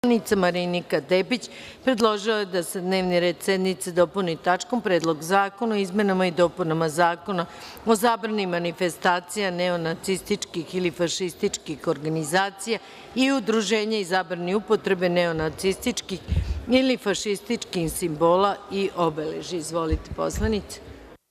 poslanica Marinika Tepić predložila je da se dnevni red sednice dopuni tačkom – Predlog zakona o izmenama i dopunama Zakona o zabrani manifestacija neonacističkih ili fašističkih organizacija i udruženja i zabrani upotrebe neonacističkih ili fašističkih simbola i obeležja. Izvolite, poslanice.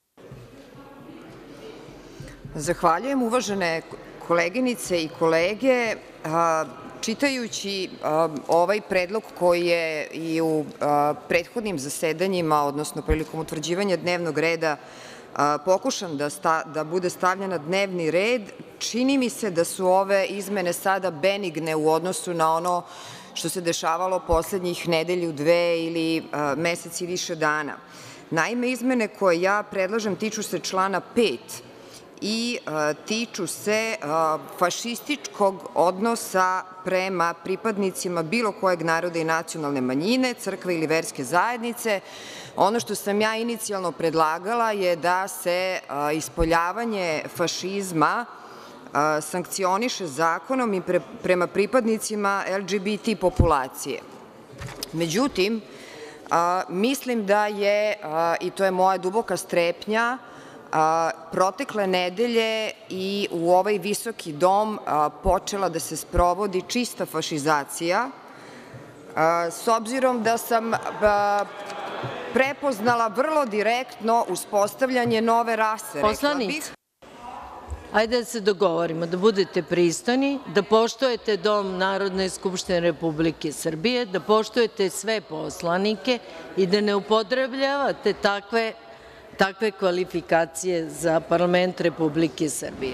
Zahvaljujem, uvažene koleginice i kolege. Čitajući ovaj predlog koji je i u prethodnim zasedanjima, odnosno prilikom utvrđivanja dnevnog reda, pokušan da bude stavljen na dnevni red, čini mi se da su ove izmene sada benigne u odnosu na ono što se dešavalo poslednjih nedelju, dve ili mesec i više dana. Naime, izmene koje ja predlažem tiču se člana 5 i tiču se fašističkog odnosa prema pripadnicima bilo kojeg naroda i nacionalne manjine, crkve ili verske zajednice. Ono što sam ja inicijalno predlagala je da se ispoljavanje fašizma sankcioniše zakonom i prema pripadnicima LGBT populacije. Međutim, mislim da je, i to je moja duboka strepnja, protekle nedelje i u ovaj visoki dom počela da se sprovodi čista fašizacija, s obzirom da sam prepoznala vrlo direktno uspostavljanje nove rase. Poslanice, ajde da se dogovorimo, da budete pristojni, da poštujete Dom Narodne skupštine Republike Srbije, da poštujete sve poslanike i da ne upotrebljavate takve kvalifikacije za parlament Republike Srbije.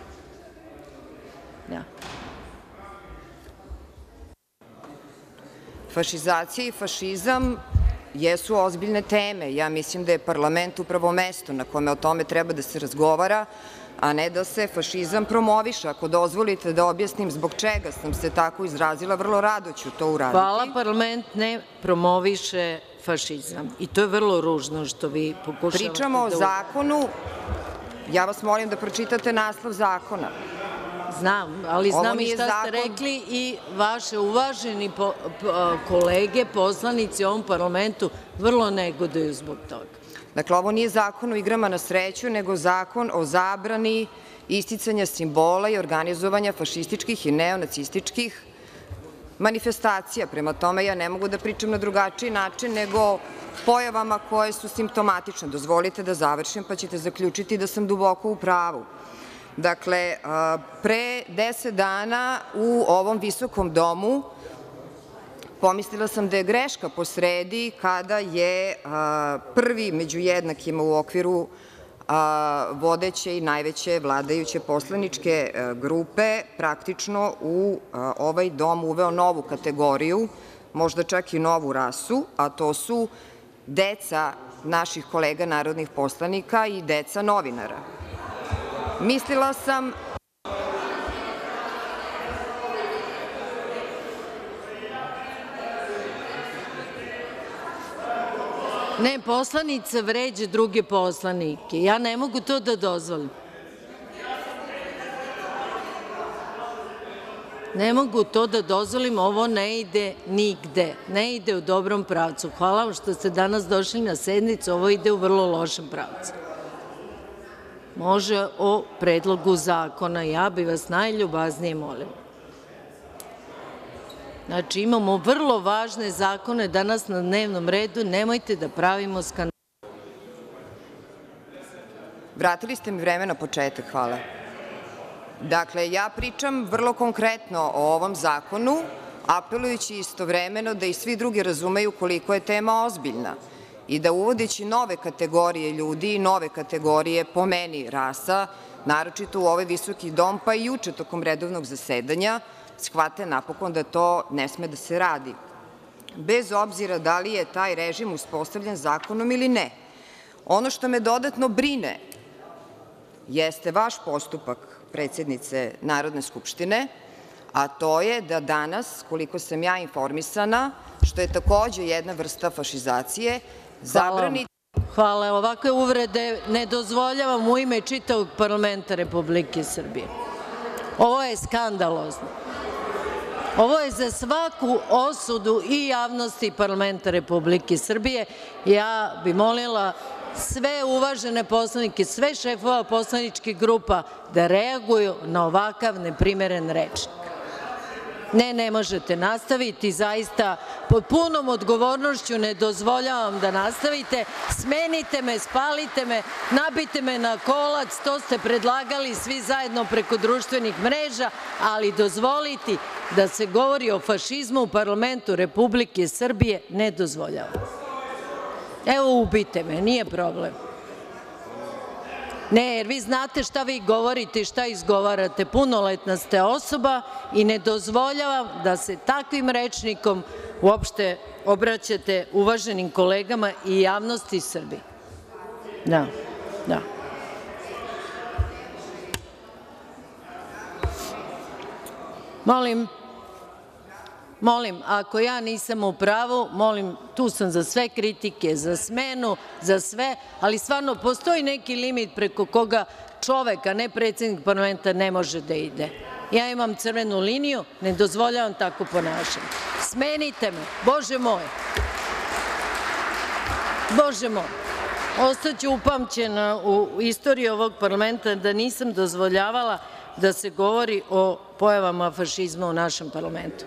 Fašizacija i fašizam jesu ozbiljne teme. Ja mislim da je parlament upravo mesto na kome o tome treba da se razgovara, a ne da se fašizam promoviše. Ako dozvolite da objasnim zbog čega sam se tako izrazila, vrlo rado ću to uraditi. Hvala, parlament ne promoviše fašizam i to je vrlo ružno što vi pokušavate da... Pričamo o zakonu, ja vas molim da pročitate naslov zakona. Znam, ali znam i šta ste rekli i vaše uvaženi kolege, poslanici u ovom parlamentu vrlo negoduju zbog toga. Dakle, ovo nije zakon o igrama na sreću, nego zakon o zabrani isticanja simbola i organizovanja fašističkih i neonacističkih manifestacija. Prema tome, ja ne mogu da pričam na drugačiji način nego pojavama koje su simptomatične. Dozvolite da završim, pa ćete zaključiti da sam duboko u pravu. Dakle, pre 10 dana u ovom visokom domu pomislila sam da je greška posredi kada je prvi među jednakima u okviru vodeće i najveće vladajuće poslaničke grupe praktično u ovaj dom uveo novu kategoriju, možda čak i novu rasu, a to su deca naših kolega narodnih poslanika i deca novinara. Mislila sam... Ne, poslanica vređa druge poslanike. Ja ne mogu to da dozvolim. Ne mogu to da dozvolim, ovo ne ide nigde. Ne ide u dobrom pravcu. Hvala vam što ste danas došli na sednicu, ovo ide u vrlo lošem pravcu. Može o predlogu zakona, ja bih vas najljubaznije molila. Znači, imamo vrlo važne zakone danas na dnevnom redu, nemojte da pravimo skandal. Vratili ste mi vreme na početak, hvala. Dakle, ja pričam vrlo konkretno o ovom zakonu, apelujući istovremeno da i svi drugi razumeju koliko je tema ozbiljna i da uvodeći nove kategorije ljudi i nove kategorije, po meni, rasa, naročito u ovaj visoki dom, pa i juče tokom redovnog zasedanja, shvate napokon da to ne sme da se radi, bez obzira da li je taj režim uspostavljen zakonom ili ne. Ono što me dodatno brine jeste vaš postupak, predsednice Narodne skupštine, a to je da danas, koliko sam ja informisana, što je takođe jedna vrsta fašizacije, zabranite... Hvala, ovakve uvrede ne dozvoljavam u ime čitavog parlamenta Republike Srbije. Ovo je skandalozno. Ovo je za svaku osudu i javnosti parlamenta Republike Srbije. Ja bih molila sve uvažene poslanike, sve šefova poslaničkih grupa da reaguju na ovakav neprimeren rečnik. Ne možete nastaviti, zaista pod punom odgovornošću ne dozvoljavam da nastavite. Smenite me, spalite me, nabite me na kolac, to ste predlagali svi zajedno preko društvenih mreža, ali dozvoliti da se govori o fašizmu u parlamentu Republike Srbije ne dozvoljavam. Evo, ubite me, nije problem. Ne, jer vi znate šta vi govorite i šta izgovarate. Punoletna ste osoba i ne dozvoljavam da se takvim rečnikom uopšte obraćate uvaženim kolegama i javnosti Srbije. Da. Molim, ako ja nisam u pravu, molim, tu sam za sve kritike, za smenu, za sve, ali stvarno postoji neki limit preko koga čovek, a ne predsednik parlamenta, ne može da ide. Ja imam crvenu liniju, ne dozvoljavam tako ponašanje. Smenite me, Bože moj. Bože moj. Ostaću upamćena u istoriji ovog parlamenta da nisam dozvoljavala da se govori o pojavama fašizma u našem parlamentu.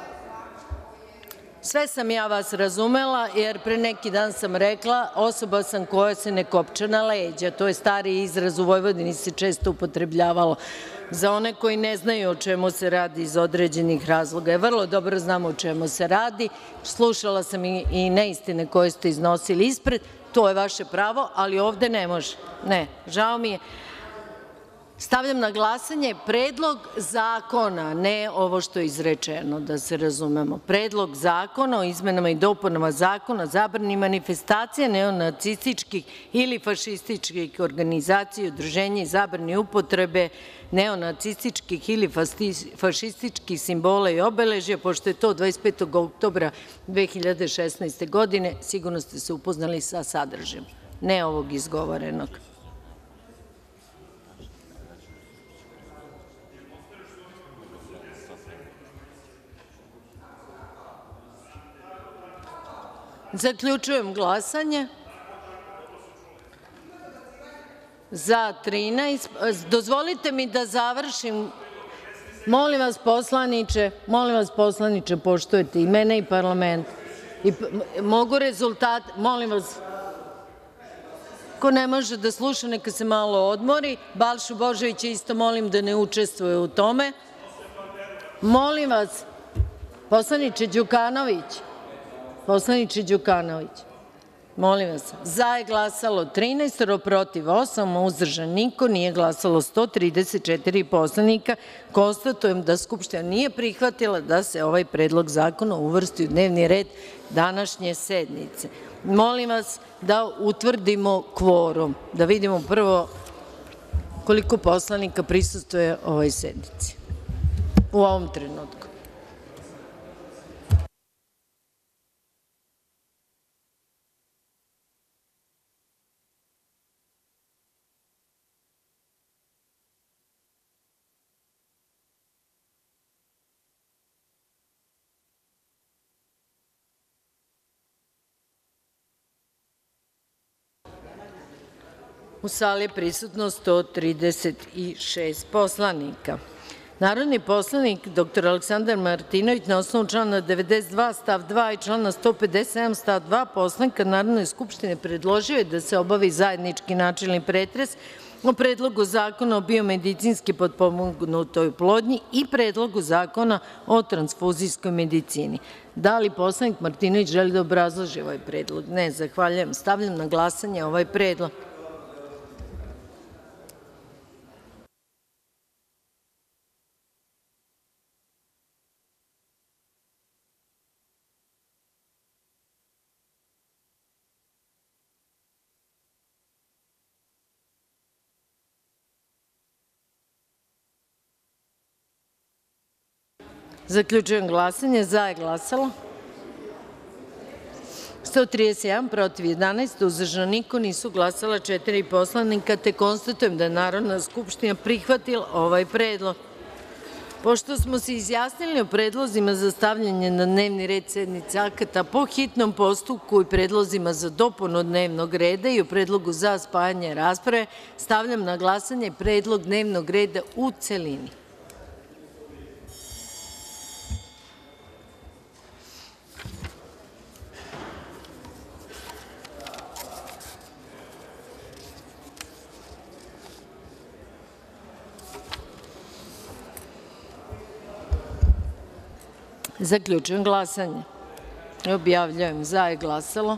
Sve sam ja vas razumela, jer pre neki dan sam rekla, osoba sam koja se ne kopča na leđa. To je stari izraz, u Vojvodini se često upotrebljavalo. Za one koji ne znaju o čemu se radi iz određenih razloga, ja vrlo dobro znam o čemu se radi. Slušala sam i neistine koje ste iznosili ispred, to je vaše pravo, ali ovde ne može. Ne, žao mi je. Stavljam na glasanje Predlog zakona, ne ovo što je izrečeno, da se razumemo. Predlog zakona o izmenama i dopunama Zakona o zabrani manifestacija neonacističkih ili fašističkih organizacija i udruženja i zabrani upotrebe neonacističkih ili fašističkih simbola i obeležja, pošto je to 25. oktobra 2016. godine, sigurno ste se upoznali sa sadržajem, ne ovog izgovorenog. Zaključujem glasanje. Za 13. Dozvolite mi da završim. Molim vas poslaniče, poštujete i mene i parlament. Mogu rezultate, molim vas. Ko ne može da sluša, neka se malo odmori. Balšu Božovića isto molim da ne učestvuje u tome. Molim vas, poslaniče Đukanović, molim vas, za je glasalo 13, protiv 8, uzdržan niko, nije glasalo 134 poslanika. Konstatujem da Skupština nije prihvatila da se ovaj predlog zakona uvrsti u dnevni red današnje sednice. Molim vas da utvrdimo kvorum, da vidimo prvo koliko poslanika prisustvuje ovoj sednici u ovom trenutku. U sali je prisutno 136 poslanika. Narodni poslanik dr Aleksandar Martinović, na osnovu člana 92. stav 2. i člana 157. stav 2. Poslovnika Narodne skupštine, predložio je da se obavi zajednički načelni pretres o Predlogu zakona o biomedicinski potpomognutoj oplodnji i Predlogu zakona o transfuzijskoj medicini. Da li poslanik Martinović želi da obrazloži ovaj predlog? Ne, zahvaljujem. Stavljam na glasanje ovaj predlog. Zaključujem glasanje. Za je glasalo 131, protiv 11, uzdržan niko, nisu glasala 4 poslanika, te konstatujem da je Narodna skupština prihvatila ovaj predlog. Pošto smo se izjasnili o predlozima za stavljanje na dnevni red sednice akata po hitnom postupku i predlozima za dopunu dnevnog reda i o predlogu za spajanje rasprave, stavljam na glasanje predlog dnevnog reda u celini. Zaključujem glasanje. Objavljujem za je glasalo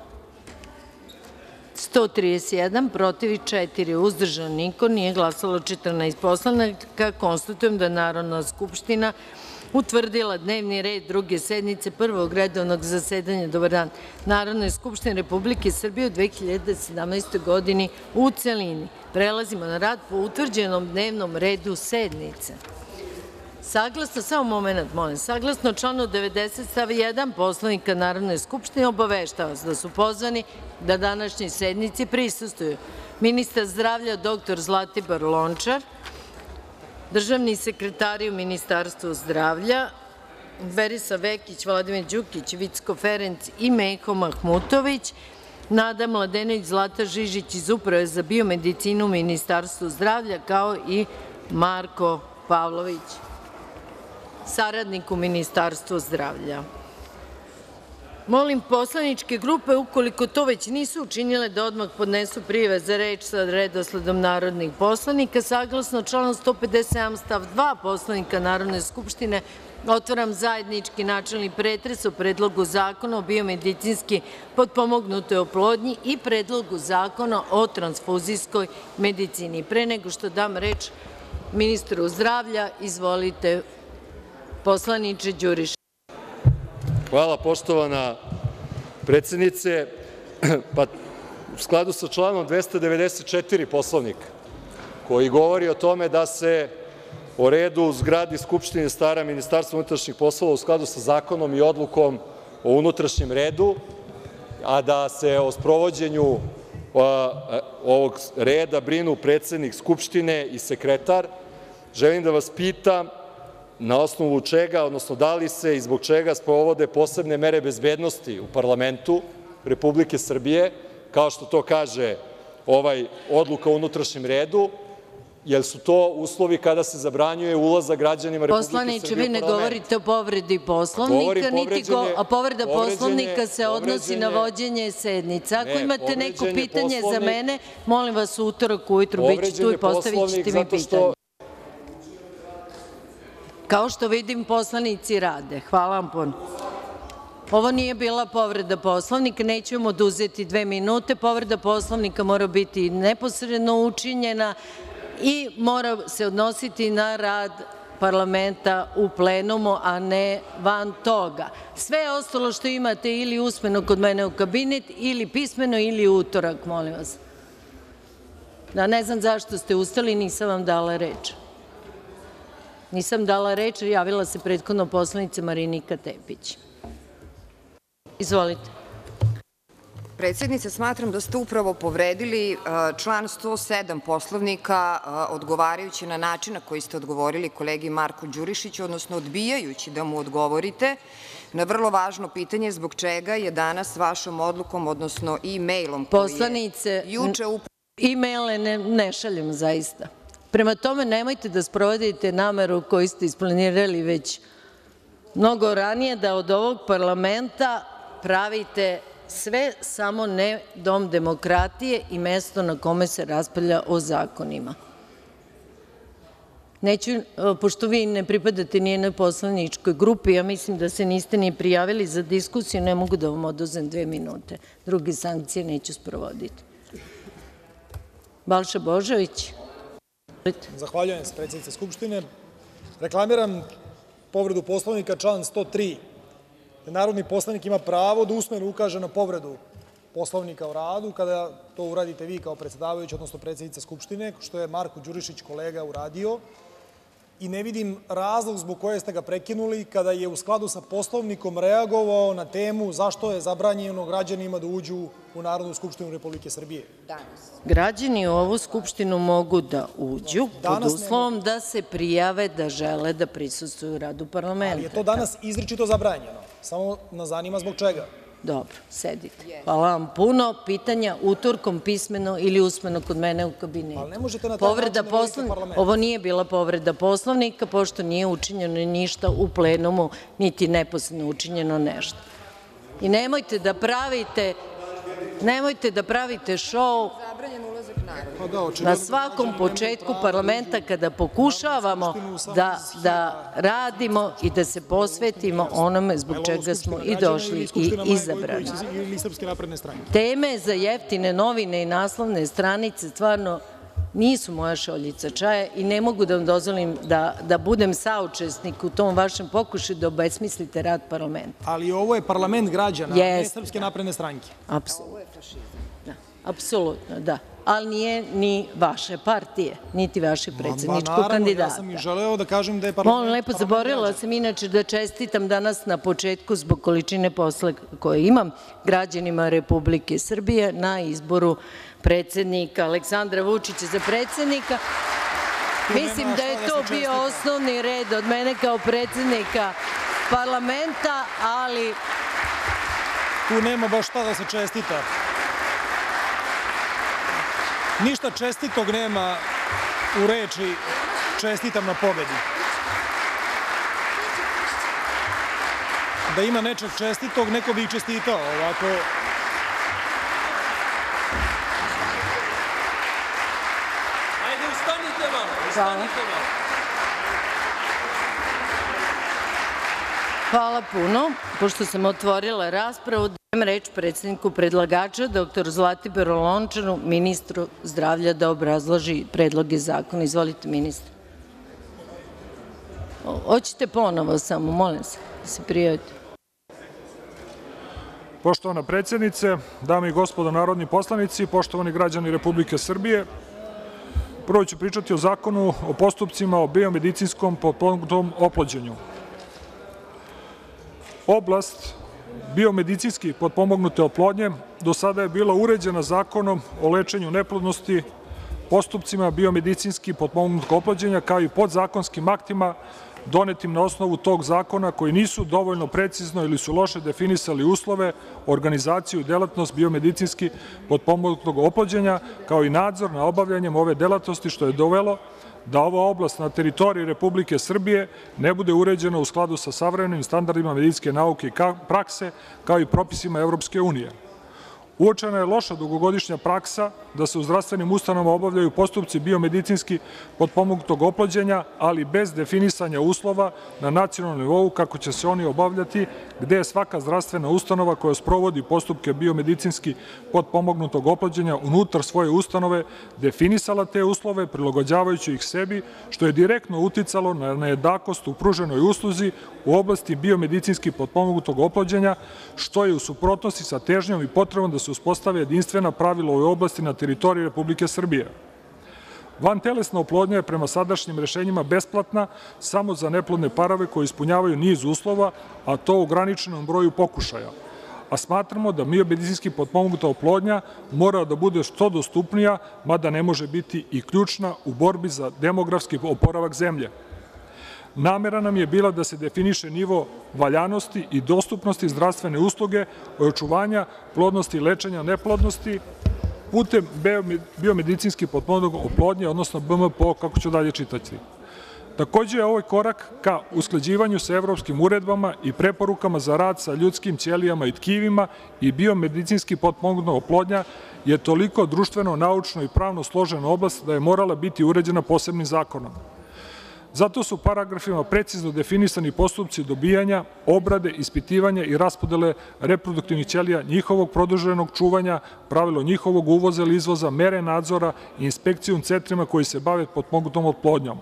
131, protiv – 4, uzdržan – niko, nije glasalo 14 poslanika. Konstatujem da je Narodna skupština utvrdila dnevni red Druge sednice Prvog redovnog zasedanja Narodne skupštine Republike Srbije u 2017. godini u celini. Prelazimo na rad po utvrđenom dnevnom redu sednice. Saglasno članu 90. stav 1. Poslovnika Narodne skupštine, obaveštavam vas da su pozvani da današnjoj sednici prisustvuju ministar zdravlja dr Zlatibor Lončar, državni sekretari u Ministarstvu zdravlja Berislav Vekić, Vladimir Đukić, Vicko Ferenc i Meho Mahmutović, Nada Mladenović, Zlata Žižić iz Uprave za biomedicinu u Ministarstvu zdravlja, kao i Marko Pavlović, saradnik u Ministarstvu zdravlja. Molim poslaničke grupe, ukoliko to već nisu učinile, da odmah podnesu prijave za reč sa redosledom narodnih poslanika. Saglasno članu 157. stav 2. Poslovnika Narodne skupštine, otvaram zajednički načelni pretres o Predlogu zakona o biomedicinski potpomognutoj oplodnji i Predlogu zakona o transfuzijskoj medicini. Pre nego što dam reč ministru zdravlja, izvolite, poslaniče Đurišiću. Hvala, poštovana predsednice. U skladu sa članom 294. Poslovnika, koji govori o tome da se o redu u zgradi Skupštine stara Ministarstvo unutrašnjih poslova u skladu sa zakonom i odlukom o unutrašnjem redu, a da se o sprovođenju ovog reda brinu predsednik Skupštine i sekretar, želim da vas pitam na osnovu čega, odnosno da li se i zbog čega sprovode posebne mere bezbednosti u parlamentu Republike Srbije, kao što to kaže odluka o unutrašnjem redu, jer su to uslovi kada se zabranjuje ulazak građanima Republike Srbije u parlament. Poslaniče, vi ne govorite o povredi Poslovnika, a povreda Poslovnika se odnosi na vođenje sednice. Ako imate neko pitanje za mene, molim vas u utorak ujutru, bit ću tu i postavit ćete mi pitanje. Kao što vidim, poslanici rade. Hvala vam puno. Ovo nije bila povreda Poslovnika, neću vam oduzeti 2 minute. Povreda Poslovnika mora biti neposredno učinjena i mora se odnositi na rad parlamenta u plenumu, a ne van toga. Sve ostalo što imate ili usmeno kod mene u kabinet, ili pismeno, ili utorak, molim vas. Da, ne znam zašto ste ustali, nisam vam dala reč. Nisam dala reč, javila se prethodno poslanica Marinika Tepić. Izvolite. Predsednice, smatram da ste upravo povredili član 107. Poslovnika, odgovarajući na način na koji ste odgovorili kolegi Marku Đurišiću, odnosno odbijajući da mu odgovorite na vrlo važno pitanje zbog čega je danas vašom odlukom, odnosno e-mailom koji je juče upravo... E-maile ne šaljem zaista. Prema tome, nemojte da sprovodite nameru koju ste isplanirali već mnogo ranije, da od ovog parlamenta pravite sve, samo ne dom demokratije i mesto na kome se raspravlja o zakonima. Neću, pošto vi ne pripadate nijednoj poslaničkoj grupi, ja mislim da se niste ni prijavili za diskusiju, ne mogu da vam oduzem 2 minute. Druge sankcije neću sprovoditi. Balša Božović. Zahvaljujem, predsednice Skupštine. Reklamiram povredu Poslovnika, član 103. Narodni poslanik ima pravo da usmeno ukaže na povredu Poslovnika o radu, kada to uradite vi kao predsedavajući, odnosno predsednica Skupštine, što je Marko Đurišić, kolega, uradio. i ne vidim razlog zbog koje ste ga prekinuli kada je u skladu sa Poslovnikom reagovao na temu zašto je zabranjeno građanima da uđu u Narodnu skupštinu Republike Srbije. Građani u ovu Skupštinu mogu da uđu pod uslovom da se prijave da žele da prisustvuju radu parlamenta. Ali je to danas izričito zabranjeno. Samo nas zanima zbog čega. Dobro, sedite. Hvala vam puno. Pitanja utorkom pismeno ili usmeno kod mene u kabinetu. Ali ne možete na taj način da vodite parlament. Ovo nije bila povreda Poslovnika, pošto nije učinjeno ništa u plenumu, niti neposredno učinjeno nešto. I nemojte da pravite šou na svakom početku parlamenta kada pokušavamo da radimo i da se posvetimo onome zbog čega smo i došli i izabrani. Teme za jeftine novine i naslovne stranice stvarno nisu moja šoljica čaja i ne mogu da vam dozvolim da budem saučesnik u tom vašem pokušaju da obesmislite rad parlamenta. Ali ovo je parlament građana, ne Srpske napredne stranke. Apsolutno, da. Ali nije ni vaše partije, niti vašeg predsedničkog kandidata. Ja sam i želeo da kažem da je parlament... Molim lepo, zaboravila sam inače da čestitam danas na početku zbog količine posla koje imam građanima Republike Srbije na izboru predsednika Aleksandra Vučića za predsednika. Mislim da je to bio osnovni red od mene kao predsednika parlamenta, ali... Tu nema baš šta da se čestita. Ništa čestitog nema u reči čestitam na pobedi. Da ima nečeg čestitog, neko bi i čestitao ovako. Ajde, ustanite malo, Hvala puno. Pošto sam otvorila raspravu, dajem reč predsedniku predlagača, dr Zlatiboru Lončaru, ministru zdravlja, da obrazloži predloge zakona. Izvolite, ministre. Hoćete ponovo samo, molim se, da se prijavite. Poštovana predsednice, dame i gospodo narodni poslanici, poštovani građani Republike Srbije, prvo ću pričati o Zakonu o postupcima o biomedicinskom potpomognutom oplođenju. Oblast biomedicinski potpomognute oplodnje do sada je bila uređena Zakonom o lečenju neplodnosti, postupcima biomedicinski potpomognutog oplođenja, kao i podzakonskim aktima donetim na osnovu tog zakona koji nisu dovoljno precizno ili su loše definisali uslove, organizaciju i delatnost biomedicinski potpomognutog oplođenja, kao i nadzor na obavljanjem ove delatnosti, što je dovelo da ova oblast na teritoriji Republike Srbije ne bude uređena u skladu sa savremenim standardima medicinske nauke i prakse, kao i propisima Evropske unije. Uočena je loša dugogodišnja praksa da se u zdravstvenim ustanovama obavljaju postupci biomedicinski potpomognutog oplođenja, ali bez definisanja uslova na nacionalnom nivou kako će se oni obavljati, gde je svaka zdravstvena ustanova koja sprovodi postupke biomedicinski potpomognutog oplođenja unutar svoje ustanove definisala te uslove prilagođavajući ih sebi, što je direktno uticalo na nejednakost u pruženoj usluzi u oblasti biomedicinski potpomognutog oplođenja, što je u suprotnosti sa težnjom i potrebom da se uspostave jedinstvena pravila u ovoj oblasti na teritoriji Republike Srbije. Vantelesna oplodnja je prema sadašnjim rešenjima besplatna samo za neplodne parove koji ispunjavaju niz uslova, a to u ograničenom broju pokušaja. A smatramo da biomedicinski potpomognuta oplodnja mora da bude što dostupnija, mada ne može biti i ključna u borbi za demografski oporavak zemlje. Namera nam je bila da se definiše nivo valjanosti i dostupnosti zdravstvene usluge, očuvanja plodnosti i lečenja neplodnosti putem biomedicinski potpomognute oplodnje, odnosno BMPO, kako ću dalje čitati. Takođe je ovaj korak ka usklađivanju sa evropskim uredbama i preporukama za rad sa ljudskim ćelijama i tkivima i biomedicinski potpomognuta oplodnja je toliko društveno, naučno i pravno složena oblast da je morala biti uređena posebnim zakonom. Zato su paragrafima precizno definisani postupci dobijanja, obrade, ispitivanja i raspodele reproduktivnih ćelija, njihovog produženog čuvanja, pravilo njihovog uvoza ili izvoza, mere nadzora i inspekcijom centrima koji se bave potpomognutom oplodnjom.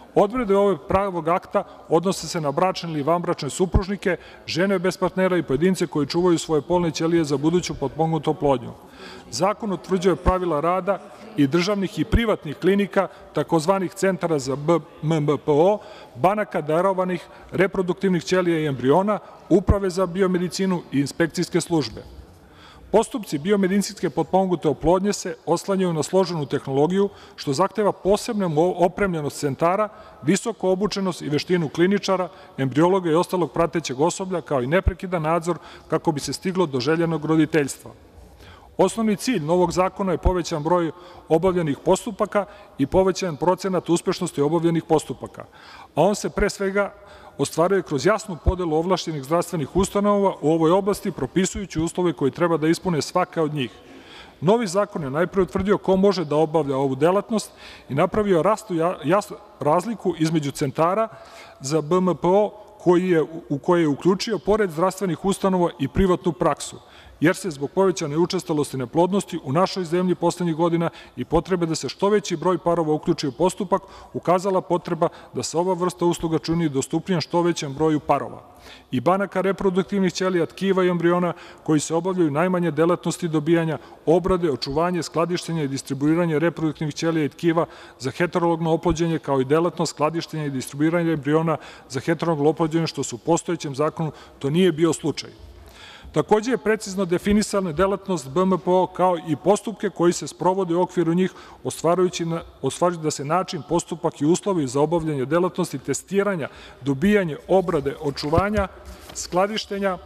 Odredbe ovog pravog akta odnose se na bračne ili vanbračne supružnike, žene bez partnera i pojedince koji čuvaju svoje polne ćelije za buduću potpomognutu oplodnju. Zakon utvrđuje pravila rada i državnih i privatnih klinika, takozvanih centara za BMPO, banaka darovanih reproduktivnih ćelija i embriona, uprave za biomedicinu i inspekcijske službe. Postupci biomedicinske potpomognute oplodnje se oslanjaju na složenu tehnologiju, što zahteva posebnu opremljenost centara, visoku obučenost i veštinu kliničara, embriologa i ostalog pratećeg osoblja, kao i neprekidan nadzor kako bi se stiglo do željenog roditeljstva. Osnovni cilj novog zakona je povećan broj obavljenih postupaka i povećan procenat uspešnosti obavljenih postupaka, a on se pre svega ostvaruje kroz jasnu podelu ovlašćenih zdravstvenih ustanova u ovoj oblasti, propisujući uslove koji treba da ispune svaka od njih. Novi zakon je najpre utvrdio ko može da obavlja ovu delatnost i napravio jasnu razliku između centara za BMPO u koje je uključio, pored zdravstvenih ustanova, i privatnu praksu, jer se zbog povećane učestalosti neplodnosti u našoj zemlji poslednjih godina i potrebe da se što veći broj parova uključi u postupak, ukazala potreba da se ova vrsta usluga čini dostupnijom što većem broju parova i banaka reproduktivnih ćelija, tkiva i embriona koji se obavljaju najmanje delatnosti dobijanja, obrade, očuvanje, skladištenja i distribuiranje reproduktivnih ćelija i tkiva za heterologno oplođenje, kao i delatnost skladištenja i distribuiranja embriona za heterologno oplođenje, što su u postojećem zakonu to nije bio slučaj. Takođe je precizno definisana delatnost BMPO, kao i postupke koji se sprovode u okviru njih, ostvarujući da se način, postupak i uslovi za obavljanje delatnosti testiranja, dobijanje, obrade, očuvanja, skladištenja,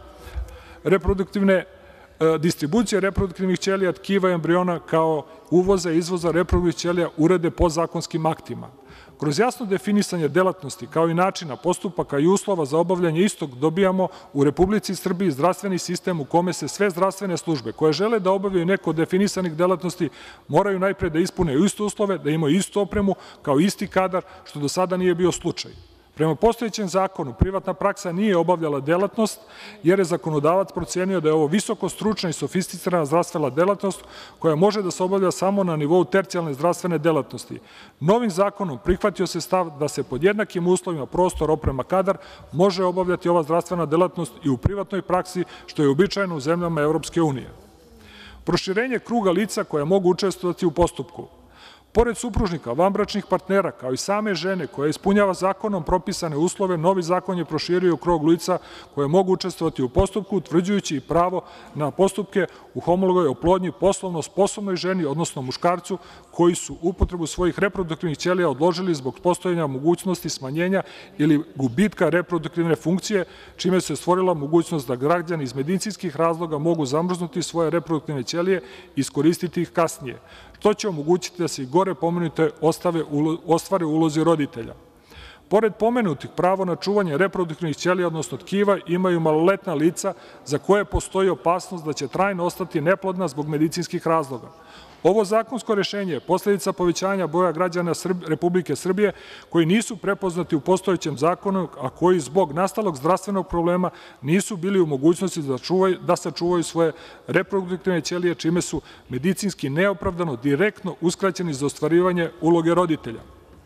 distribucije reproduktivnih ćelija, tkiva i embriona, kao uvoza i izvoza reproduktivnih ćelija urede podzakonskim aktima. Kroz jasno definisanje delatnosti, kao i načina, postupaka i uslova za obavljanje istog, dobijamo u Republici Srbiji zdravstveni sistem u kome se sve zdravstvene službe koje žele da obavljaju neko od definisanih delatnosti moraju najpre da ispune iste uslove, da imaju istu opremu, kao isti kadar, što do sada nije bio slučaj. Prema postojećem zakonu, privatna praksa nije obavljala delatnost, jer je zakonodavac procenio da je ovo visoko stručna i sofisticirana zdravstvena delatnost koja može da se obavlja samo na nivou tercijalne zdravstvene delatnosti. Novim zakonom prihvatio se stav da se pod jednakim uslovima, prostor, oprema, kadar, može obavljati ova zdravstvena delatnost i u privatnoj praksi, što je uobičajeno u zemljama Evropske unije. Proširenje kruga lica koja mogu učestvovati u postupku. Pored supružnika, vanbračnih partnera, kao i same žene koja ispunjava zakonom propisane uslove, novi zakon je proširio krug lica koje mogu učestvovati u postupku, utvrđujući i pravo na postupke u homologoj oplodnji poslovno sposobnoj ženi, odnosno muškarcu, koji su upotrebu svojih reproduktivnih ćelija odložili zbog postojanja mogućnosti smanjenja ili gubitka reproduktivne funkcije, čime se stvorila mogućnost da građani iz medicinskih razloga mogu zamrznuti svoje reproduktivne ćelije i iskoristiti ih kasnije. To će omogućiti da se i gore pomenute ostvare u ulozi roditelja. Pored pomenutih, pravo na čuvanje reproduktivnih ćelija, odnosno tkiva, imaju maloletna lica za koje postoji opasnost da će trajno ostati neplodna zbog medicinskih razloga. Ovo zakonsko rešenje je posledica povećanja broja građana Republike Srbije koji nisu prepoznati u postojećem zakonu, a koji zbog nastalog zdravstvenog problema nisu bili u mogućnosti da sačuvaju svoje reproduktivne ćelije, čime su medicinski neopravdano direktno uskraćeni za ostvarivanje uloge roditelja.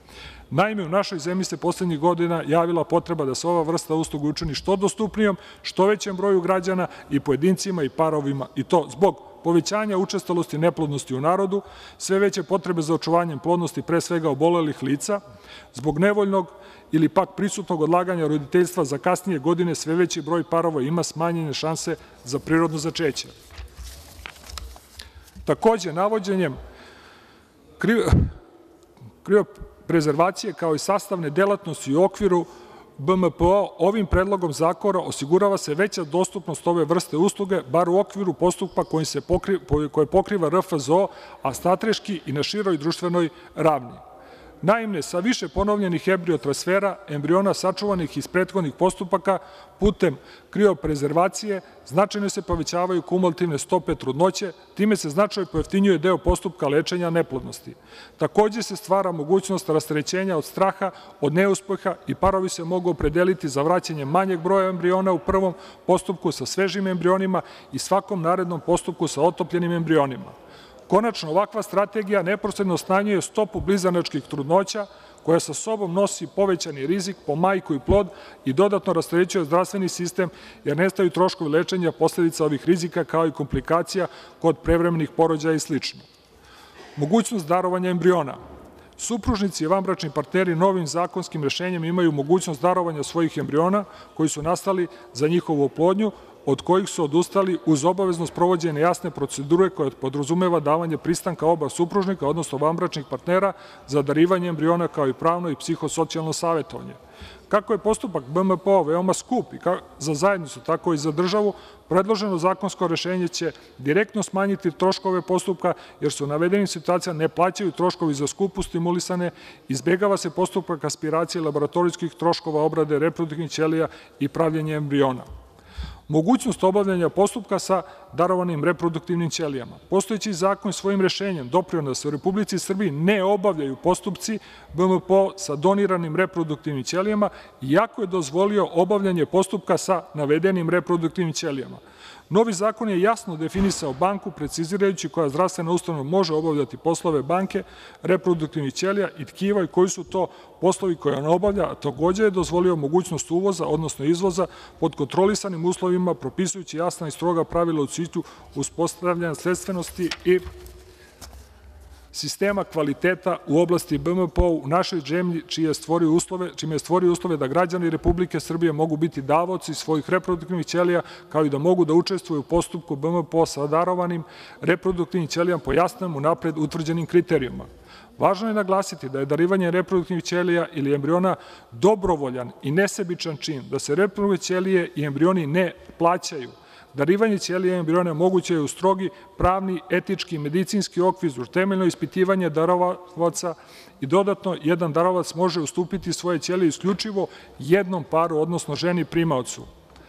Naime, u našoj zemlji se poslednjih godina javila potreba da se ova vrsta usluga učini što dostupnijom, što većem broju građana i pojedincima i parovima, i to zbog povećanja učestalosti neplodnosti u narodu, sve veće potrebe za očuvanjem plodnosti, pre svega obolelih lica, zbog nevoljnog ili pak prisutnog odlaganja roditeljstva za kasnije godine, sve veći broj parova ima smanjene šanse za prirodno začeće. Takođe, navođenjem krioprezervacije kao i sastavne delatnosti u okviru BMPO, ovim predlogom zakona osigurava se veća dostupnost ove vrste usluge, bar u okviru postupka koje pokriva RFZO, a strateški i na široj društvenoj ravni. Naime, sa više ponovljenih embriotransfera, embriona sačuvanih iz prethodnih postupaka putem krioprezervacije, značajno se povećavaju kumulativne stope trudnoće, time se značajno pojeftinjuje deo postupka lečenja neplodnosti. Takođe se stvara mogućnost rasterećenja od straha, od neuspeha i parovi se mogu opredeliti za vraćanje manjeg broja embriona u prvom postupku sa svežim embrionima i svakom narednom postupku sa otopljenim embrionima. Konačno, ovakva strategija neposredno smanjuje stopu blizanačkih trudnoća, koja sa sobom nosi povećani rizik po majku i plod i dodatno rasterećuje zdravstveni sistem, jer nestaju troškovi lečenja posledica ovih rizika, kao i komplikacija kod prevremenih porođaja i slično. Mogućnost darovanja embriona. Supružnici i vanbračni partneri novim zakonskim rešenjem imaju mogućnost darovanja svojih embriona koji su nastali za njihovu oplodnju, od kojih su odustali uz obavezno sprovođenje jasne procedure koja podrazumeva davanje pristanka oba supružnika, odnosno vanbračnih partnera, za darivanje embriona, kao i pravno i psihosocijalno savetovanje. Kako je postupak BMPO veoma skup i za zajednicu, tako i za državu, predloženo zakonsko rešenje će direktno smanjiti troškove postupka, jer se u navedenim situacijama ne plaćaju troškovi za skupo stimulisane, izbegava se postupak aspiracije laboratorijskih troškova obrade reproduktivnih ćelija i pravljenja embriona. Mogućnost obavljanja postupka sa darovanim reproduktivnim ćelijama. Postojeći zakon svojim rešenjem doprineo da se u Republici Srbiji ne obavljaju postupci BMPO sa doniranim reproduktivnim ćelijama, iako je dozvolio obavljanje postupka sa navedenim reproduktivnim ćelijama. Novi zakon je jasno definisao banku, precizirajući koja zdravstvena ustanova može obavljati poslove banke reproduktivnih ćelija i tkiva i koji su to poslovi koje ona obavlja, a takođe je dozvolio mogućnost uvoza, odnosno izvoza, pod kontrolisanim uslovima, propisujući jasna i stroga pravila u cilju uspostavljanja sledstvenosti i sistema kvaliteta u oblasti BMPO u našoj zemlji, čime je stvorio uslove da građani Republike Srbije mogu biti davaoci svojih reproduktivnih ćelija, kao i da mogu da učestvuju u postupku BMPO sa darovanim reproduktivnim ćelijama po jasnim unapred utvrđenim kriterijumima. Važno je naglasiti da je darivanje reproduktivnih ćelija ili embriona dobrovoljan i nesebičan čin, da se reproduktivne ćelije i embrioni ne plaćaju. Darivanje ćelija i embriona moguće je u strogi pravni, etički i medicinski okvir uz temeljno ispitivanje darovaca i dodatno jedan darovac može ustupiti svoje ćelije isključivo jednom paru, odnosno ženi primaocu.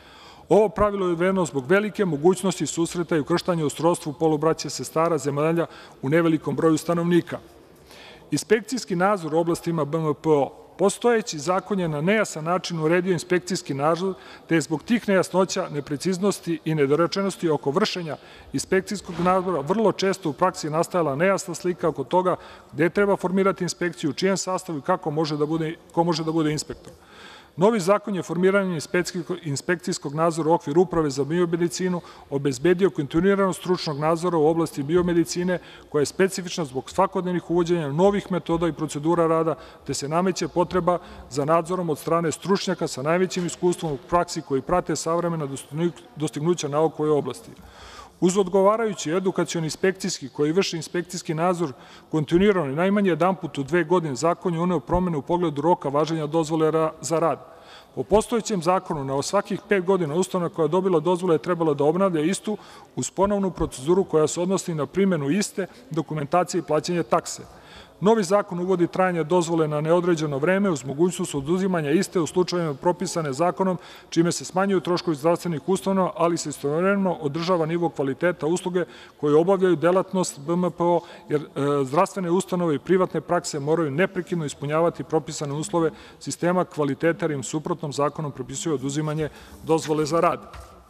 Ovo pravilo je uvedeno zbog velike mogućnosti susreta i ukrštanja u srodstvu polubraće sestara zemalja u nevelikom broju stanovnika. Inspekcijski nadzor u oblastima BMPO. Postojeći zakon je na nejasan način uredio inspekcijski nadzor, te je zbog tih nejasnoća, nepreciznosti i nedorečenosti oko vršenja inspekcijskog nadzora vrlo često u praksi nastajala nejasna slika oko toga gde treba formirati inspekciju, u čijem sastavu i ko može da bude inspektor. Novi zakon je formiranje inspekcijskog nadzora u okviru Uprave za biomedicinu obezbedio kontinuiranost stručnog nadzora u oblasti biomedicine, koja je specifična zbog svakodnevnih uvođenja novih metoda i procedura rada, te se nameće potreba za nadzorom od strane stručnjaka sa najvećim iskustvom u praksi koji prate savremena dostignuća nauke u ovoj oblasti. Uz odgovarajući edukacioni inspekcijski koji vrši inspekcijski nadzor kontinuirano i najmanje jedanput u 2 godine, zakon je uneo promene u pogledu roka važenja dozvole za rad. Po postojećem zakonu, na svakih 5 godina ustanova koja je dobila dozvole je trebala da obnavlja istu uz ponovnu proceduru koja se odnosi na primenu iste dokumentacije i plaćanje takse. Novi zakon uvodi trajanje dozvole na neodređeno vreme uz mogućnost oduzimanja iste u slučajevima propisane zakonom, čime se smanjuju troškovi zdravstvenih ustanova, ali se istovremeno održava nivo kvaliteta usluge koje obavljaju delatnost BMPO, jer zdravstvene ustanove i privatne prakse moraju neprekidno ispunjavati propisane uslove sistema kvaliteta, jer im suprotnom zakonom propisuje oduzimanje dozvole za rad.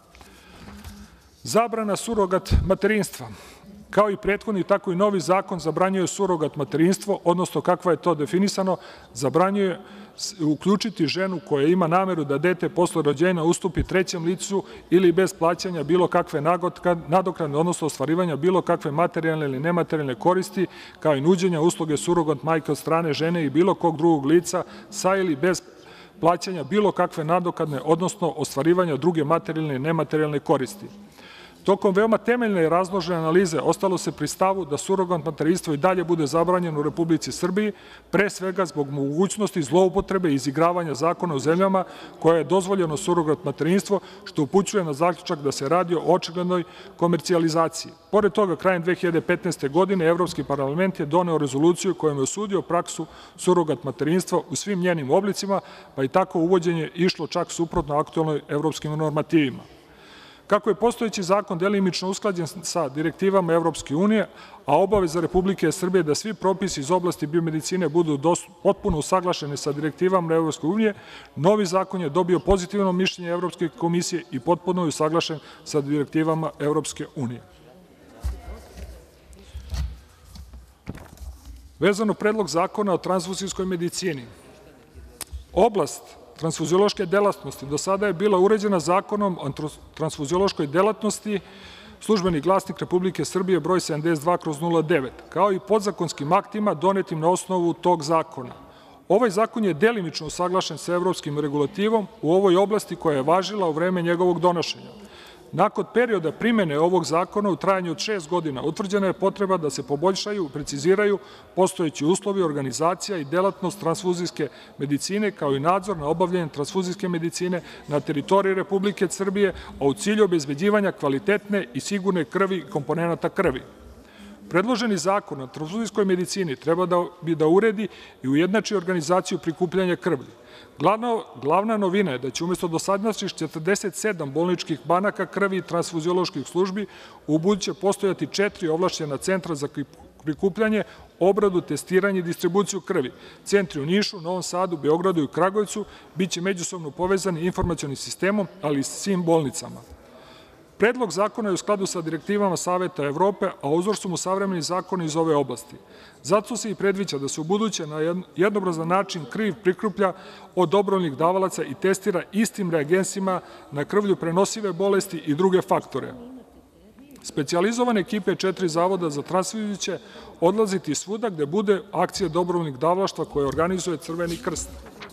Zabrana surogat materinstva. Kao i prethodni, tako i novi zakon zabranjuje surogat materinstvo, odnosno kakva je to definisano, zabranjuje uključiti ženu koja ima nameru da dete posle rođenja ustupi trećem licu ili bez plaćanja bilo kakve nadoknade, odnosno ostvarivanja bilo kakve materijalne ili nematerijalne koristi, kao i nuđenja usluge surogat majke od strane žene i bilo kog drugog lica sa ili bez plaćanja bilo kakve nadoknade, odnosno ostvarivanja druge materijalne i nematerijalne koristi. Tokom veoma temeljne i razložene analize ostalo se pri stavu da surogat materinstvo i dalje bude zabranjeno u Republici Srbiji, pre svega zbog mogućnosti zloupotrebe i izigravanja zakona u zemljama koje je dozvoljeno surogat materinstvo, što upućuje na zaključak da se radi o očiglednoj komercijalizaciji. Pored toga, krajem 2015. godine Evropski parlament je doneo rezoluciju kojom je osudio praksu surogat materinstva u svim njenim oblicima, pa i tako uvođenje išlo čak suprotno aktuelnoj evropskim normativima. Kako je postojeći zakon delimično usklađen sa direktivama Evropske unije, a obaveza Republike Srbije da svi propisi iz oblasti biomedicine budu potpuno usaglašeni sa direktivama Evropske unije, novi zakon je dobio pozitivno mišljenje Evropske komisije i potpuno je usaglašen sa direktivama Evropske unije. Vezano Predlog zakona o transfuzijskoj medicini. Oblast transfuziološke delatnosti do sada je bila uređena Zakonom o transfuziološkoj delatnosti, Službeni glasnik Republike Srbije broj 72/09, kao i podzakonskim aktima donetim na osnovu tog zakona. Ovaj zakon je delimično usaglašen sa evropskim regulativom u ovoj oblasti koja je važila u vreme njegovog donošenja. Nakon perioda primene ovog zakona u trajanju od 6 godina utvrđena je potreba da se poboljšaju, preciziraju postojeći uslovi, organizacija i delatnost transfuzijske medicine, kao i nadzor na obavljanje transfuzijske medicine na teritoriji Republike Srbije, a u cilju obezbeđivanja kvalitetne i sigurne krvi i komponenata krvi. Predloženi zakon o transfuzijskoj medicini treba da uredi i ujednači organizaciju prikupljanja krvi. Glavna novina je da će umesto dosadašnjih 47 bolničkih banaka krvi i transfuzioloških službi ubuduće postojati 4 ovlašćena centra za prikupljanje, obradu, testiranje i distribuciju krvi. Centri u Nišu, Novom Sadu, Beogradu i Kragujevcu biće međusobno povezani informacionim sistemom, ali i svim bolnicama. Predlog zakona je u skladu sa direktivama Saveta Evrope, a uzor su mu savremeni zakoni iz ove oblasti. Zato se i predviđa da se ubuduće na jednobrazan način krv prikuplja od dobrovoljnih davalaca i testira istim reagensima na krvlju prenosive bolesti i druge faktore. Specijalizovane ekipe 4 zavoda za transfuziju će odlaziti svuda gde bude akcija dobrovoljnih davalaštva koje organizuje Crveni krst.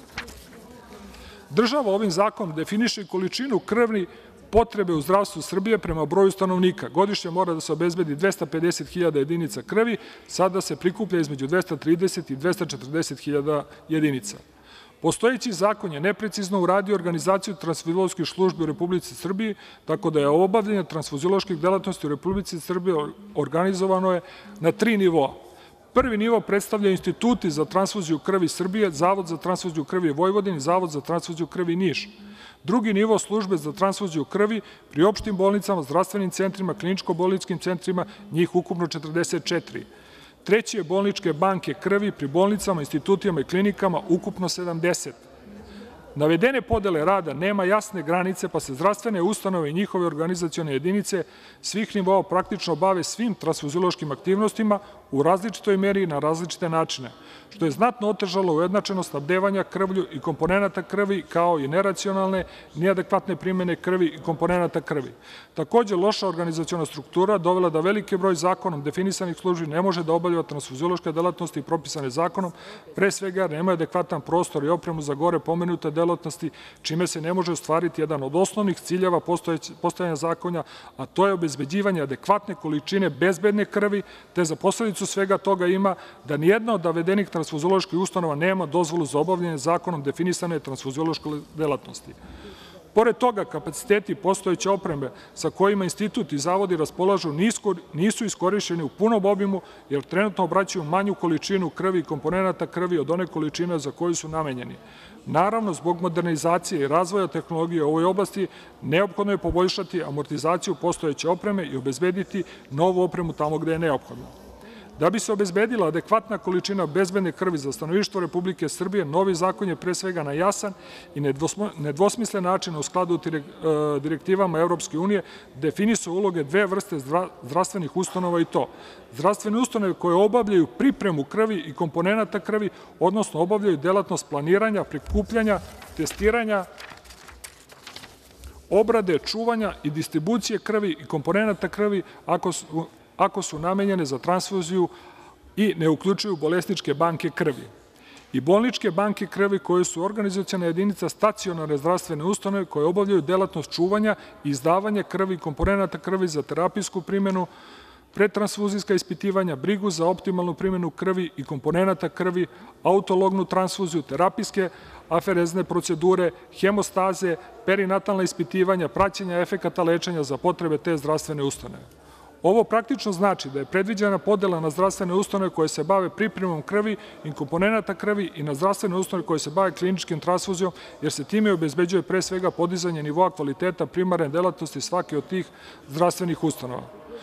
Država ovim zakonom definiše i količinu krvnih potrebe u zdravstvu Srbije prema broju stanovnika. Godišnje mora da se obezbedi 250.000 jedinica krvi, sada se prikuplja između 230 i 240.000 jedinica. Postojeći zakon je neprecizno uradio organizaciju transfuzioloških službi u Republici Srbiji, tako da je obavljanje transfuzioloških delatnosti u Republici Srbiji organizovano je na 3 nivoa. Prvi nivo predstavlja instituti za transfuziju krvi Srbije, Zavod za transfuziju krvi Vojvodine i Zavod za transfuziju krvi Niš. Drugi nivo službe za transfuziju krvi pri opštim bolnicama, zdravstvenim centrima, kliničko-bolničkim centrima, njih ukupno 44. Treći je bolničke banke krvi pri bolnicama, institutima i klinikama, ukupno 70. Navedene podele rada nema jasne granice, pa se zdravstvene ustanove i njihove organizacione jedinice svih nivoa praktično bave svim transfuziološkim aktivnostima u različitoj meri i na različite načine, što je znatno otežalo ujednačenost snabdevanja krvlju i komponenata krvi, kao i neracionalne, neadekvatne primene krvi i komponenata krvi. Takođe, loša organizaciona struktura dovela da veliki broj zakonom definisanih službi ne može da obavlja transfuziološke delatnosti propisane zakonom, pre svega nema adekvatan prostor i opremu za gore pomenute delatnosti, čime se ne može ostvariti jedan od osnovnih ciljeva postojanja zakonja, a to je obezbeđivanje adekvatne količine bezbedne krvi, te za posledicu svega toga ima da nijedna od navedenih transfuzioloških ustanova nema dozvolu za obavljanje zakonom definisane transfuziološke delatnosti. Pored toga, kapaciteti postojeće opreme sa kojima institut i zavodi raspolažu nisu iskorišćeni u punom obimu, jer trenutno obraćaju manju količinu krvi i komponenata krvi od one količine za koju su namenjeni. Naravno, zbog modernizacije i razvoja tehnologije u ovoj oblasti, neophodno je poboljšati amortizaciju postojeće opreme i obezbediti novu opremu tamo gde je neophodno. Da bi se obezbedila adekvatna količina bezbedne krvi za stanovništvo Republike Srbije, novi zakon je pre svega na jasan i nedvosmislen način u skladu direktivama Evropske unije definisao uloge dve vrste zdravstvenih ustanova i to: zdravstvene ustanove koje obavljaju pripremu krvi i komponenata krvi, odnosno obavljaju delatnost planiranja, prikupljanja, testiranja, obrade, čuvanja i distribucije krvi i komponenata krvi ako su namenjene za transfuziju i ne uključuju bolesničke banke krvi. I bolničke banke krvi koje su organizaciona jedinica stacionarne zdravstvene ustanove koje obavljaju delatnost čuvanja i izdavanja krvi i komponenata krvi za terapijsku primenu, predtransfuzijska ispitivanja, brigu za optimalnu primenu krvi i komponenata krvi, autolognu transfuziju, terapijske aferezne procedure, hemostaze, perinatalna ispitivanja, praćenja efekata lečenja za potrebe te zdravstvene ustanove. Ovo praktično znači da je predviđena podela na zdravstvene ustanove koje se bave pripremom krvi i komponenata krvi i na zdravstvene ustanove koje se bave kliničkim transfuzijom, jer se time obezbeđuje pre svega podizanje nivoa kvaliteta primarne delatnosti svake od tih zdravstvenih ustanova.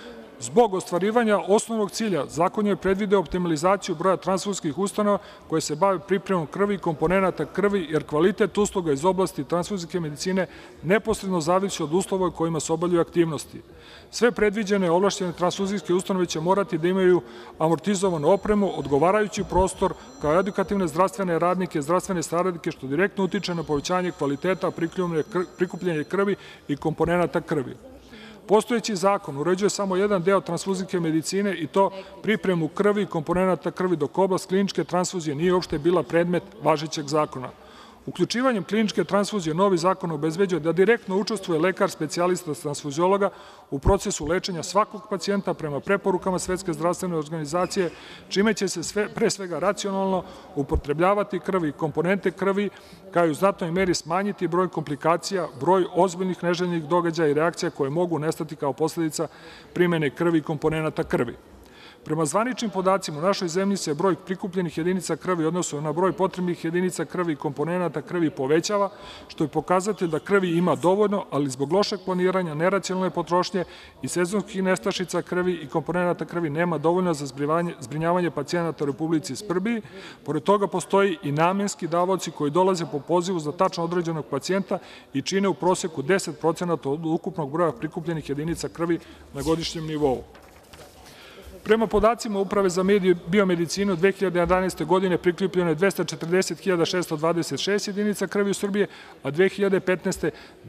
Zbog ostvarivanja osnovnog cilja, zakon je predvideo optimalizaciju broja transfuzijskih ustanova koje se bave pripremom krvi i komponenata krvi, jer kvalitet usluga iz oblasti transfuzijske medicine neposredno zavisi od uslova u kojima se obavljaju aktivnosti. Sve predviđene ovlašćene transfuzijske ustanove će morati da imaju amortizovanu opremu, odgovarajući prostor, kao edukativne zdravstvene radnike, zdravstvene saradnike, što direktno utiče na povećanje kvaliteta prikupljanja krvi i komponenata krvi. Postojeći zakon uređuje samo jedan deo transfuzijske medicine i to pripremu krvi i komponenata krvi, dok oblast kliničke transfuzije nije uopšte bila predmet važećeg zakona. Uključivanjem kliničke transfuzije novi zakon obezbeđuje da direktno učestvuje lekar specijalista transfuziologa u procesu lečenja svakog pacijenta prema preporukama Svetske zdravstvene organizacije, čime će se pre svega racionalno upotrebljavati krvi i komponente krvi, kao i u znatnoj meri smanjiti broj komplikacija, broj ozbiljnih neželjenih događaja i reakcija koje mogu nestati kao posledica primene krvi i komponenata krvi. Prema zvaničnim podacima, u našoj zemlji se broj prikupljenih jedinica krvi u odnosu na broj potrebnih jedinica krvi i komponenata krvi povećava, što je pokazatelj da krvi ima dovoljno, ali zbog lošeg planiranja, neracionalne potrošnje i sezonskih nestašica krvi i komponenata krvi nema dovoljno za zbrinjavanje pacijenata u Republici Srbiji. Pored toga postoji i namenski davaoci koji dolaze po pozivu za tačno određenog pacijenta i čine u proseku 10% od ukupnog broja prikupljenih jedinica krvi na godišnjem nivou. Prema podacima Uprave za biomedicinu, 2011. godine prikupljeno je 240.626 jedinica krvi u Srbiji, a 2015.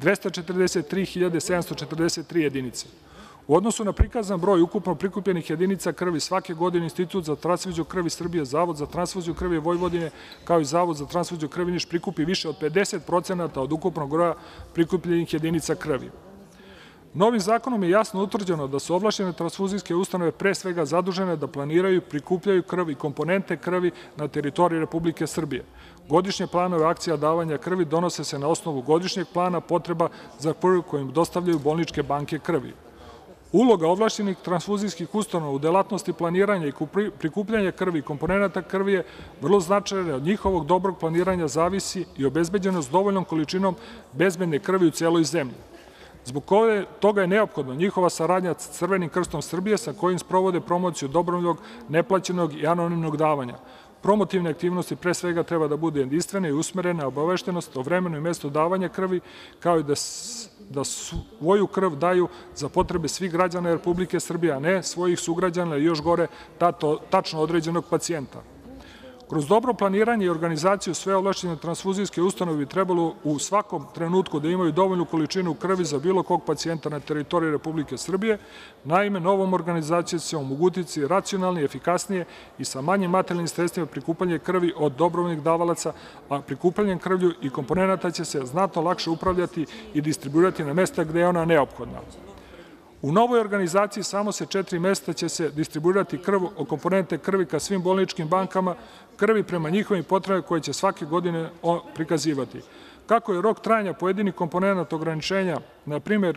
243.743 jedinice. U odnosu na prikazan broj ukupno prikupljenih jedinica krvi, svake godine Institut za transfuziju krvi Srbije, Zavod za transfuziju krvi Vojvodine, kao i Zavod za transfuziju krvi Niš prikupi više od 50% od ukupnog broja prikupljenih jedinica krvi. Novim zakonom je jasno utvrđeno da su ovlašćene transfuzijske ustanove pre svega zadužene da planiraju, prikupljaju krv i komponente krvi na teritoriji Republike Srbije. Godišnje planove akcija davanja krvi donose se na osnovu godišnjeg plana potreba za krv kojim dostavljaju bolničke banke krvi. Uloga ovlašćenih transfuzijskih ustanova u delatnosti planiranja i prikupljanja krvi i komponenata krvi je vrlo značajna. Od njihovog dobrog planiranja zavisi i obezbeđenost dovoljnom količinom bezbedne krvi u celoj zemlji. Zbog toga je neophodna njihova saradnja sa Crvenim krstom Srbije, sa kojim sprovode promociju dobrovoljnog, neplaćenog i anonimnog davanja. Promotivne aktivnosti pre svega treba da bude jedinstvene i usmerene obaveštenost o vremenu i mestu davanja krvi, kao i da svoju krv daju za potrebe svih građana Republike Srbije, a ne svojih sugrađana i još gore tačno određenog pacijenta. Kroz dobro planiranje i organizaciju sve ovlašćene transfuzijske ustanove bi trebalo u svakom trenutku da imaju dovoljnu količinu krvi za bilo kog pacijenta na teritoriji Republike Srbije. Naime, novom organizacijom će se omogućiti racionalnije, efikasnije i sa manjim materijalnim sredstvima prikupljanje krvi od dobrovoljnih davalaca, a prikupljanjem krvlju i komponenata će se znatno lakše upravljati i distribuirati na mesta gde je ona neophodna. U novoj organizaciji samo se 4 mesta će se distribuirati krv od komponente krvi ka svim bolničkim bankama krvi prema njihovim potrebama koje će svake godine prikazivati. Kako je rok trajanja pojedinih komponenata ograničenja, na primjer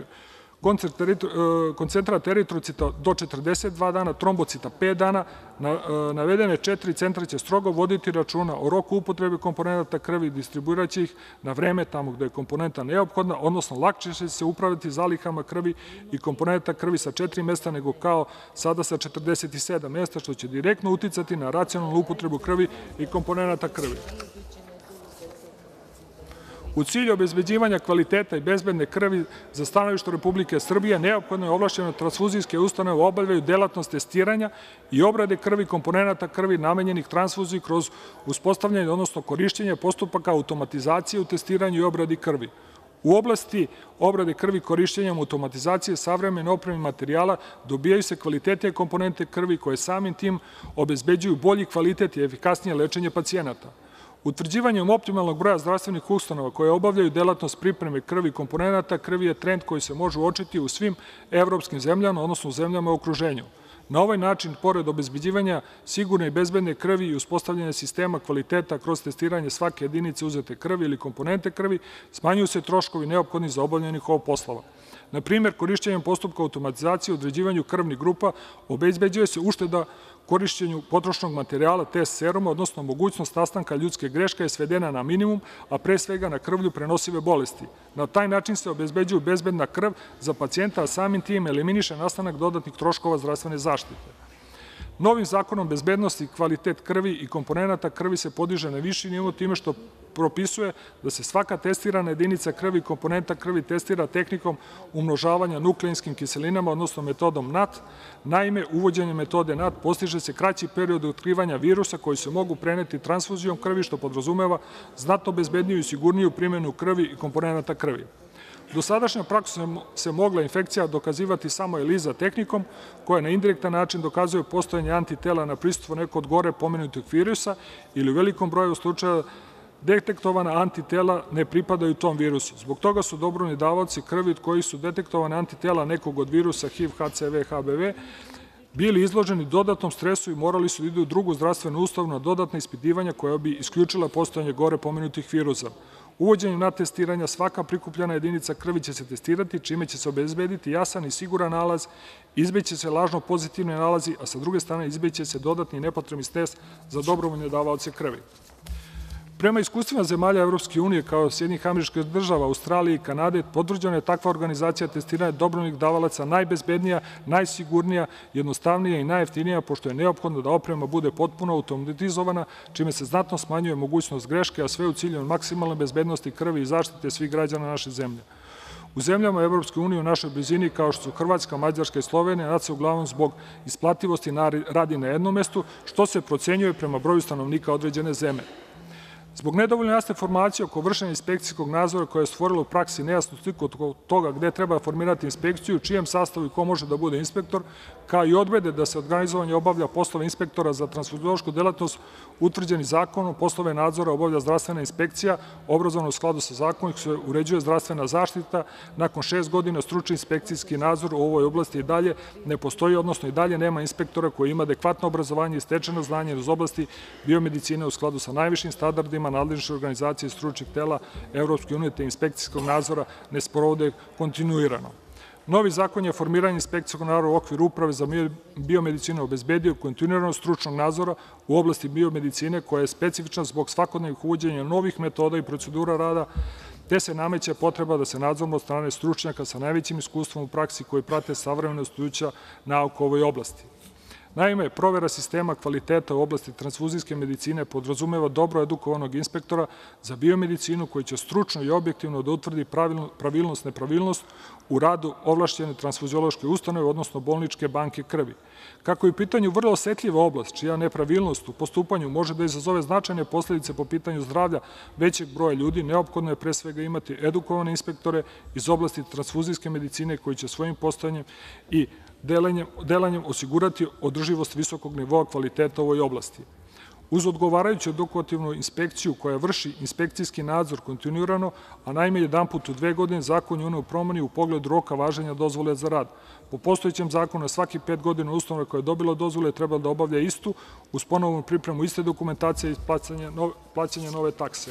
koncentrat eritrocita do 42 dana, trombocita 5 dana, navedene 4 centra će strogo voditi računa o roku upotrebe komponenata krvi i distribuiraće ih na vreme tamo gde je komponenta neophodna, odnosno lakše će se upraviti zalihama krvi i komponenata krvi sa 4 mesta nego kao sada sa 47 mesta, što će direktno uticati na racionalnu upotrebu krvi i komponenata krvi. U cilju obezbeđivanja kvaliteta i bezbedne krvi za stanovište Republike Srbije, neophodno je ovlašćene transfuzijske ustanove obavljaju delatnost testiranja i obrade krvi i komponenata krvi namenjenih transfuziji kroz uspostavljanje, odnosno korišćenje postupaka automatizacije u testiranju i obradi krvi. U oblasti obrade krvi korišćenjem automatizacije savremene opreme i materijala dobijaju se kvalitetnije komponente krvi koje samim tim obezbeđuju bolji kvalitet i efikasnije lečenje pacijenata. Utvrđivanjem optimalnog broja zdravstvenih ustanova koje obavljaju delatnost pripreme krvi i komponenata krvi je trend koji se može uočiti u svim evropskim zemljama, odnosno u zemljama u okruženju. Na ovaj način, pored obezbeđivanja sigurne i bezbedne krvi i uspostavljanja sistema kvaliteta kroz testiranje svake jedinice uzete krvi ili komponente krvi, smanjuju se troškovi neophodni za obavljanje ovih poslova. Na primer, korišćenjem postupka automatizacije u određivanju krvnih grupa obezbeđuje se ušteda korišćenju potrošnog materijala test seruma, odnosno mogućnost nastanka ljudske greške je svedena na minimum, a pre svega na krvlju prenosive bolesti. Na taj način se obezbeđuje bezbedna krv za pacijenta, a samim tim eliminiše nastanak dodatnih troškova zdravstvene zaštite. Novim zakonom bezbednosti, kvalitet krvi i komponenata krvi se podiže na viši nivo time što propisuje da se svaka testirana jedinica krvi i komponenta krvi testira tehnikom umnožavanja nukleinskim kiselinama, odnosno metodom NAT. Naime, uvođenjem metode NAT postiže se kraći period otkrivanja virusa koji se mogu preneti transfuzijom krvi, što podrazumeva znatno bezbedniju i sigurniju primjenu krvi i komponenata krvi. Do sadašnja praksa se mogla infekcija dokazivati samo ELISA tehnikom, koja na indirektan način dokazuje postojanje antitela na prisustvo nekog od gore pomenutih virusa ili u velikom broju slučaja detektovana antitela ne pripadaju tom virusu. Zbog toga su dobrovoljni davaoci krvi od kojih su detektovane antitela nekog od virusa HIV, HCV, HBV bili izloženi dodatnom stresu i morali su da idu u drugu zdravstvenu ustanovu na dodatna ispitivanja koja bi isključila postojanje gore pomenutih virusa. Uvođenjem NAT testiranja svaka prikupljena jedinica krvi će se testirati, čime će se obezbediti jasan i siguran nalaz, izbeći se lažno pozitivni nalazi, a sa druge strane izbeći se dodatni nepotrebni stres za dobrovoljne davaoce krvi. Prema iskustvima zemalja Evropske unije, kao Sjedinjenih Američkih Država, Australije i Kanade, potvrđena je takva organizacija testiranja dobrovoljnih davalaca najbezbednija, najsigurnija, jednostavnija i najjeftinija, pošto je neophodno da oprema bude potpuno automatizovana, čime se znatno smanjuje mogućnost greške, a sve u cilju maksimalne bezbednosti krvi i zaštite svih građana naše zemlje. U zemljama Evropske unije u našoj blizini, kao što su Hrvatska, Mađarska i Slovenija, NAT se uglavnom zbog isplativosti radi na jednom mestu, što se procenjuje prema broju stanovnika određene zemlje. Zbog nedovoljno jasne formacije oko vršenja inspekcijskog nadzora koja je stvorila u praksi nejasnu sliku od toga gde treba formirati inspekciju, u čijem sastavu i ko može da bude inspektor, kao i odredbe da se organizovanje obavlja poslove inspektora za transfuziološku delatnost utvrđeni zakonom, poslove nadzora obavlja zdravstvena inspekcija, obrazovana u skladu sa zakonom koji se uređuje zdravstvena zaštita. Nakon 6 godina stručni inspekcijski nadzor u ovoj oblasti i dalje ne postoji, odnosno i dalje nema inspektora koji ima adekvatno obrazovanje i stečeno znanje iz oblasti biomedicine u skladu sa najvišim standardima nadležnih organizacija i stručnih tela Evropske unije, te inspekcijskog nadzora ne sprovode kontinuirano. Novi zakon je formiranje inspekcijskog nadzora u okviru Uprave za biomedicinu obezbedio kontinuirano stručnog nadzora u oblasti biomedicine, koja je specifična zbog svakodnevnih uvođenja novih metoda i procedura rada, te se nameće potreba da se nadzor od strane stručnjaka sa najvećim iskustvom u praksi koji prate savremeno dostignuća nauka u ovoj oblasti. Naime, provera sistema kvaliteta u oblasti transfuzijske medicine podrazumeva dobro edukovanog inspektora za biomedicinu koji će stručno i objektivno da utvrdi pravilnost, nepravilnost u radu ovlašćene transfuziološke ustanove, odnosno bolničke banke krvi. Kako je u pitanju vrlo osetljiva oblast, čija nepravilnost u postupanju može da izazove značajne posledice po pitanju zdravlja većeg broja ljudi, neophodno je pre svega imati edukovane inspektore iz oblasti transfuzijske medicine koji će svojim postojanjem i delanjem osigurati održivost visokog nivoa kvaliteta u ovoj oblasti. Uz odgovarajuću edukativnu inspekciju koja vrši inspekcijski nadzor kontinuirano, a najmanje jedanput u 2 godine, zakon je uneo promeni u pogledu roka važenja dozvole za rad. Po postojećem zakonu, svaki 5 godina ustanova koja je dobila dozvole treba da obavlja istu, uz ponovnu pripremu iste dokumentacije i plaćanje nove takse.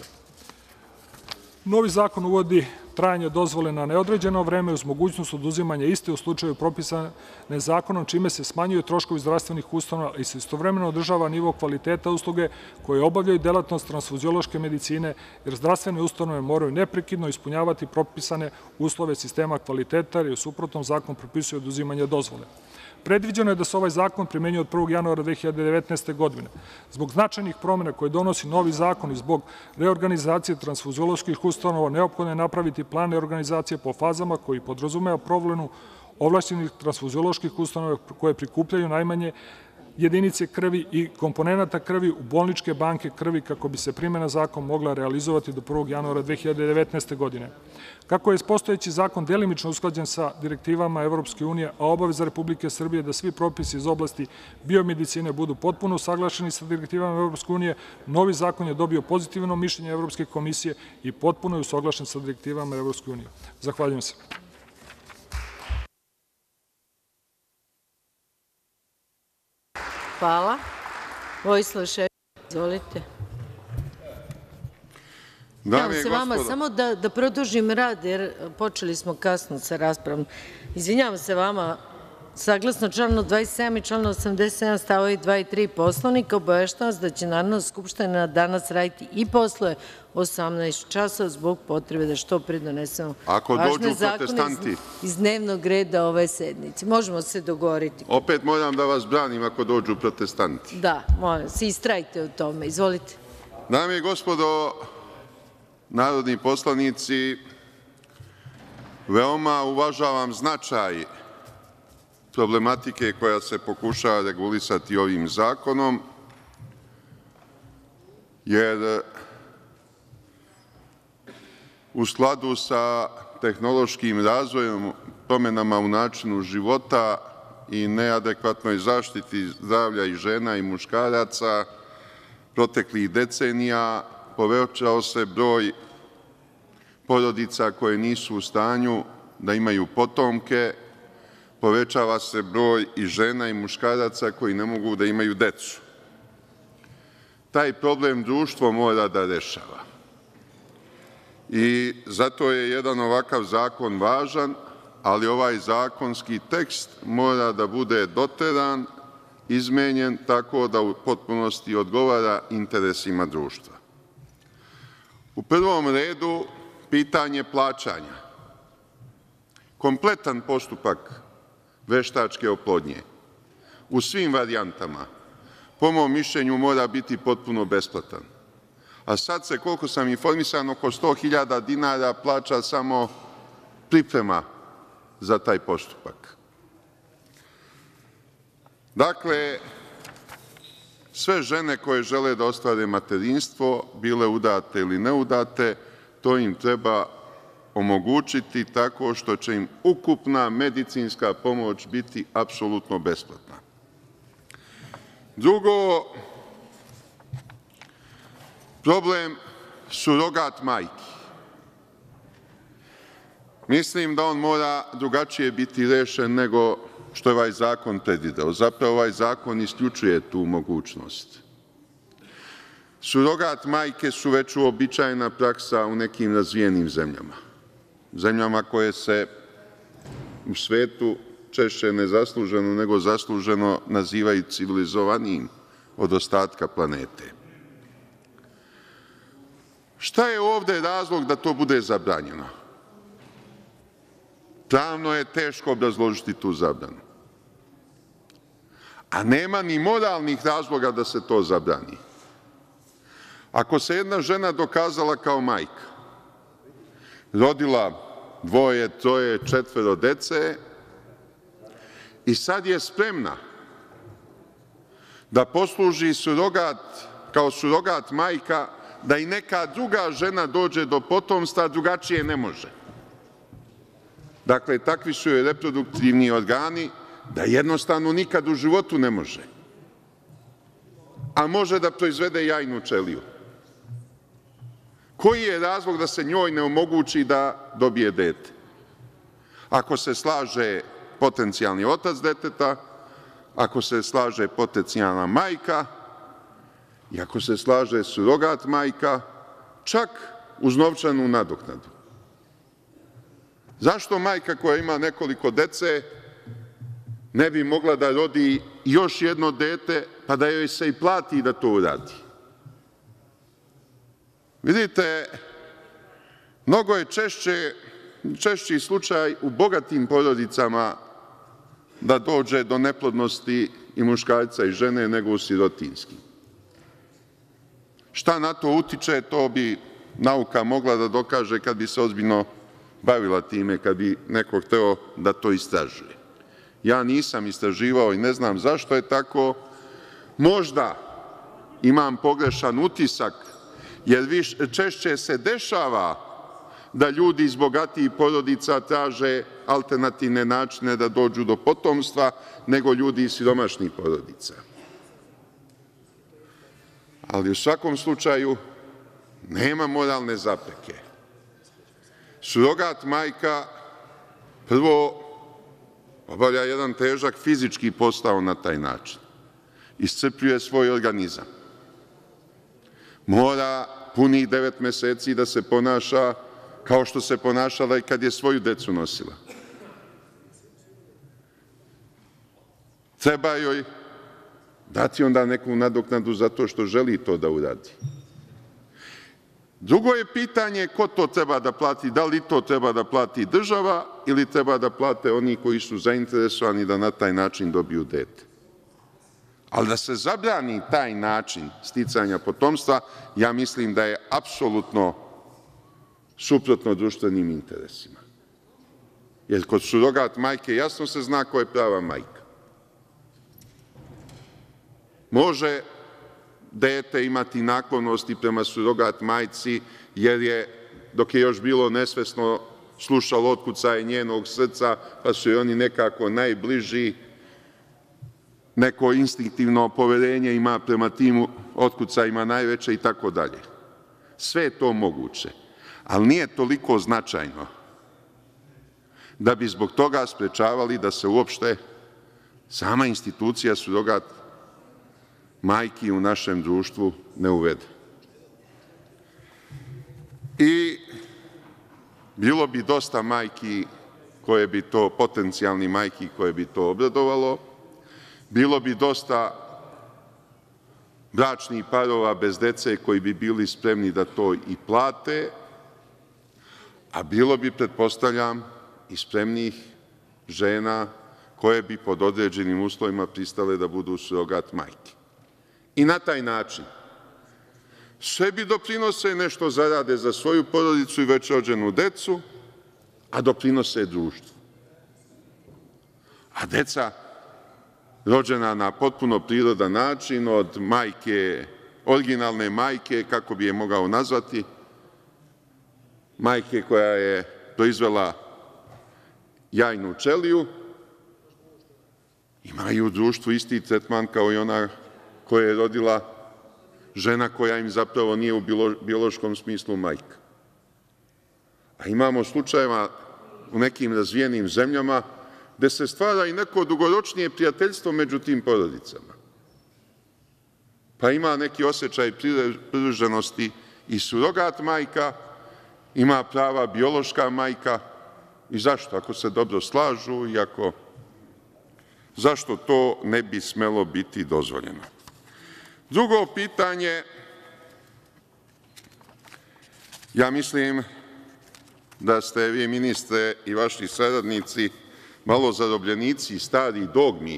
Novi zakon uvodi trajanje dozvole na neodređeno vreme uz mogućnost oduzimanja iste u slučaju propisane zakonom, čime se smanjuju troškovi zdravstvenih ustanova i se istovremeno održava nivo kvaliteta usluge koje obavljaju delatnost transfuziološke medicine, jer zdravstvene ustanove moraju neprekidno ispunjavati propisane uslove sistema kvaliteta, jer u suprotnom zakon propisuje oduzimanje dozvole. Predviđeno je da se ovaj zakon primenjuje od 1. januara 2019. godine. Zbog značajnih promena koje donosi novi zakon i zbog reorganizacije transfuzioloških ustanova, neophodno je napraviti plan reorganizacije po fazama koji podrazumeva promenu ovlašćenih transfuzioloških ustanova koje prikupljaju najmanje jedinice krvi i komponenata krvi u bolničke banke krvi, kako bi se primena zakona mogla realizovati do 1. januara 2019. godine. Kako je postojeći zakon delimično usklađen sa direktivama Evropske unije, a obaveza Republike Srbije da svi propisi iz oblasti biomedicine budu potpuno usaglašeni sa direktivama Evropske unije, novi zakon je dobio pozitivno mišljenje Evropske komisije i potpuno je usaglašen sa direktivama Evropske unije. Zahvaljujem se. Hvala. Vojislav Šešelj, izvolite. Samo da produžim rad, jer počeli smo kasno sa raspravom. Izvinjavam se vama, saglasno članu 27. i članu 87. stavovi 2. i 3. Poslovnika, obaveštavam vas da će Narodna skupština danas raditi i posle 18 časova zbog potrebe da što pre donesemo važne zakone iz dnevnog reda ove sednice. Možemo se dogovoriti. Opet moram da vas branim ako dođu protestanti. Da, molim se, istrajte u tome. Izvolite. Dame i gospodo narodni poslanici, veoma uvažavam značaj problematike koja se pokušava regulisati ovim zakonom, jer u skladu sa tehnološkim razvojem, promenama u načinu života i neadekvatnoj zaštiti zdravlja i žena i muškaraca proteklih decenija povećao se broj porodica koje nisu u stanju da imaju potomke, povećava se broj i žena i muškaraca koji ne mogu da imaju decu. Taj problem društvo mora da rešava. I zato je jedan ovakav zakon važan, ali ovaj zakonski tekst mora da bude doteran, izmenjen tako da u potpunosti odgovara interesima društva. U prvom redu, pitanje plaćanja. Kompletan postupak veštačke oplodnje u svim varijantama, po mom mišljenju, mora biti potpuno besplatan. A sad se, koliko sam informisan, oko 100.000 dinara plaća samo priprema za taj postupak. Dakle, sve žene koje žele da ostvare materinstvo, bile udate ili neudate, to im treba omogućiti tako što će im ukupna medicinska pomoć biti apsolutno besplatna. Drugo, problem surogat majki. Mislim da on mora drugačije biti rešen nego što je ovaj zakon predvideo. Zapravo, ovaj zakon isključuje tu mogućnost. Surogat majke su već uobičajena praksa u nekim razvijenim zemljama. Zemljama koje se u svetu češće nezasluženo nego zasluženo nazivaju civilizovanijim od ostatka planete. Šta je ovde razlog da to bude zabranjeno? Pravno je teško obrazložiti tu zabranu. A nema ni moralnih razloga da se to zabrani. Ako se jedna žena dokazala kao majka, rodila 2, 3, 4 dece i sad je spremna da posluži kao surogat majka da i neka druga žena dođe do potomstva, drugačije ne može. Dakle, takvi su joj reproduktivni organi da jednostavno nikad u životu ne može. A može da proizvede jajnu ćeliju. Koji je razlog da se njoj ne omogući da dobije dete? Ako se slaže potencijalni otac deteta, ako se slaže potencijalna majka i ako se slaže surogat majka, čak uz novčanu nadoknadu. Zašto majka koja ima nekoliko dece ne bi mogla da rodi još jedno dete, pa da joj se i plati da to uradi? Vidite, mnogo je češći slučaj u bogatim porodicama da dođe do neplodnosti i muškarca i žene nego u sirotinskim. Šta na to utiče, to bi nauka mogla da dokaže kad bi se ozbiljno bavila time, kad bi neko hteo da to istražuje. Ja nisam istraživao i ne znam zašto je tako. Možda imam pogrešan utisak, jer češće se dešava da ljudi iz bogatijih porodica traže alternativne načine da dođu do potomstva, nego ljudi iz siromašnih porodica. Ali u svakom slučaju nema moralne zapreke. Surogat majka prvo obavlja jedan težak fizički posao na taj način. Iscrpljuje svoj organizam. Mora punih 9 meseci da se ponaša kao što se ponašala i kad je svoju decu nosila. Treba joj dati onda neku nadoknadu zato što želi to da uradi. Drugo je pitanje ko to treba da plati, da li to treba da plati država ili treba da plate oni koji su zainteresovani da na taj način dobiju dete. Ali da se zabrani taj način sticanja potomstva, ja mislim da je apsolutno suprotno društvenim interesima. Jer kod surogat majke jasno se zna ko je prava majka. Može dete imati naklonosti prema surogat majci, jer je, dok je još bilo nesvesno, slušalo otkucaje njenog srca, pa su joj oni nekako najbliži, neko instinktivno poverenje ima prema tim otkucajima najveće i tako dalje. Sve je to moguće, ali nije toliko značajno da bi zbog toga sprečavali da se uopšte sama institucija surogat majki u našem društvu ne uvede. I bilo bi dosta majki koje bi to, potencijalni majki koje bi to obradovalo, bilo bi dosta bračnih parova bez dece koji bi bili spremni da to i plate, a bilo bi, pretpostavljam, i spremnih žena koje bi pod određenim uslovima pristale da budu surogat majke. I na taj način sebi doprinose, nešto zarade za svoju porodicu i već rođenu decu, a doprinose društvu. A deca rođena na potpuno prirodan način od majke, originalne majke, kako bi je mogao nazvati, majke koja je proizvela jajnu ćeliju, imaju u društvu isti tretman kao i ona koja je rodila žena koja im zapravo nije u biološkom smislu majka. A imamo slučajeva u nekim razvijenim zemljama gde se stvara i neko dugoročnije prijateljstvo među tim porodicama. Pa ima neki osećaj privrženosti i surogat majka, ima prava biološka majka. I zašto? Ako se dobro slažu i ako... Zašto to ne bi smelo biti dozvoljeno? Drugo pitanje, ja mislim da ste vi, ministre, i vaši saradnici malo zarobljenici starih dogmi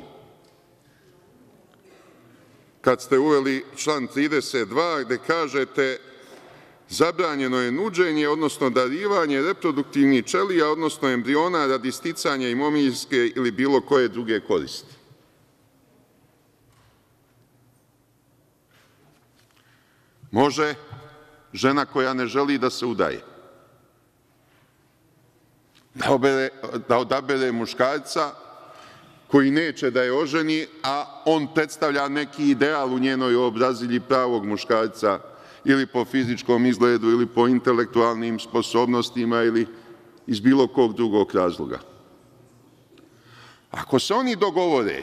kad ste uveli član 32 gde kažete zabranjeno je nuđenje, odnosno darivanje reproduktivnih ćelija, odnosno embriona radi sticanja imovinske ili bilo koje druge koristi. Može žena koja ne želi da se udaje da odabere muškarca koji neće da je oženi, a on predstavlja neki ideal u njenoj obrazilji pravog muškarca ili po fizičkom izgledu ili po intelektualnim sposobnostima ili iz bilo kog drugog razloga. Ako se oni dogovore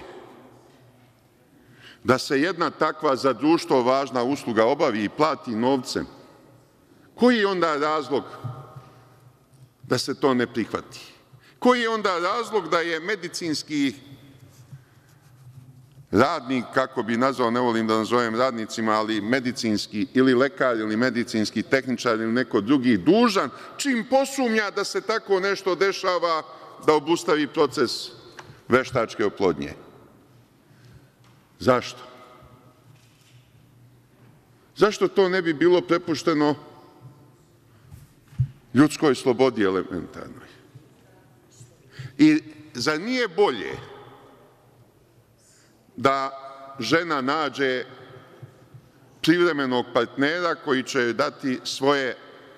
da se jedna takva za društvo važna usluga obavi i plati novcem, koji je onda razlog da se to ne prihvati? Koji je onda razlog da je medicinski radnik, kako bi nazvao, ne volim da nazovem radnicima, ali medicinski ili lekar ili medicinski tehničar ili neko drugi dužan, čim posumnja da se tako nešto dešava, da obustavi proces veštačke oplodnje? Zašto? Zašto to ne bi bilo prepušteno ljudskoj slobodi elementarnoj? I zar nije bolje da žena nađe privremenog partnera koji će joj dati svoje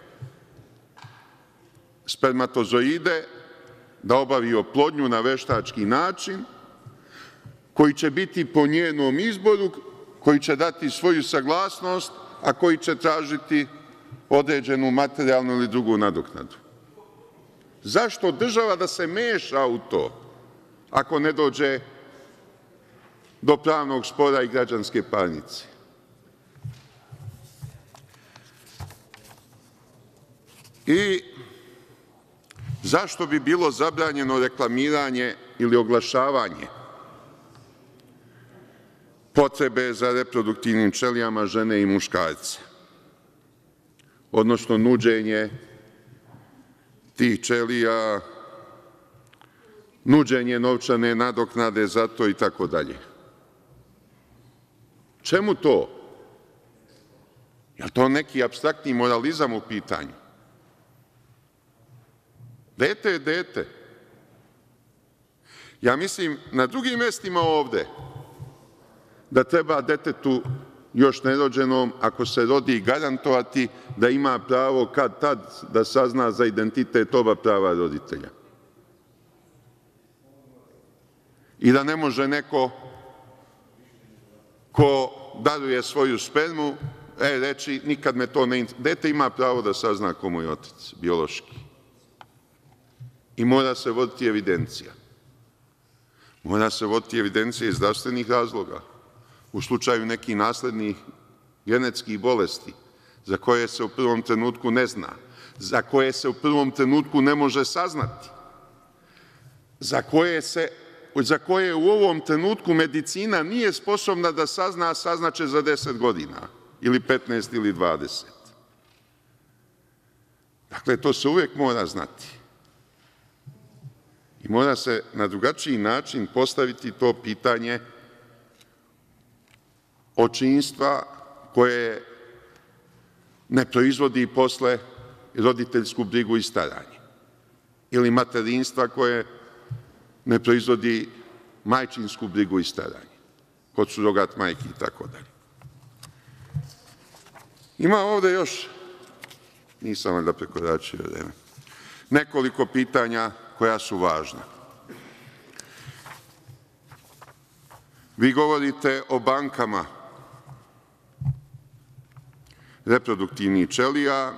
spermatozoide da obavi oplodnju na veštački način, koji će biti po njenom izboru, koji će dati svoju saglasnost, a koji će tražiti određenu materijalnu ili drugu nadoknadu? Zašto država da se meša u to, ako ne dođe do pravnog spora i građanske parnice? I zašto bi bilo zabranjeno reklamiranje ili oglašavanje potrebe za reproduktivnim ćelijama žene i muškarca, odnosno nuđenje tih ćelija, nuđenje novčane nadoknade za to i tako dalje? Čemu to? Je li to neki apstraktni moralizam u pitanju? Dete je dete. Ja mislim na drugim mestima ovde da treba detetu još nerođenom, ako se rodi, garantovati da ima pravo kad tad da sazna za identitet oba prava roditelja. I da ne može neko ko daruje svoju spermu reći nikad me to ne interesuje. Dete ima pravo da sazna ko mu je otac, biološki. I mora se voditi evidencija. Mora se voditi evidencija iz zdravstvenih razloga. U slučaju nekih naslednih genetskih bolesti za koje se u prvom trenutku ne zna, za koje se u prvom trenutku ne može saznati, za koje u ovom trenutku medicina nije sposobna da sazna, a saznaće za 10 godina, ili 15 ili 20. Dakle, to se uvek mora znati. I mora se na drugačiji način postaviti to pitanje očinstva koje ne proizvodi posle roditeljsku brigu i staranje, ili materinstva koje ne proizvodi majčinsku brigu i staranje, kod surogat majki i tako dalje. Ima ovde još, nisam valjda prekoračio vreme, nekoliko pitanja koja su važna. Vi govorite o bankama reproduktivnih ćelija,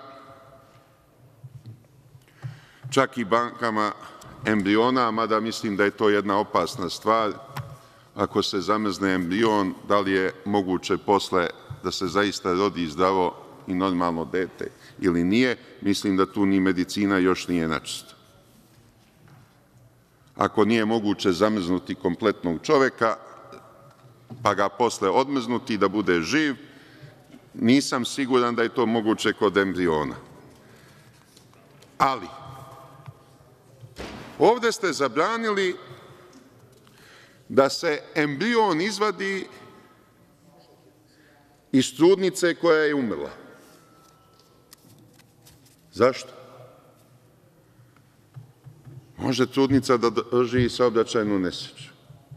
čak i bankama embriona, mada mislim da je to jedna opasna stvar. Ako se zamrzne embrion, da li je moguće posle da se zaista rodi zdravo i normalno dete ili nije, mislim da tu ni medicina još nije načisto. Ako nije moguće zamrznuti kompletnog čoveka, pa ga posle odmrznuti da bude živ, nisam siguran da je to moguće kod embriona. Ali, ovde ste zabranili da se embrion izvadi iz trudnice koja je umrla. Zašto? Može trudnica da doživi saobraćajnu nesreću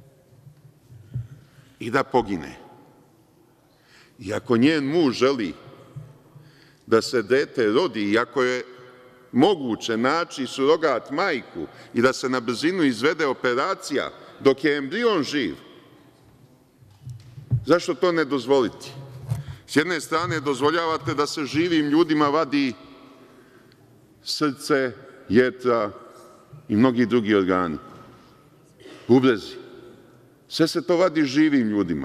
i da pogine. I ako njen muž želi da se dete rodi, i ako je moguće naći surogat majku i da se na brzinu izvede operacija dok je embrion živ, zašto to ne dozvoliti? S jedne strane dozvoljavate da se živim ljudima vadi srce, jetra i mnogi drugi organi, bubrezi. Sve se to vadi živim ljudima.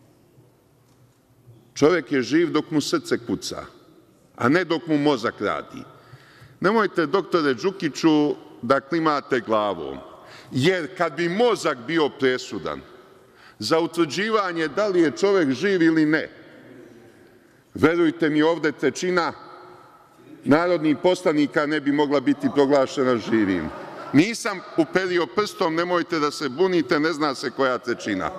Čovek je živ dok mu srce kuca, a ne dok mu mozak radi. Nemojte, doktore Đukiću, da klimate glavom, jer kad bi mozak bio presudan za utvrđivanje da li je čovek živ ili ne, verujte mi, ovde trećina narodnih poslanika ne bi mogla biti proglašena živim. Nisam uperio prstom, nemojte da se bunite, ne zna se koja trećina.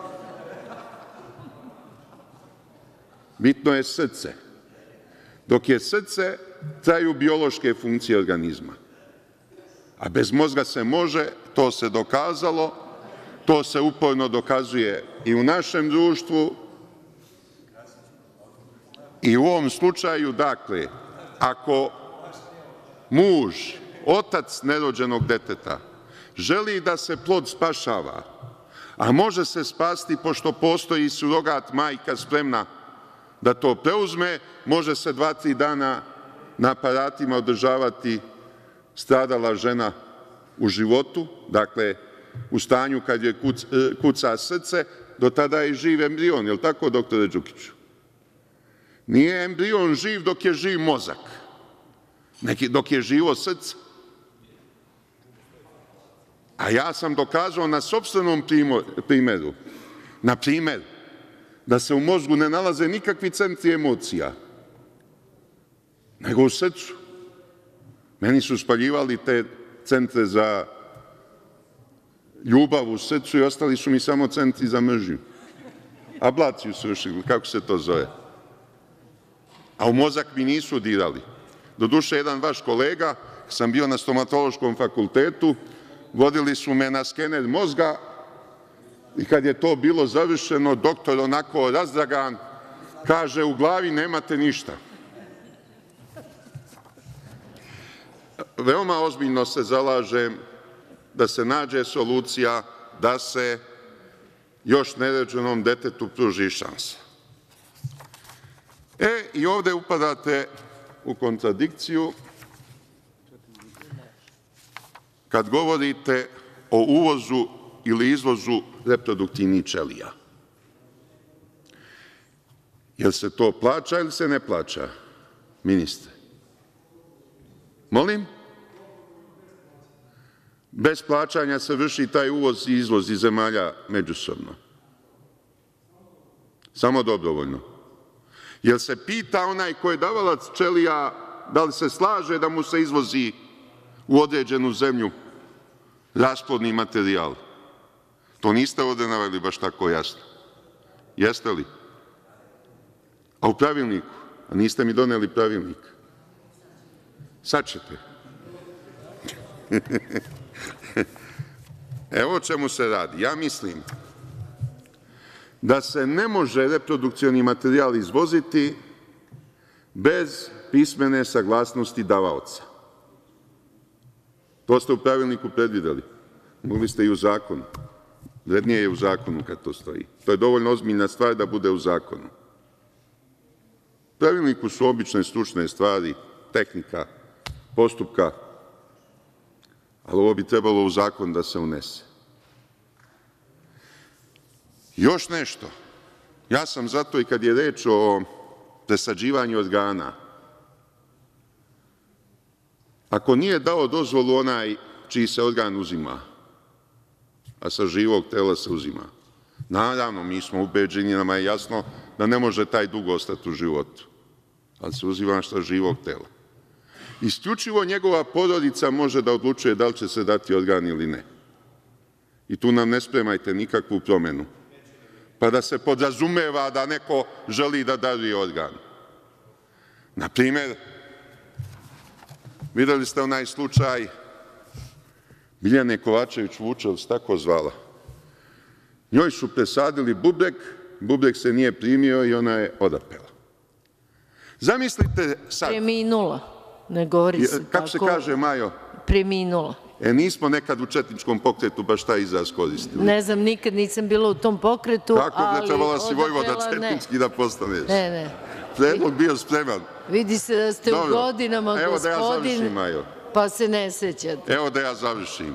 Bitno je srce. Dok je srce, traju biološke funkcije organizma. A bez mozga se može, to se dokazalo, to se uporno dokazuje i u našem društvu. I u ovom slučaju, dakle, ako muž, otac nerođenog deteta, želi da se plod spašava, a može se spasti pošto postoji surogat majka spremna da to preuzme, može se 2-3 dana na aparatima održavati stradala žena u životu, dakle, u stanju kad joj kuca srce, do tada je živ embrion, je li tako, doktore Đukiću? Nije embrion živ dok je živ mozak. dok je živo srce. A ja sam dokazao na sopstvenom primeru, na primer, da se u mozgu ne nalaze nikakvi centri emocija, nego u srcu. Meni su spaljivali te centre za ljubav u srcu i ostali su mi samo centri za mržnju. Ablaciju su vršili, kako se to zove. A u mozak mi nisu dirali. Doduše, jedan vaš kolega, sam bio na stomatološkom fakultetu, vodili su me na skener mozga i kad je to bilo završeno, doktor onako razdragan, kaže, u glavi nemate ništa. Veoma ozbiljno se zalažem da se nađe solucija da se još nerođenom detetu pruži šansa. I ovde upadate u kontradikciju kad govorite o uvozu ili izvozu reproduktivnih ćelija. Jel se to plaća ili se ne plaća, ministre? Molim? Bez plaćanja se vrši taj uvoz i izvoz iz zemalja međusobno. Samo dobrovoljno. Jel se pita onaj ko je davalac ćelija da li se slaže da mu se izvozi u određenu zemlju rasplodni materijal? To niste ovde naveli baš tako jasno. Jeste li? A u pravilniku? A niste mi doneli pravilnik. Sad ćete. Evo o čemu se radi. Ja mislim da se ne može reprodukcioni materijal izvoziti bez pismene saglasnosti davaoca. To ste u pravilniku predvideli. Mogli ste i u zakonu. Vrednije je u zakonu kad to stoji. To je dovoljno ozbiljna stvar da bude u zakonu. U pravilniku su obične stručne stvari, tehnika, postupka, ali ovo bi trebalo u zakon da se unese. Još nešto. Ja sam zato i kad je reč o presađivanju organa, ako nije dao dozvolu onaj čiji se organ uzima, a sa živog tela se uzima, naravno, mi smo ubeđeni, nama je jasno da ne može taj dugo ostati u životu, ali se uzima sa živog tela. Isključivo njegova porodica može da odlučuje da li će se dati organ ili ne. I tu nam ne spremajte nikakvu promenu, pa da se podrazumeva da neko želi da daruje organ. Na primer, videli ste onaj slučaj Biljane Kovačević Vučević, tako zvala. Njoj su presadili bubreg, bubreg se nije primio i ona je odapela. Zamislite sad... Preminula. Ne govori se tako. Kako se kaže, Majo? Preminula. Nismo nekad u četničkom pokretu baš taj izraz koristili. Ne znam, nikad nisam bila u tom pokretu, ali... Kako, ne trebala si Vojvoda Četnički da postaneš? Ne. Predlog bio spreman. Vidi se da ste u godinama gospodin... Evo da ja završim, Majo. Pa se ne sećate. Evo da ja završim.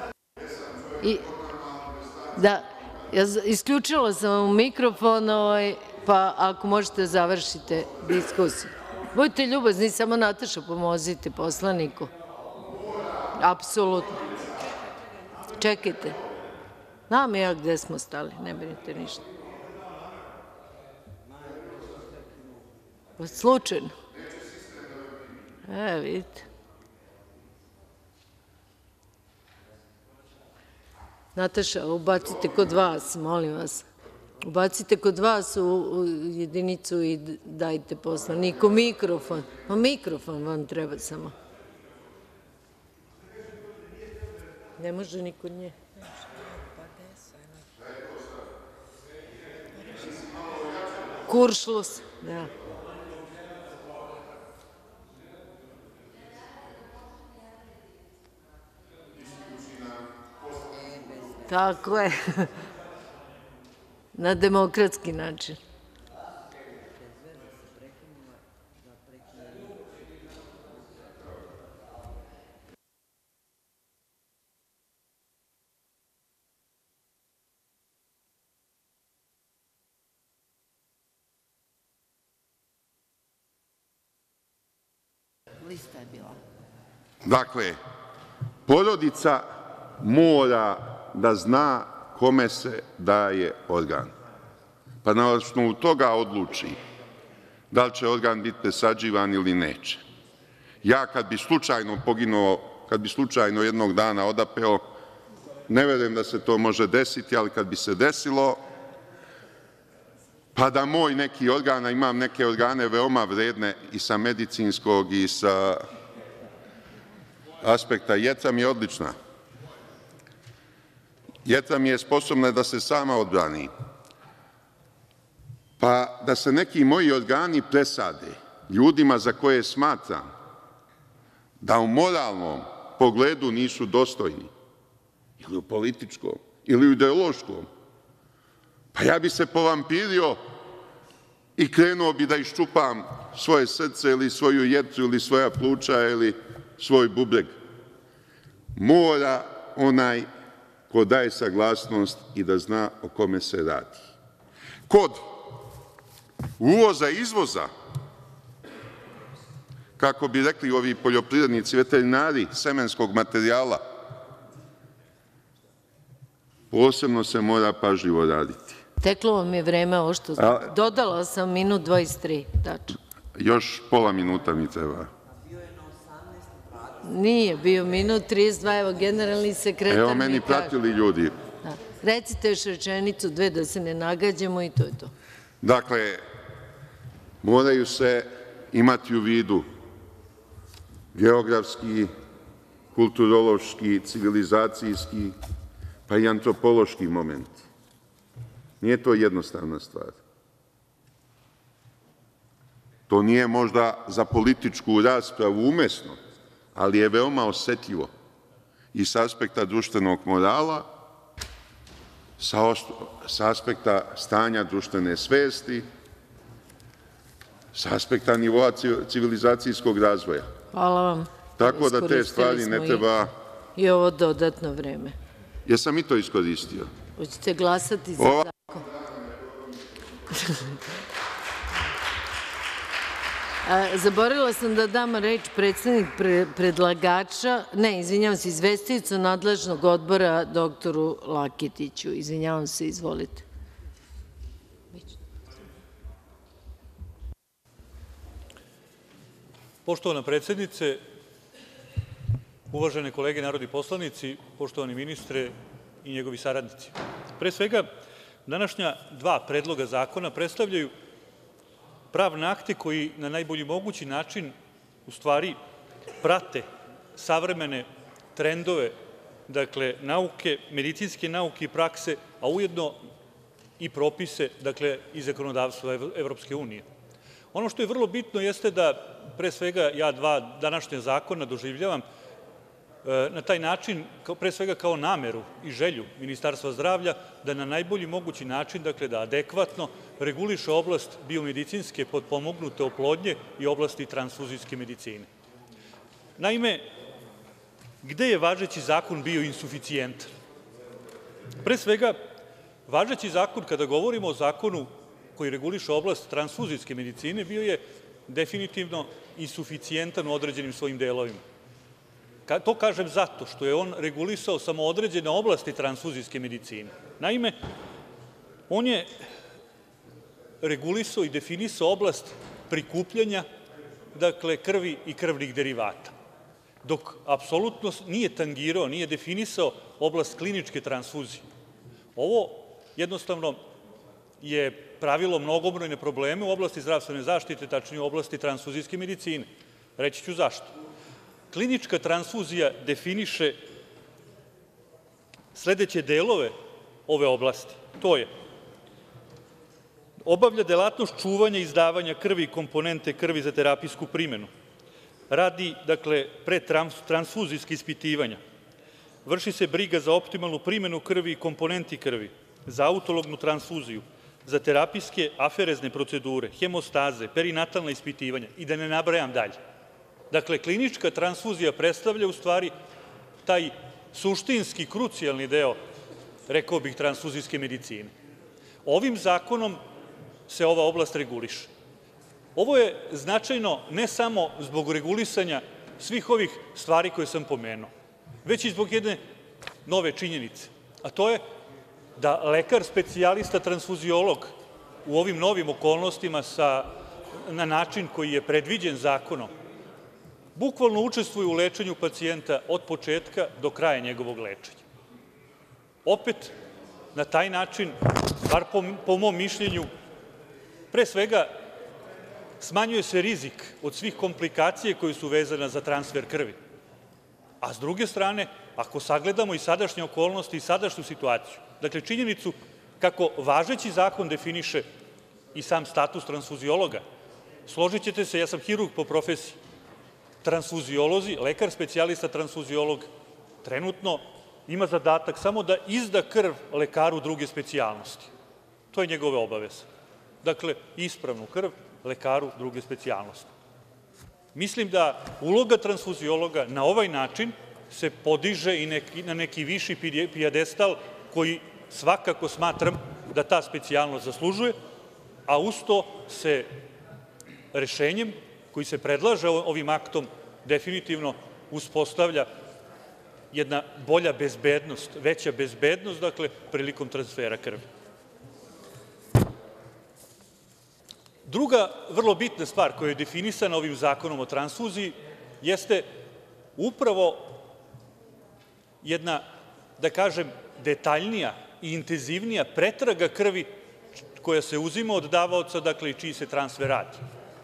Isključila sam vam mikrofon, pa ako možete da završite diskusiju. Budite ljubazni, samo Nataša pomozite poslaniku. Apsolutno. Čekajte. Znam ja gde smo stali, ne brinite ništa. Slučajno. Vidite. Nataša, ubacite kod vas, molim vas. Ubacite kod vas u jedinicu i dajte poslaniku mikrofon. Mikrofon vam treba samo. Ne može ni kod nje. Kuršlus, da. Tako je. Na demokratski način. Dakle, porodica mora da zna kome se daje organ, pa na osnovu toga odluči da li će organ biti presađivan ili neće. Ja kad bi slučajno poginuo, kad bi slučajno jednog dana odapeo, ne verujem da se to može desiti, ali kad bi se desilo, pa da moj neki organ, a imam neke organe veoma vredne i sa medicinskog i sa aspekta, jetra mi je odlična. Jetra mi je sposobna da se sama odbrani. Pa da se neki moji organi presade ljudima za koje smatram da u moralnom pogledu nisu dostojni, ili u političkom, ili u ideološkom, pa ja bi se povampirio i krenuo bi da iščupam svoje srce ili svoju jetru ili svoja pluća ili svoj bubreg. Mora onaj ko daje saglasnost i da zna o kome se radi. Kod uvoza i izvoza, kako bi rekli ovi poljoprivrednici, veterinari, semenskog materijala, posebno se mora pažljivo raditi. Teklo vam je vreme, ovo što znam. Dodala sam minut 23, tačno. Još pola minuta mi treba. Nije bio minut 32, evo generalni sekretar. Evo meni pratili ljudi. Recite još rečenicu, dve, da se ne nagađamo i to je to. Dakle, moraju se imati u vidu geografski, kulturološki, civilizacijski, pa i antropološki moment. Nije to jednostavna stvar. To nije možda za političku raspravu umesno, ali je veoma osetljivo i sa aspekta društvenog morala, sa aspekta stanja društvene svesti, sa aspekta nivoa civilizacijskog razvoja. Hvala vam. Tako da te stvari ne treba... I ovo dodatno vreme. Jesam i to iskoristio? Hoćete glasati za zakon? Zaboravila sam da dam reč predstavnik predlagača, ne, izvinjavam se, izvestiocu nadležnog odbora doktoru Laketiću. Izvinjavam se, izvolite. Poštovana predsednice, uvažene kolege narodni poslanici, poštovani ministre i njegovi saradnici. Pre svega, današnja dva predloga zakona predstavljaju pravne akte koji na najbolji mogući način u stvari prate savremene trendove, dakle, nauke, medicinske nauke i prakse, a ujedno i propise, dakle, i zakonodavstva Evropske unije. Ono što je vrlo bitno jeste da, pre svega, ja dva današnja zakona doživljavam na taj način, pre svega kao nameru i želju Ministarstva zdravlja da na najbolji mogući način, dakle da adekvatno reguliše oblast biomedicinske potpomognute oplodnje i oblasti transfuzijske medicine. Naime, gde je važeći zakon bio insuficijentan? Pre svega, važeći zakon, kada govorimo o zakonu koji reguliše oblast transfuzijske medicine, bio je definitivno insuficijentan u određenim svojim delovima. To kažem zato što je on regulisao samo određene oblasti transfuzijske medicine. Naime, on je regulisao i definisao oblast prikupljanja, dakle, krvi i krvnih derivata, dok apsolutno nije tangirao, nije definisao oblast kliničke transfuzije. Ovo jednostavno je pravilo mnogobrojne probleme u oblasti zdravstvene zaštite, tačnije u oblasti transfuzijske medicine. Reći ću zašto. Klinička transfuzija definiše sledeće delove ove oblasti. To je: obavlja delatnost čuvanja i izdavanja krvi i komponente krvi za terapijsku primenu, radi, dakle, predtransfuzijske ispitivanja, vrši se briga za optimalnu primenu krvi i komponenti krvi, za autolognu transfuziju, za terapijske aferezne procedure, hemostaze, perinatalna ispitivanja i da ne nabrajam dalje. Dakle, klinička transfuzija predstavlja u stvari taj suštinski, krucijalni deo, rekao bih, transfuzijske medicine. Ovim zakonom se ova oblast reguliše. Ovo je značajno ne samo zbog regulisanja svih ovih stvari koje sam pomenuo, već i zbog jedne nove činjenice, a to je da lekar specijalista transfuziolog u ovim novim okolnostima na način koji je predviđen zakonom bukvalno učestvuje u lečenju pacijenta od početka do kraja njegovog lečenja. Opet, na taj način, bar po mom mišljenju, pre svega smanjuje se rizik od svih komplikacija koje su vezane za transfer krvi. A s druge strane, ako sagledamo i sadašnje okolnosti i sadašnju situaciju, dakle činjenicu kako važeći zakon definiše i sam status transfuziologa, složit ćete se, ja sam hirurg po profesiji, transfuziolozi, lekar specijalista transfuziolog, trenutno ima zadatak samo da izda krv lekaru druge specijalnosti. To je njegove obaveze. Dakle, ispravnu krv lekaru druge specijalnosti. Mislim da uloga transfuziologa na ovaj način se podiže i na neki viši pijedestal koji svakako smatram da ta specijalnost zaslužuje, a uz to se rešenjem koji se predlaže ovim aktom definitivno uspostavlja jedna bolja bezbednost, veća bezbednost, dakle, prilikom transfera krvi. Druga vrlo bitna stvar koja je definisana ovim zakonom o transfuziji jeste upravo jedna, da kažem, detaljnija i intenzivnija pretraga krvi koja se uzima od davaoca, dakle, i čiji se transfer radi.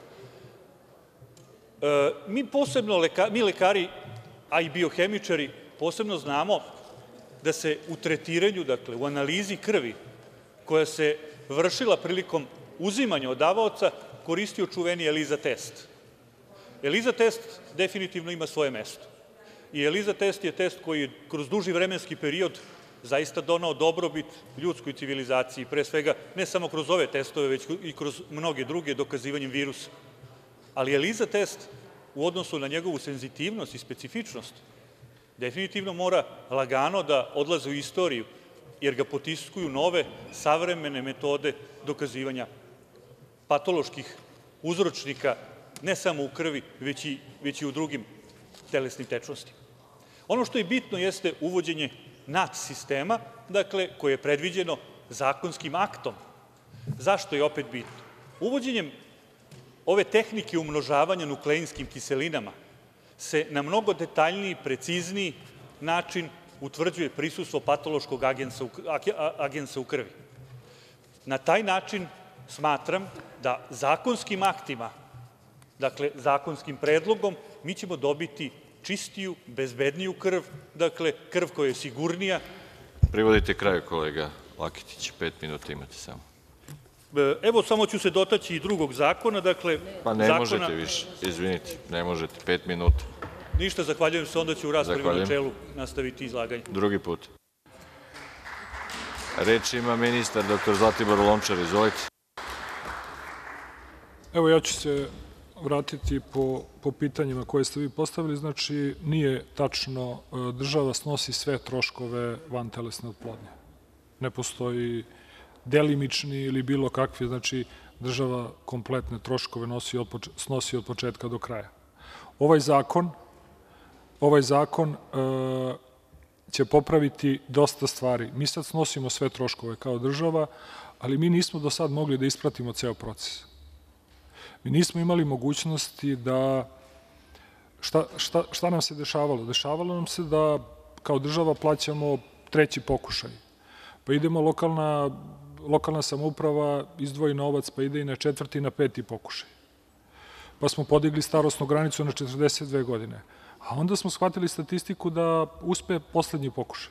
Mi lekari, a i biohemičari, posebno znamo da se u tretiranju, dakle, u analizi krvi koja se vršila prilikom uzimanja od davaoca koristio čuveni ELISA test. ELISA test definitivno ima svoje mesto. I ELISA test je test koji je kroz duži vremenski period zaista donao dobrobit ljudskoj civilizaciji, pre svega ne samo kroz ove testove, već i kroz mnoge druge dokazivanjem virusa. Ali ELISA test u odnosu na njegovu senzitivnost i specifičnost definitivno mora lagano da odlaze u istoriju, jer ga potiskuju nove, savremene metode dokazivanja patoloških uzročnika, ne samo u krvi, već i u drugim telesnim tečnostima. Ono što je bitno jeste uvođenje NAT sistema, dakle, koje je predviđeno zakonskim aktom. Zašto je opet bitno? Uvođenjem ove tehnike umnožavanja nukleinskim kiselinama se na mnogo detaljniji, precizniji način utvrđuje prisustvo patološkog agensa u krvi. Na taj način smatram da zakonskim aktima, dakle, zakonskim predlogom, mi ćemo dobiti čistiju, bezbedniju krv, dakle, krv koja je sigurnija. Privodite kraju, kolega Laketić, 5 minuta imate samo. Evo, samo ću se dotaći i drugog zakona, dakle... Pa ne možete više, izvinite, ne možete, 5 minuta. Ništa, zahvaljujem se, onda ću u raspravi u načelu nastaviti izlaganje. Drugi put. Reč ima ministar, dr. Zlatibor Lončar, izvolite. Evo, ja ću se vratiti po pitanjima koje ste vi postavili. Znači, nije tačno, država snosi sve troškove vantelesne oplodnje. Ne postoji delimični ili bilo kakvi, znači, država kompletne troškove snosi od početka do kraja. Ovaj zakon će popraviti dosta stvari. Mi sad snosimo sve troškove kao država, ali mi nismo do sad mogli da ispratimo ceo proces. Mi nismo imali mogućnosti da... Šta nam se dešavalo? Dešavalo nam se da kao država plaćamo 3. pokušaj. Pa idemo lokalna samouprava izdvoji novac, pa ide i na 4. i na 5. pokušaj. Pa smo podigli starosnu granicu na 42 godine. A onda smo shvatili statistiku da uspe poslednji pokušaj.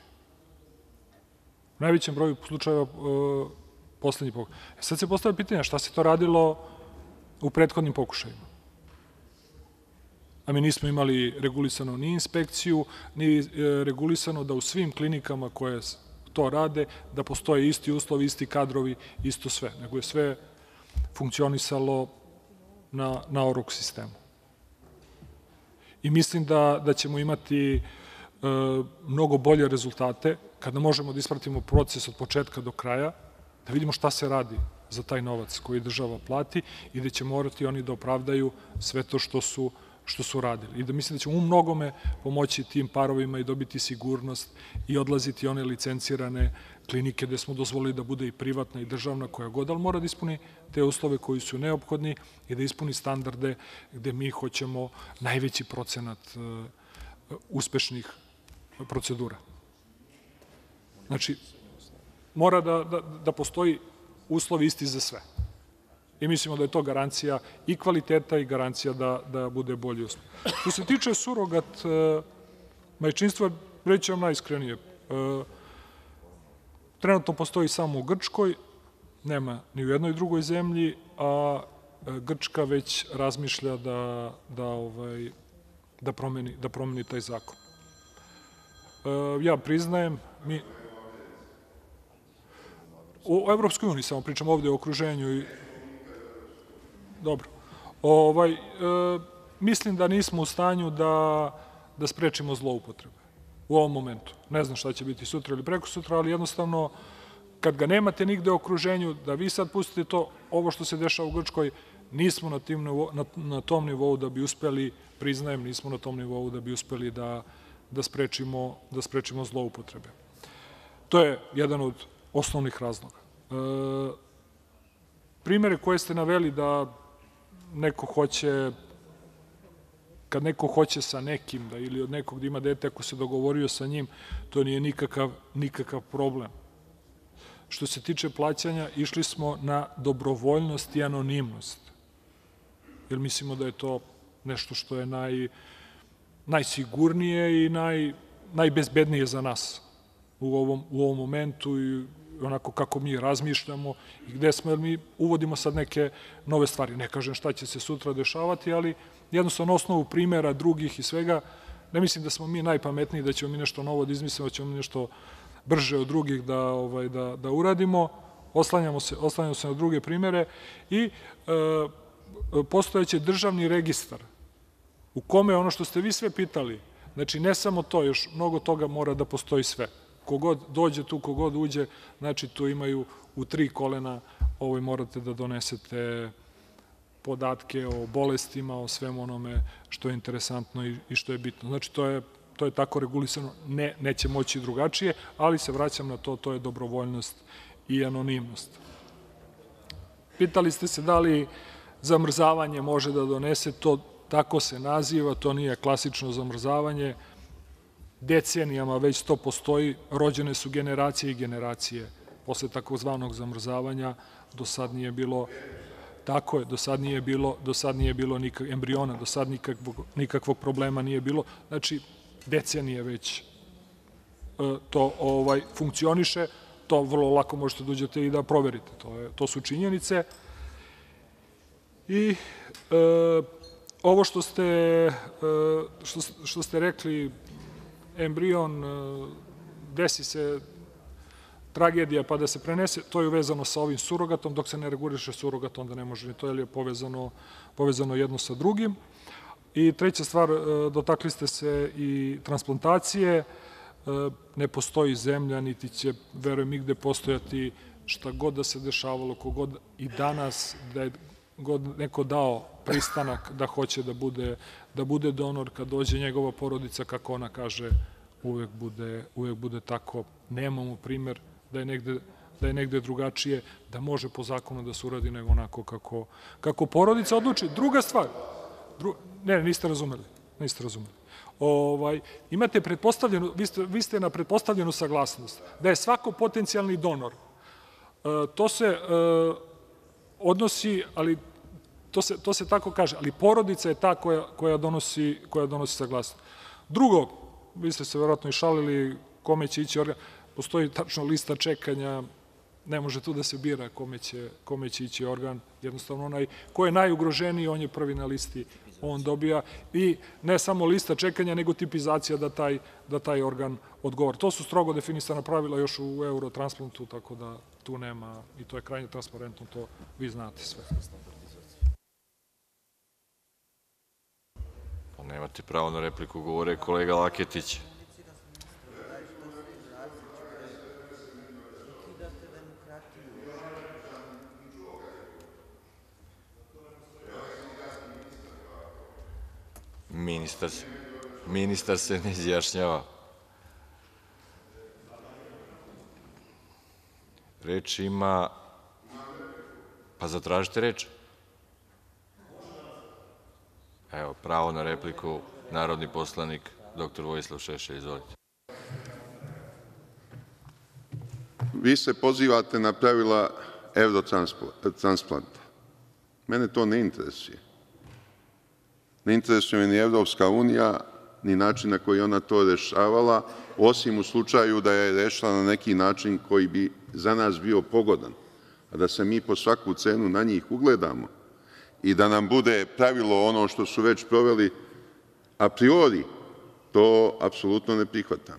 U najvećem broju slučajeva poslednji pokušaj. Sad se postavlja pitanje šta se to radilo u prethodnim pokušajima. A mi nismo imali regulisano ni inspekciju, ni regulisano da u svim klinikama koje to rade, da postoje isti uslovi, isti kadrovi, isto sve. Nego je sve funkcionisalo na ORUK sistemu. I mislim da ćemo imati mnogo bolje rezultate kada možemo da ispratimo proces od početka do kraja, da vidimo šta se radi za taj novac koji država plati i gde će morati oni da opravdaju sve to što su radili. I da mislim da ćemo u mnogome pomoći tim parovima i dobiti sigurnost i odlaziti one licencirane klinike gde smo dozvolili da bude i privatna i državna, koja god, ali mora da ispuni te uslove koji su neophodni i da ispuni standarde gde mi hoćemo najveći procenat uspešnih procedura. Znači, mora da postoji uslov isti za sve. I mislimo da je to garancija i kvaliteta i garancija da bude bolji uslov. Što se tiče surogat majčinstva, reći vam najiskrenije, trenutno postoji samo u Grčkoj, nema ni u jednoj drugoj zemlji, a Grčka već razmišlja da promeni taj zakon. Ja priznajem, u Evropskoj uniji samo pričam, ovde o okruženju. Dobro. Mislim da nismo u stanju da sprečimo zloupotrebe u ovom momentu. Ne znam šta će biti sutra ili preko sutra, ali jednostavno, kad ga nemate nigde u okruženju, da vi sad pustite to, ovo što se dešava u Grčkoj, nismo na tom nivou da bi uspeli, priznajem, nismo na tom nivou da bi uspeli da sprečimo zloupotrebe. To je jedan od osnovnih razloga. Primere koje ste naveli da neko hoće, kad neko hoće sa nekim ili od nekog da ima dete, ako se dogovorio sa njim, to nije nikakav problem. Što se tiče plaćanja, išli smo na dobrovoljnost i anonimnost, jer mislimo da je to nešto što je najsigurnije i najbezbednije za nas u ovom momentu i onako kako mi razmišljamo i gde smo, jer mi uvodimo sad neke nove stvari. Ne kažem šta će se sutra dešavati, ali jednostavno na osnovu primera drugih i svega, ne mislim da smo mi najpametniji, da ćemo mi nešto novo da izmislimo, da ćemo mi nešto brže od drugih da uradimo. Oslanjamo se na druge primere i postojeće državni registar u kome ono što ste vi sve pitali, znači ne samo to, još mnogo toga mora da postoji sve. Kogod dođe tu, kogod uđe, znači tu imaju u 3 kolena, morate da donesete podatke o bolestima, o svemu onome što je interesantno i što je bitno. Znači to je tako regulisano, neće moći drugačije, ali se vraćam na to je dobrovoljnost i anonimnost. Pitali ste se da li zamrzavanje može da donese, to tako se naziva, to nije klasično zamrzavanje, decenijama već to postoji, rođene su generacije i generacije posle takozvanog zamrzavanja, do sad nije bilo, tako je, do sad nije bilo embriona, do sad nikakvog problema nije bilo, znači decenije već to funkcioniše, to vrlo lako možete da uđete i da proverite, to su činjenice. I ovo što ste rekli, embrion, desi se tragedija pa da se prenese, to je vezano sa ovim surogatom, dok se ne reguliše surogat, onda ne može ni to, jer je povezano jedno sa drugim. I treća stvar, dotakli ste se i transplantacije, ne postoji zemlja, niti će, verujem, igde postojati šta god da se dešavalo, kogod i danas, da je god neko dao pristanak da hoće da bude donor, kad dođe njegova porodica, kako ona kaže, uvek bude tako. Nemamo primer da je negde drugačije, da može po zakonu da se uradi nego onako kako porodica odluči. Druga stvar, niste razumeli. Imate pretpostavljenu, vi ste na pretpostavljenu saglasnost, da je svako potencijalni donor. To se odnosi, ali to se tako kaže, ali porodica je ta koja donosi saglasnost. Drugo, vi ste se verovatno i šalili kome će ići organ, postoji tačno lista čekanja, ne može tu da se bira kome će ići organ, jednostavno onaj ko je najugroženiji, on je prvi na listi, on dobija i ne samo lista čekanja, nego tipizacija da taj organ odgovara. To su strogo definisana pravila još u Eurotransplantu, tako da tu nema, i to je krajnje transparentno, to vi znate sve. Nemate pravo na repliku, govore kolega Laketić. Ministar se ne izjašnjava. Reč ima... Pa zatražite reč. Evo, pravo na repliku, narodni poslanik dr. Vojislav Šešelj. Izvolite. Vi se pozivate na pravila Evrotransplanta. Mene to ne interesuje. Ne interesuje me ni Evropska unija, ni način na koji ona to rešavala, osim u slučaju da je rešila na neki način koji bi za nas bio pogodan, a da se mi po svaku cenu na njih ugledamo i da nam bude pravilo ono što su već proveli a priori, to apsolutno ne prihvatam.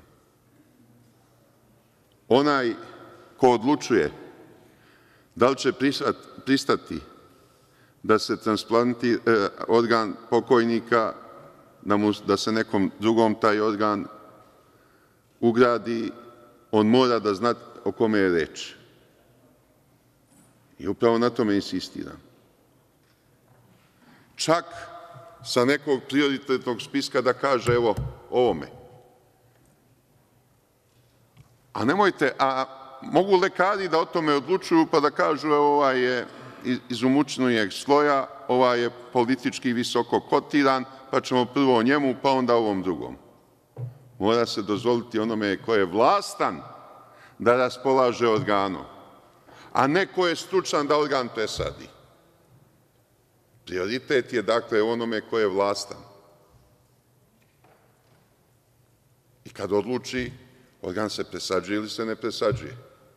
Onaj ko odlučuje da li će pristati da se transplantira organ pokojnika, da se nekom drugom taj organ ugradi, on mora da zna o kome je reč. I upravo na tome insistiram. Čak sa nekog prioritetnog spiska da kaže evo ovome. A nemojte, mogu lekari da o tome odlučuju pa da kažu evo ovaj je iz imućnijeg sloja, ovaj je politički visoko kotiran, pa ćemo prvo o njemu, pa onda ovom drugom. Mora se dozvoliti onome ko je vlastan da raspolaže organom, a ne ko je stručan da organ presadi. Prioritet je, dakle, onome ko je vlastan. I kad odluči, organ se presađuje ili se ne presađuje.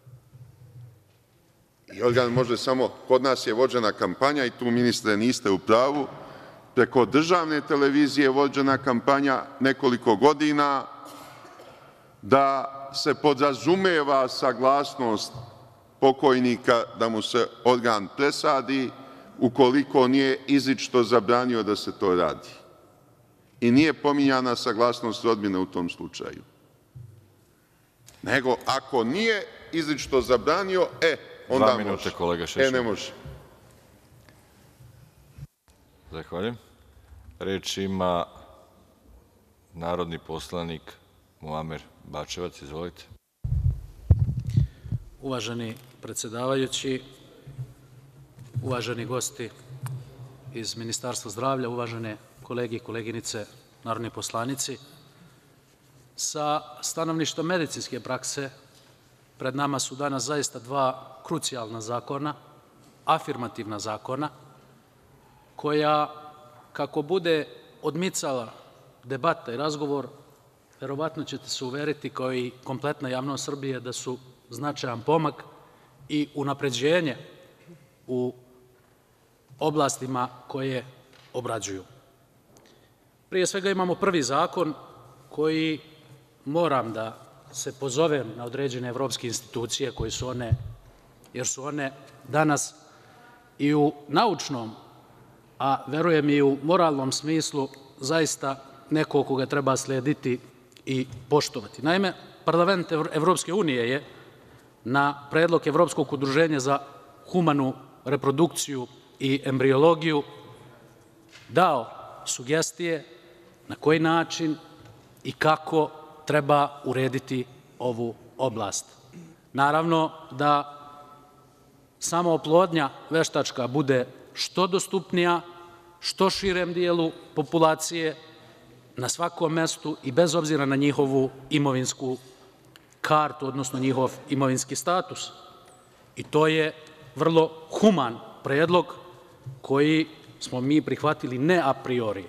I organ može samo, kod nas je vođena kampanja, i tu, ministre, niste u pravu, preko državne televizije vođena kampanja nekoliko godina da se podrazumeva saglasnost pokojnika da mu se organ presadi ukoliko nije izričito zabranio da se to radi. I nije pominjana saglasnost rodbine u tom slučaju. Nego, ako nije izričito zabranio, onda može. 2 minute, kolega Šešelj. Ne može. Zahvaljujem. Reč ima narodni poslanik Muamer Bačevac. Izvolite. Uvaženi predsedavajući, uvaženi gosti iz Ministarstva zdravlja, uvažene kolege i koleginice narodni poslanici, sa stanovišta medicinske prakse pred nama su danas zaista 2 krucijalna zakona, afirmativna zakona, koja, kako bude odmicala debata i razgovor, verovatno ćete se uveriti, kao i kompletna javnost Srbije, da su značajan pomak i unapređenje u oblastima koje obrađuju. Prije svega imamo prvi zakon koji, moram da se pozovem na određene evropske institucije koje su one, jer su one danas i u naučnom, a verujem i u moralnom smislu, zaista neko koga treba slediti i poštovati. Naime, Parlament Evropske unije je na predlog Evropskog udruženja za humanu reprodukciju i embriologiju dao sugestije na koji način i kako treba urediti ovu oblast. Naravno da samo oplodnja veštačka bude što dostupnija, što širem dijelu populacije, na svakom mestu i bez obzira na njihovu imovinsku kartu, odnosno njihov imovinski status. I to je vrlo human predlog koji smo mi prihvatili ne a priori.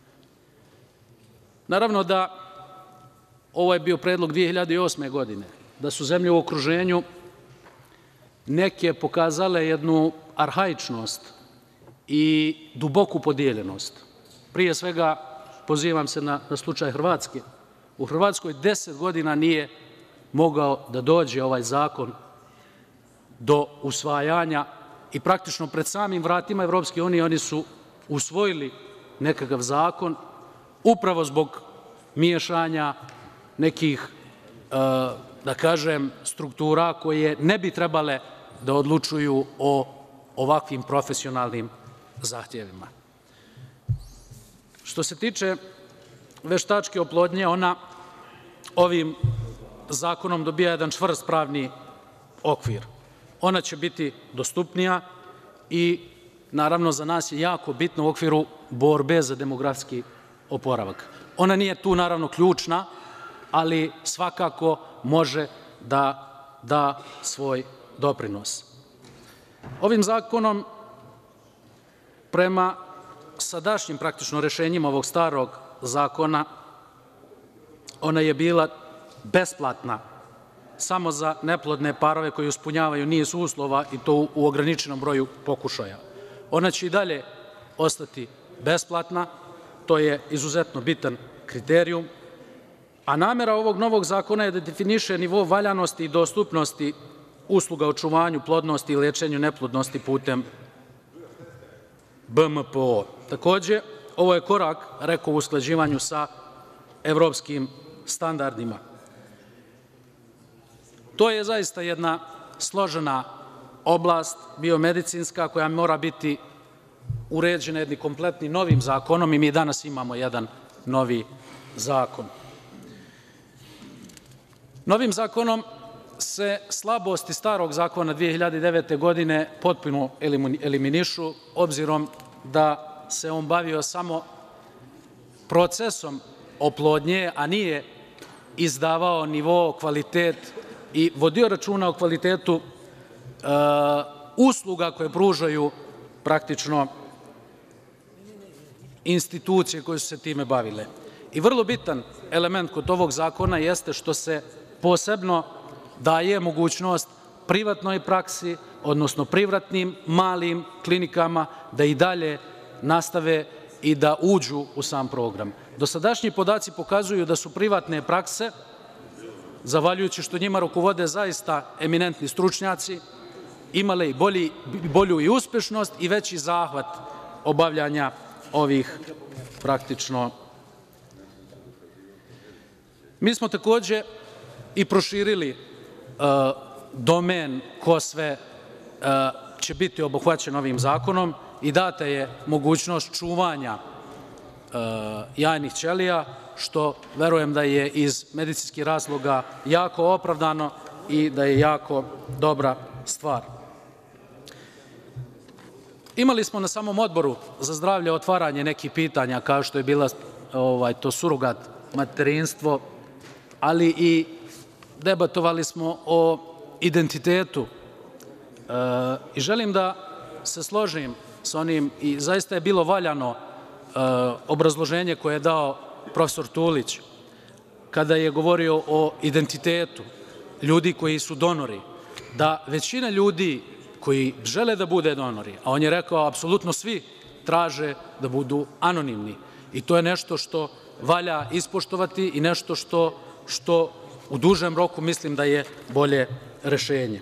Naravno da ovo je bio predlog 2008. godine, da su zemlje u okruženju neke pokazale jednu arhaičnost i duboku podijeljenost. Prije svega, pozivam se na slučaj Hrvatske. U Hrvatskoj 10 godina nije mogao da dođe ovaj zakon do usvajanja i praktično pred samim vratima Evropske unije oni su usvojili nekakav zakon upravo zbog miješanja nekih, da kažem, struktura koje ne bi trebale da odlučuju o ovakvim profesionalnim zahtjevima. Što se tiče veštačke oplodnje, ona ovim zakonom dobija jedan čvrst pravni okvir. Ona će biti dostupnija i naravno za nas je jako bitno u okviru borbe za demografski oporavak. Ona nije tu naravno ključna, ali svakako može da da svoj doprinos. Ovim zakonom, prema sadašnjim praktično rešenjima ovog starog zakona, ona je bila besplatna samo za neplodne parove koji ispunjavaju niz uslova i to u ograničenom broju pokušaja. Ona će i dalje ostati besplatna, to je izuzetno bitan kriterijum, a namera ovog novog zakona je da definiše nivo valjanosti i dostupnosti usluga o očuvanju plodnosti i lečenju neplodnosti putem BMPO. Takođe, ovo je korak, rekao, u usklađivanju sa evropskim standardima. To je zaista jedna složena oblast, biomedicinska, koja mora biti uređena jednim kompletnim novim zakonom i mi danas imamo jedan novi zakon. Novim zakonom se slabosti starog zakona 2009. godine potpuno eliminišu, obzirom da se on bavio samo procesom oplodnje, a nije izdavao nivo, kvalitet i vodio računa o kvalitetu usluga koje pružaju praktično institucije koje su se time bavile. I vrlo bitan element kod ovog zakona jeste što se posebno daje mogućnost privatnoj praksi, odnosno privatnim malim klinikama da i dalje nastave i da uđu u sam program. Dosadašnji podaci pokazuju da su privatne prakse, zahvaljujući što njima rukovode zaista eminentni stručnjaci, imale i bolju i uspešnost i veći zahvat obavljanja ovih praktično. Mi smo takođe i proširili domen ko sve će biti obuhvaćen ovim zakonom i data je mogućnost čuvanja jajnih ćelija, što verujem da je iz medicinskih razloga jako opravdano i da je jako dobra stvar. Imali smo na samom Odboru za zdravlje otvaranje nekih pitanja, kao što je bila to surogat materinstvo, ali i debatovali smo o identitetu i želim da se složim sa onim, i zaista je bilo valjano obrazloženje koje je dao profesor Tulić kada je govorio o identitetu ljudi koji su donori, da većina ljudi koji žele da bude donori, a on je rekao apsolutno svi traže da budu anonimni i to je nešto što valja ispoštovati i nešto što u dužem roku mislim da je bolje rešenje.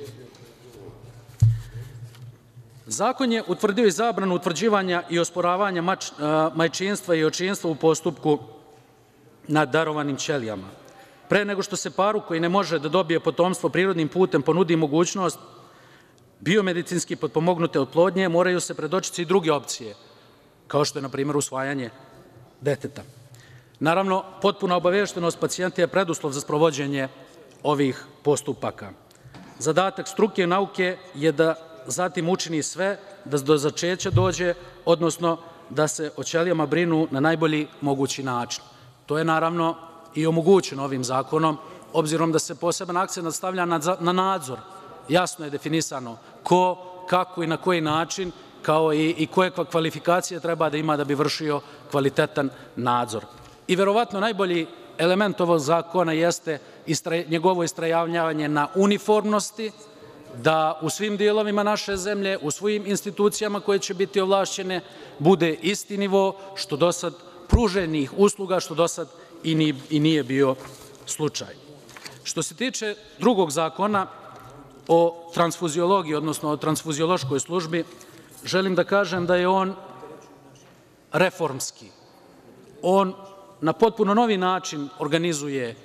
Zakon je utvrdio i zabranu utvrđivanja i osporavanja majčinstva i očinstva u postupku nad darovanim ćelijama. Pre nego što se paru koji ne može da dobije potomstvo prirodnim putem ponudi mogućnost biomedicinski potpomognute oplodnje, moraju se predočiti i druge opcije, kao što je, na primjer, usvajanje deteta. Naravno, potpuna obaveštenost pacijenta je preduslov za sprovođenje ovih postupaka. Zadatak struke i nauke je da zatim učini sve da do začeća dođe, odnosno da se o ćelijama brinu na najbolji mogući način. To je naravno i omogućeno ovim zakonom, obzirom da se poseban akcenat stavlja na nadzor. Jasno je definisano ko, kako i na koji način, kao i koje kvalifikacije treba da ima da bi vršio kvalitetan nadzor. I verovatno najbolji element ovog zakona jeste njegovo istrajavanje na uniformnosti, da u svim dijelovima naše zemlje, u svojim institucijama koje će biti ovlašćene, bude isti nivo što do sad pruženih usluga, što do sad i nije bio slučaj. Što se tiče drugog zakona o transfuziologiji, odnosno o transfuziološkoj službi, želim da kažem da je on reformski. On na potpuno novi način organizuje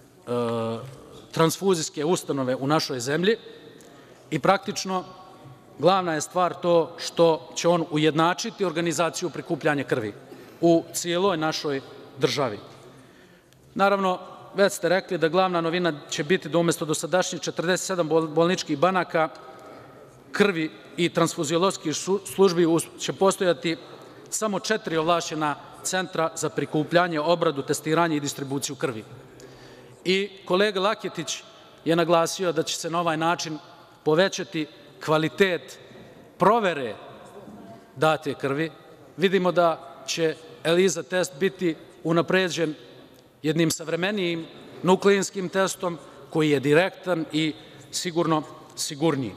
transfuzijske ustanove u našoj zemlji i praktično glavna je stvar to što će on ujednačiti organizaciju prikupljanja krvi u cijeloj našoj državi. Naravno, već ste rekli da glavna novina će biti da umesto dosadašnjih 47 bolničkih banaka krvi i transfuzioloških službi će postojati samo 4 ovlašćena centra za prikupljanje, obradu, testiranje i distribuciju krvi. I kolega Laketić je naglasio da će se na ovaj način povećati kvalitet provere date krvi. Vidimo da će ELISA test biti unapređen jednim savremenijim nukleinskim testom koji je direktan i sigurno sigurniji.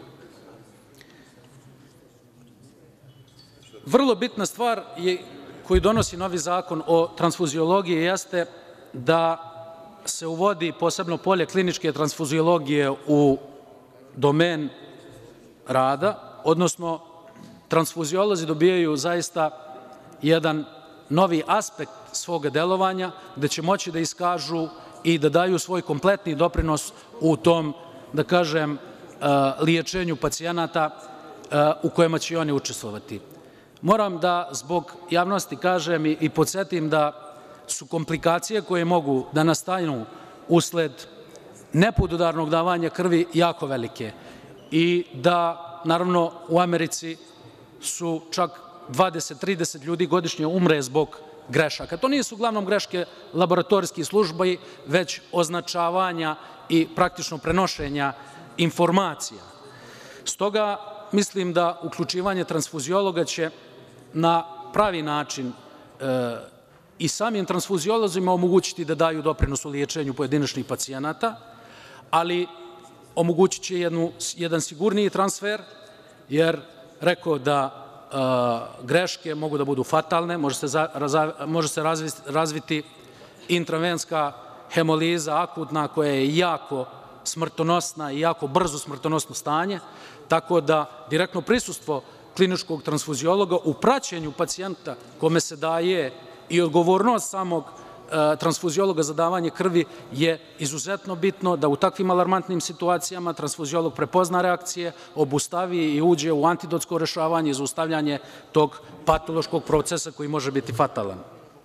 Vrlo bitna stvar koju donosi novi zakon o transfuziologiji jeste da se uvodi posebno polje kliničke transfuziologije u domen rada, odnosno transfuziolozi dobijaju zaista jedan novi aspekt svoga delovanja, gde će moći da iskažu i da daju svoj kompletni doprinos u tom, da kažem, liječenju pacijenata u kojima će oni učestvovati. Moram da zbog javnosti kažem i podsjetim da su komplikacije koje mogu da nastanu usled nepodudarnog davanja krvi jako velike i da, naravno, u Americi su čak 20-30 ljudi godišnje umre zbog grešaka. To nisu uglavnom greške laboratorijskih službi, već označavanja i praktično prenošenja informacija. Stoga mislim da uključivanje transfuziologa će na pravi način i samim transfuziolozima omogućiti da daju doprinos u liječenju pojedinačnih pacijenata, ali omogućit će jedan sigurniji transfer, jer rekao da greške mogu da budu fatalne, može se razviti intravenska hemoliza akutna koja je jako smrtonosna i jako brzo smrtonosno stanje, tako da direktno prisustvo kliničkog transfuziologa u praćenju pacijenta kome se daje i odgovornost samog transfuziologa za davanje krvi je izuzetno bitno, da u takvim alarmantnim situacijama transfuziolog prepozna reakcije, obustavi i uđe u antidotsko rešavanje i zaustavljanje tog patološkog procesa koji može biti fatalan.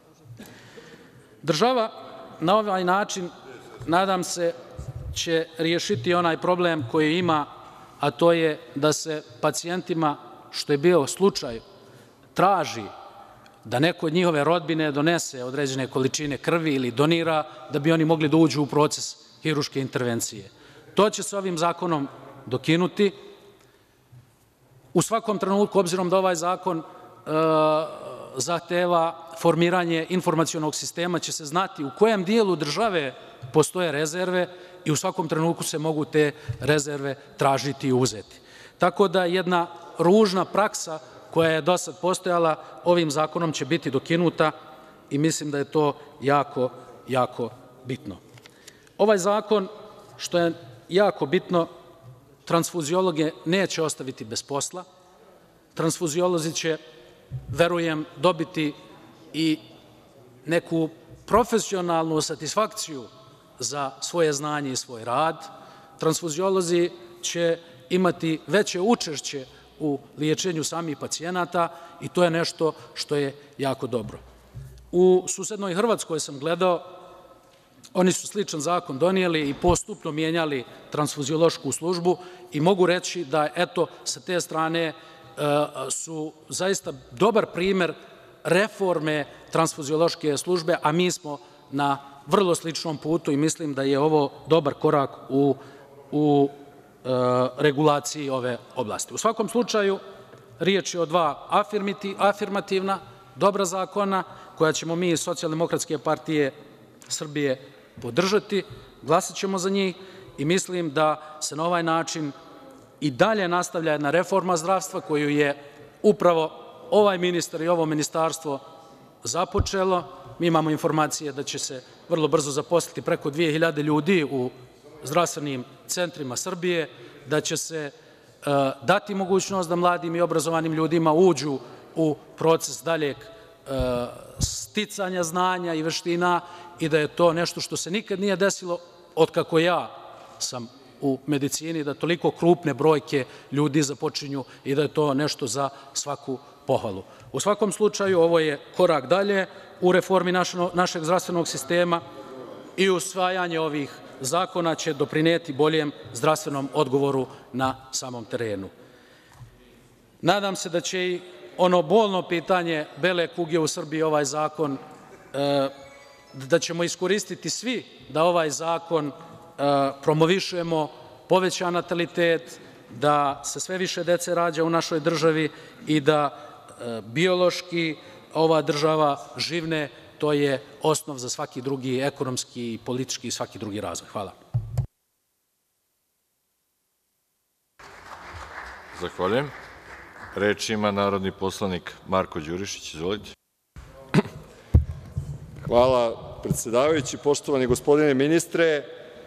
Država na ovaj način, nadam se, će riješiti onaj problem koji ima, a to je da se pacijentima, što je bio slučaj, traži da neko od njihove rodbine donese određene količine krvi ili donira da bi oni mogli da uđu u proces hirurške intervencije. To će se ovim zakonom dokinuti. U svakom trenutku, obzirom da ovaj zakon zahteva formiranje informacionog sistema, će se znati u kojem dijelu države postoje rezerve i u svakom trenutku se mogu te rezerve tražiti i uzeti. Tako da jedna ružna praksa koja je do sad postojala, ovim zakonom će biti dokinuta i mislim da je to jako, jako bitno. Ovaj zakon, što je jako bitno, transfuziologe neće ostaviti bez posla. Transfuziolozi će, verujem, dobiti i neku profesionalnu satisfakciju za svoje znanje i svoj rad. Transfuziolozi će imati veće učešće u liječenju samih pacijenata i to je nešto što je jako dobro. U susednoj Hrvatskoj sam gledao, oni su sličan zakon donijeli i postupno mijenjali transfuziološku službu i mogu reći da, eto, sa te strane su zaista dobar primer reforme transfuziološke službe, a mi smo na vrlo sličnom putu i mislim da je ovo dobar korak u regulaciji ove oblasti. U svakom slučaju, riječ je o dva afirmativna, dobra zakona koja ćemo mi iz Socijaldemokratske partije Srbije podržati, glasat ćemo za njih i mislim da se na ovaj način i dalje nastavlja jedna reforma zdravstva koju je upravo ovaj ministar i ovo ministarstvo započelo. Mi imamo informacije da će se vrlo brzo zaposliti preko 2000 ljudi u zdravstvenim centrima Srbije, da će se dati mogućnost da mladim i obrazovanim ljudima uđu u proces daljeg sticanja znanja i veština i da je to nešto što se nikad nije desilo otkako ja sam u medicini, da toliko krupne brojke ljudi započinju i da je to nešto za svaku pohvalu. U svakom slučaju, ovo je korak dalje u reformi našeg zdravstvenog sistema i usvajanje ovih zakona će doprineti boljem zdravstvenom odgovoru na samom terenu. Nadam se da će i ono bolno pitanje bele kuge u Srbiji, ovaj zakon, da ćemo iskoristiti svi da ovaj zakon promovišemo, poveća natalitet, da se sve više dece rađa u našoj državi i da biološki ova država živne. To je osnov za svaki drugi ekonomski, politički i svaki drugi razvoj. Hvala. Zahvaljujem. Reč ima narodni poslanik Marko Đurišić. Izvolite. Hvala, predsedavajući. Poštovani gospodine ministre,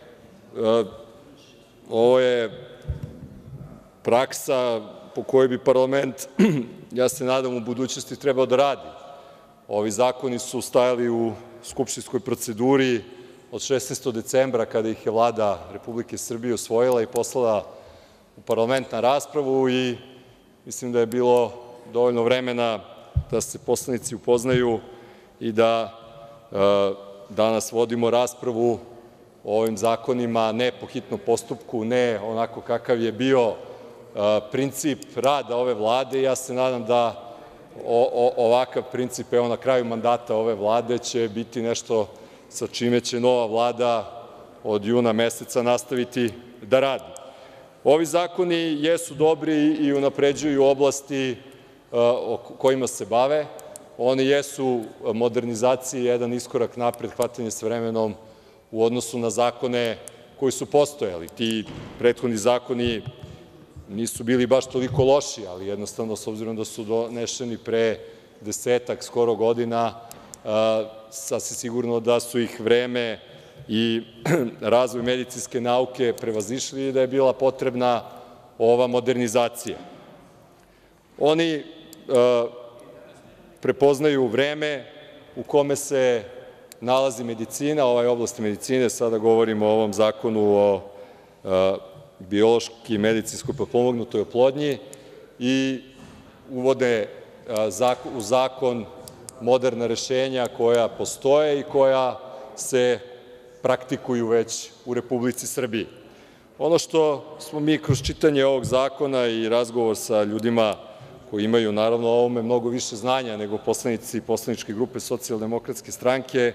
ovo je praksa po kojoj bi parlament, ja se nadam, u budućnosti trebao da radi. Ovi zakoni su stajali u skupštinskoj proceduri od 16. decembra, kada ih je Vlada Republike Srbije usvojila i poslala u parlament na raspravu, i mislim da je bilo dovoljno vremena da se poslanici upoznaju i da danas vodimo raspravu o ovim zakonima, ne po hitnom postupku, ne onako kakav je bio princip rada ove Vlade. Ja se nadam da ovakav princip, evo na kraju mandata ove Vlade, će biti nešto sa čime će nova Vlada od juna meseca nastaviti da radi. Ovi zakoni jesu dobri i unapređuju oblasti kojima se bave. Oni jesu modernizacija i jedan iskorak napred, hvatanje s vremenom u odnosu na zakone koji su postojali. Ti prethodni zakoni nisu bili baš toliko loši, ali jednostavno, s obzirom da su donešeni pre 10-ak skoro godina, sasvim sigurno da su ih vreme i razvoj medicinske nauke prevazišli i da je bila potrebna ova modernizacija. Oni prepoznaju vreme u kome se nalazi medicina, ovaj oblast medicine, sada govorimo o ovom zakonu o biološki i medicinskoj potpomognutoj oplodnji, i uvode u zakon moderna rešenja koja postoje i koja se praktikuju već u Republici Srbiji. Ono što smo mi kroz čitanje ovog zakona i razgovor sa ljudima koji imaju, naravno, o ovome mnogo više znanja nego poslanici poslaničke grupe Socijaldemokratske stranke,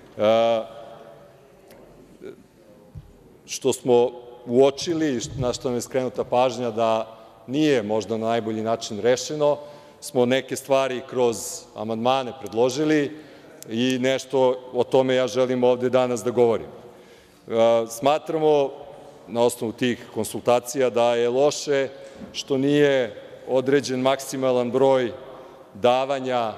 što smo uočili, na što nam je skrenuta pažnja da nije možda na najbolji način rešeno, smo neke stvari kroz amandmane predložili i nešto o tome ja želim ovde danas da govorim. Smatramo, na osnovu tih konsultacija, da je loše što nije određen maksimalan broj davanja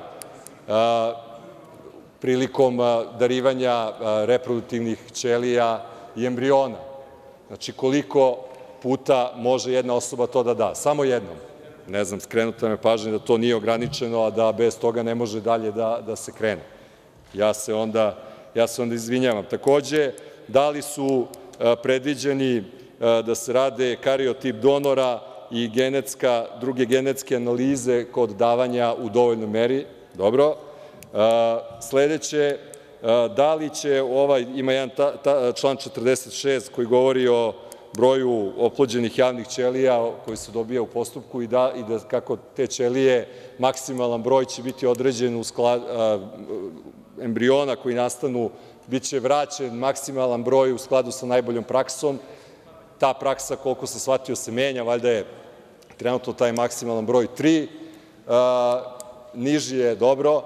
prilikom darivanja reproduktivnih ćelija i embriona. Znači, koliko puta može jedna osoba to da da? Samo jednom. Ne znam, skrenuta me pažnja da to nije ograničeno, a da bez toga ne može dalje da se krene. Ja se onda izvinjavam. Takođe, da li su predviđeni da se rade kariotip donora i druge genetske analize kod davanja u dovoljnoj meri? Dobro. Sledeće, da li će ima jedan član 46 koji govori o broju oplođenih javnih ćelija koji se dobija u postupku i da kako te ćelije, maksimalan broj će biti određen, embriona koji nastanu biće vraćen maksimalan broj u skladu sa najboljom praksom. Ta praksa, koliko sam shvatio, se menja, valjda je trenutno taj maksimalan broj 3, niži je dobro,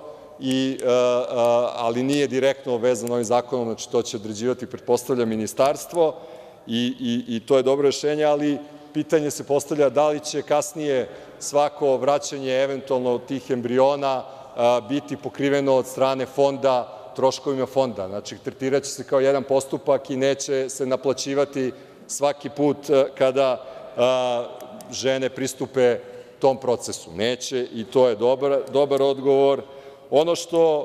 ali nije direktno vezano ovim zakonom, znači to će određivati, pretpostavljam, ministarstvo, i to je dobro rešenje, ali pitanje se postavlja da li će kasnije svako vraćanje eventualno tih embriona biti pokriveno od strane fonda, troškovima fonda. Znači, tretiraće se kao jedan postupak i neće se naplaćivati svaki put kada žene pristupe tom procesu. Neće, i to je dobar odgovor. Ono što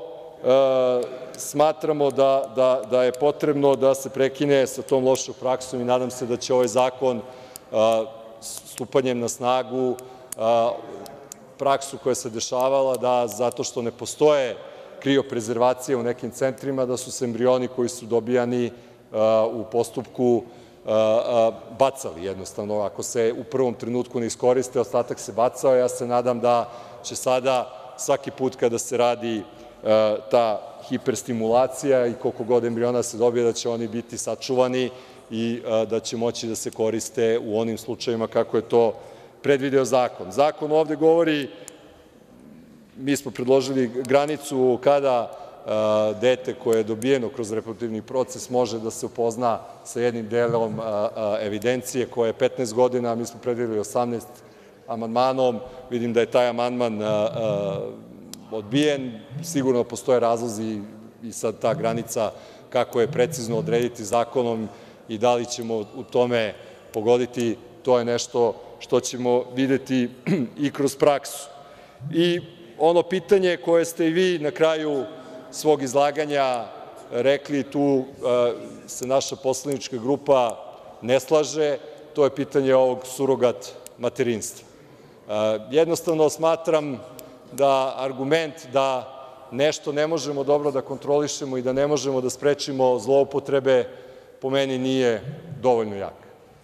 smatramo da je potrebno da se prekine sa tom lošom praksom i nadam se da će ovaj zakon stupanjem na snagu praksu koja se dešavala da zato što ne postoje krioprezervacije u nekim centrima, da su se embrioni koji su dobijani u postupku bacali jednostavno. Ako se u prvom trenutku ne iskoriste, ostatak se bacao. Ja se nadam da će sada svaki put kada se radi ta hiperstimulacija i koliko god embriona se dobije, da će oni biti sačuvani i da će moći da se koriste u onim slučajevima kako je to predvideo zakon. Zakon ovde govori, mi smo predložili granicu kada dete koje je dobijeno kroz reproduktivni proces može da se upozna sa jednim delom evidencije koja je 15 godina, mi smo predvideli 18 amandmanom. Vidim da je taj amandman odbijen. Sigurno postoje razlozi i sad ta granica kako je precizno odrediti zakonom i da li ćemo u tome pogoditi, to je nešto što ćemo videti i kroz praksu. I ono pitanje koje ste i vi na kraju svog izlaganja rekli, tu se naša poslanička grupa ne slaže, to je pitanje ovog surogat materinstva. Jednostavno smatram da argument da nešto ne možemo dobro da kontrolišemo i da ne možemo da sprečimo zloupotrebe, po meni nije dovoljno jak.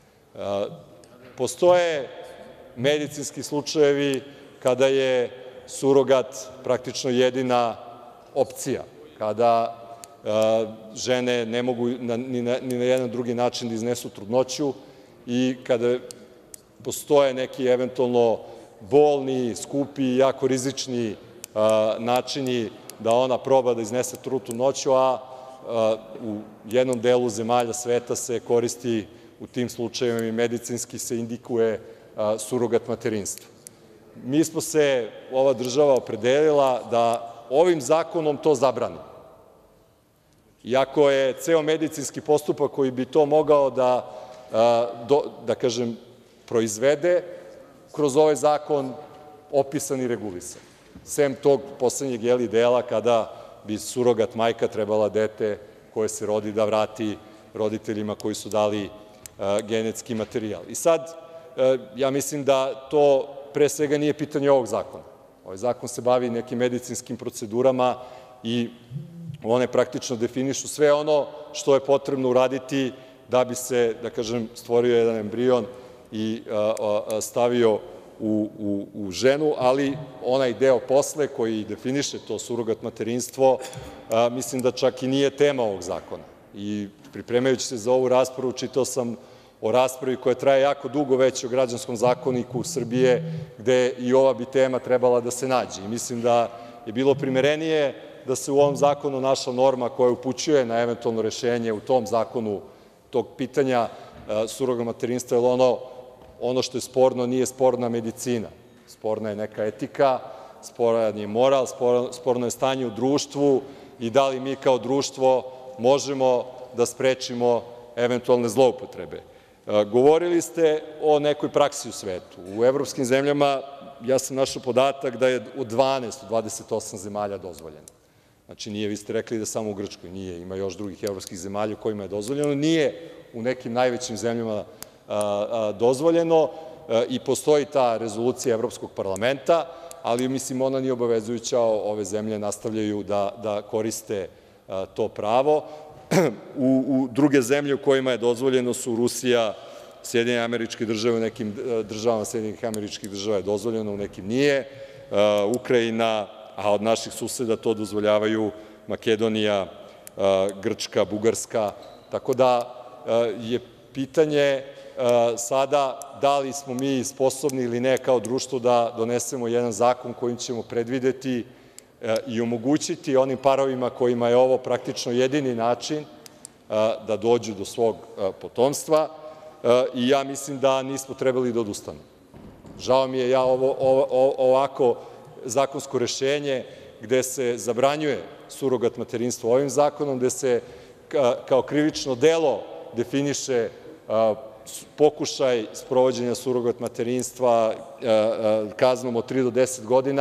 Postoje medicinski slučajevi kada je surogat praktično jedina opcija, kada žene ne mogu ni na jedan drugi način da iznesu trudnoću i kada postoje neki eventualno bolni, skupi i jako rizični načini da ona proba da iznese trudnoću, a u jednom delu zemalja sveta se koristi u tim slučajevima i medicinski se indikuje surogat materinstvo. Mi smo se, ova država, opredelila da ovim zakonom to zabrani. Iako je ceo medicinski postupak koji bi to mogao da kažem, proizvede kroz ovaj zakon opisan i regulisan. Sem tog poslednjeg dela kada bi surogat majka trebala dete koje se rodi da vrati roditeljima koji su dali genetski materijal. I sad, ja mislim da to pre svega nije pitanje ovog zakona. Ovaj zakon se bavi nekim medicinskim procedurama i one praktično definišu sve ono što je potrebno uraditi da bi se, da kažem, stvorio jedan embrion i stavio u ženu, ali onaj deo posle koji definiše to surogat materinstvo, mislim da čak i nije tema ovog zakona. I pripremajući se za ovu raspravu, čitao sam o raspravi koja traje jako dugo već o građanskom zakoniku Srbije, gde i ova bi tema trebala da se nađe. I mislim da je bilo primerenije da se u ovom zakonu našla norma koja upućuje na eventualno rešenje u tom zakonu tog pitanja surogat materinstva, jer ono što je sporno nije sporna medicina. Sporna je neka etika, sporan je moral, sporno je stanje u društvu i da li mi kao društvo možemo da sprečimo eventualne zloupotrebe. Govorili ste o nekoj praksi u svetu. U evropskim zemljama, ja sam našao podatak da je u 12, 28 zemalja dozvoljeno. Znači, vi ste rekli da samo u Grčkoj nije, ima još drugih evropskih zemalja u kojima je dozvoljeno, nije u nekim najvećim zemljama dozvoljeno i postoji ta rezolucija Evropskog parlamenta, ali mislim ona nije obavezujuća, ove zemlje nastavljaju da koriste to pravo. U druge zemlje u kojima je dozvoljeno su Rusija, Sjedinjene Američke Države, u nekim državama Sjedinjenih Američkih Država je dozvoljeno, u nekim nije, Ukrajina, a od naših suseda to dozvoljavaju Makedonija, Grčka, Bugarska, tako da je pitanje sada da li smo mi sposobni ili ne kao društvo da donesemo jedan zakon kojim ćemo predvideti i omogućiti onim parovima kojima je ovo praktično jedini način da dođu do svog potomstva i ja mislim da nismo trebali da odustanu. Žao mi je, ja ovako zakonsko rešenje gde se zabranjuje surogat materinstvo ovim zakonom, gde se kao krivično delo definiše pokušaj sprovođenja surogat materinstva kaznom od 3 do 10 godina,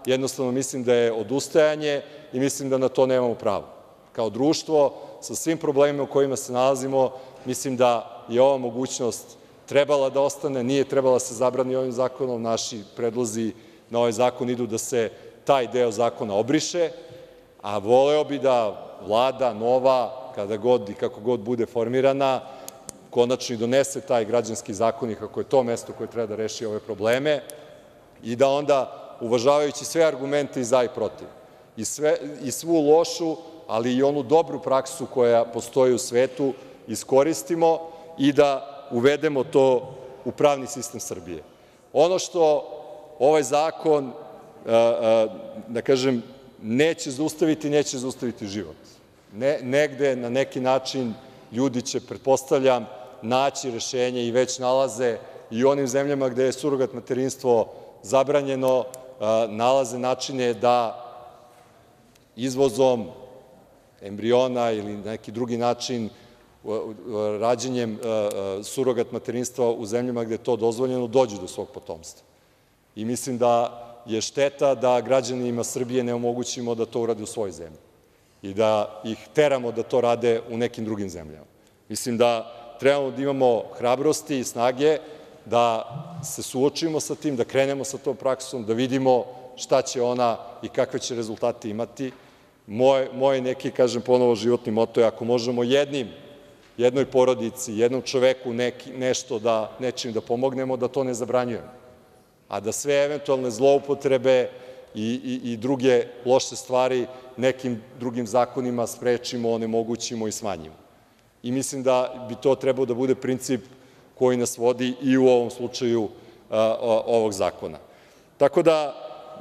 jednostavno mislim da je odustajanje i mislim da na to nemamo pravo. Kao društvo, sa svim problemima u kojima se nalazimo, mislim da je ova mogućnost trebala da ostane, nije trebala da se zabrani ovim zakonom. Naši predlozi na ovaj zakon idu da se taj deo zakona obriše, a voleo bi da Vlada nova, kada god i kako god bude formirana, konačno i donese taj građanski zakonik, ako je to mesto koje treba da reši ove probleme, i da onda, uvažavajući sve argumente i za i protiv, i svu lošu, ali i onu dobru praksu koja postoji u svetu, iskoristimo i da uvedemo to u pravni sistem Srbije. Ono što ovaj zakon, da kažem, neće zaustaviti život. Negde, na neki način, ljudi će, pretpostavljam, naći rešenje i već nalaze i u onim zemljama gde je surogat materinstvo zabranjeno, nalaze načine da izvozom embriona ili neki drugi način, rađanjem surogat materinstva u zemljama gde je to dozvoljeno, dođu do svog potomstva. I mislim da je šteta da građanima Srbije ne omogućimo da to urade u svojoj zemlji i da ih teramo da to rade u nekim drugim zemljama. Mislim da trebamo da imamo hrabrosti i snage da se suočimo sa tim, da krenemo sa tom praksom, da vidimo šta će ona i kakve će rezultate imati. Moj neki, kažem ponovo, životni moto je ako možemo jednoj porodici, jednom čoveku nečim da pomognemo, da to ne zabranjujemo, a da sve eventualne zloupotrebe i druge loše stvari nekim drugim zakonima sprečimo, onemogućimo i smanjimo. I mislim da bi to trebao da bude princip koji nas vodi i u ovom slučaju ovog zakona. Tako da,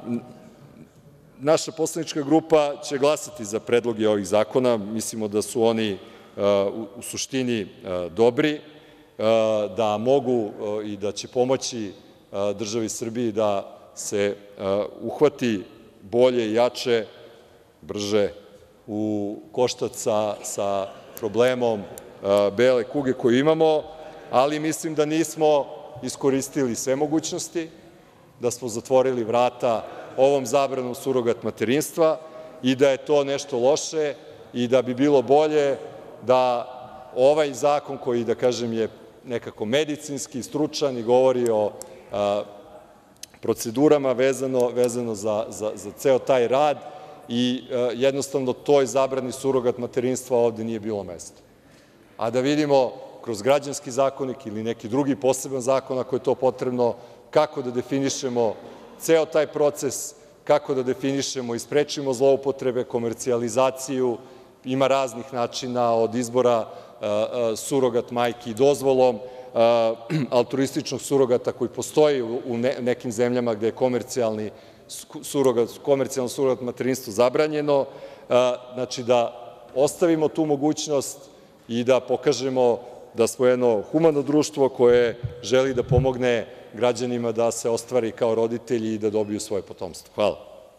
naša poslanička grupa će glasati za predloge ovih zakona. Mislimo da su oni u suštini dobri, da mogu i da će pomoći državi Srbiji da se uhvati bolje i jače, brže u koštac sa problemom bele kuge koju imamo, ali mislim da nismo iskoristili sve mogućnosti, da smo zatvorili vrata ovom zabranom surogat materinstva i da je to nešto loše i da bi bilo bolje da ovaj zakon koji, da kažem, je nekako medicinski, stručan i govori o procedurama vezano za ceo taj rad i jednostavno toj zabrani surogat materinstva ovde nije bilo mesta. A da vidimo kroz građanski zakonik ili neki drugi poseban zakon, ako je to potrebno, kako da definišemo ceo taj proces, kako da definišemo i sprečimo zloupotrebe, komercijalizaciju. Ima raznih načina, od izbora surogat majki dozvolom, altruističnog surogata koji postoji u nekim zemljama gde je komercijalno surogat materinstvo zabranjeno. Znači, da ostavimo tu mogućnost i da pokažemo da smo jedno humano društvo koje želi da pomogne građanima da se ostvari kao roditelji i da dobiju svoje potomstvo. Hvala.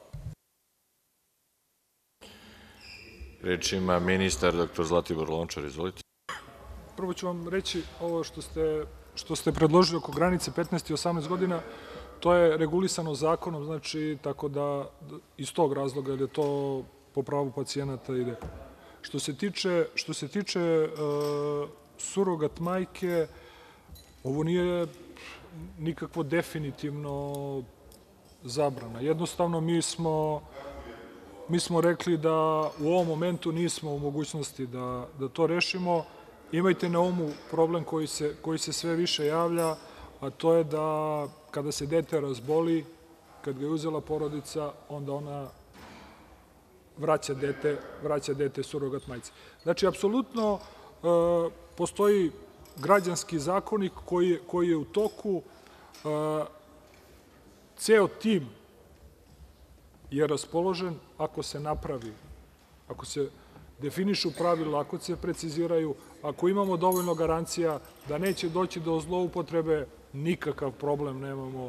Reč ima ministar dr. Zlatibor Lončar. Izvolite. Prvo ću vam reći ovo što ste predložili oko granice 15 i 18 godina, to je regulisano zakonom, znači tako da iz tog razloga, jer je to po pravu pacijenata ide. Što se tiče surogat majke, ovo nije nikakvo definitivno zabrana. Jednostavno, mi smo rekli da u ovom momentu nismo u mogućnosti da to rešimo. Imajte na umu problem koji se sve više javlja, a to je da kada se dete razboli, kad ga je uzela porodica, onda ona vraća dete surogat majci. Znači, apsolutno postoji građanski zakonik koji je u toku. Ceo tim je raspoložen ako se napravi, ako se definišu pravila, ako se preciziraju, ako imamo dovoljno garancija da neće doći do zloupotrebe, nikakav problem nemamo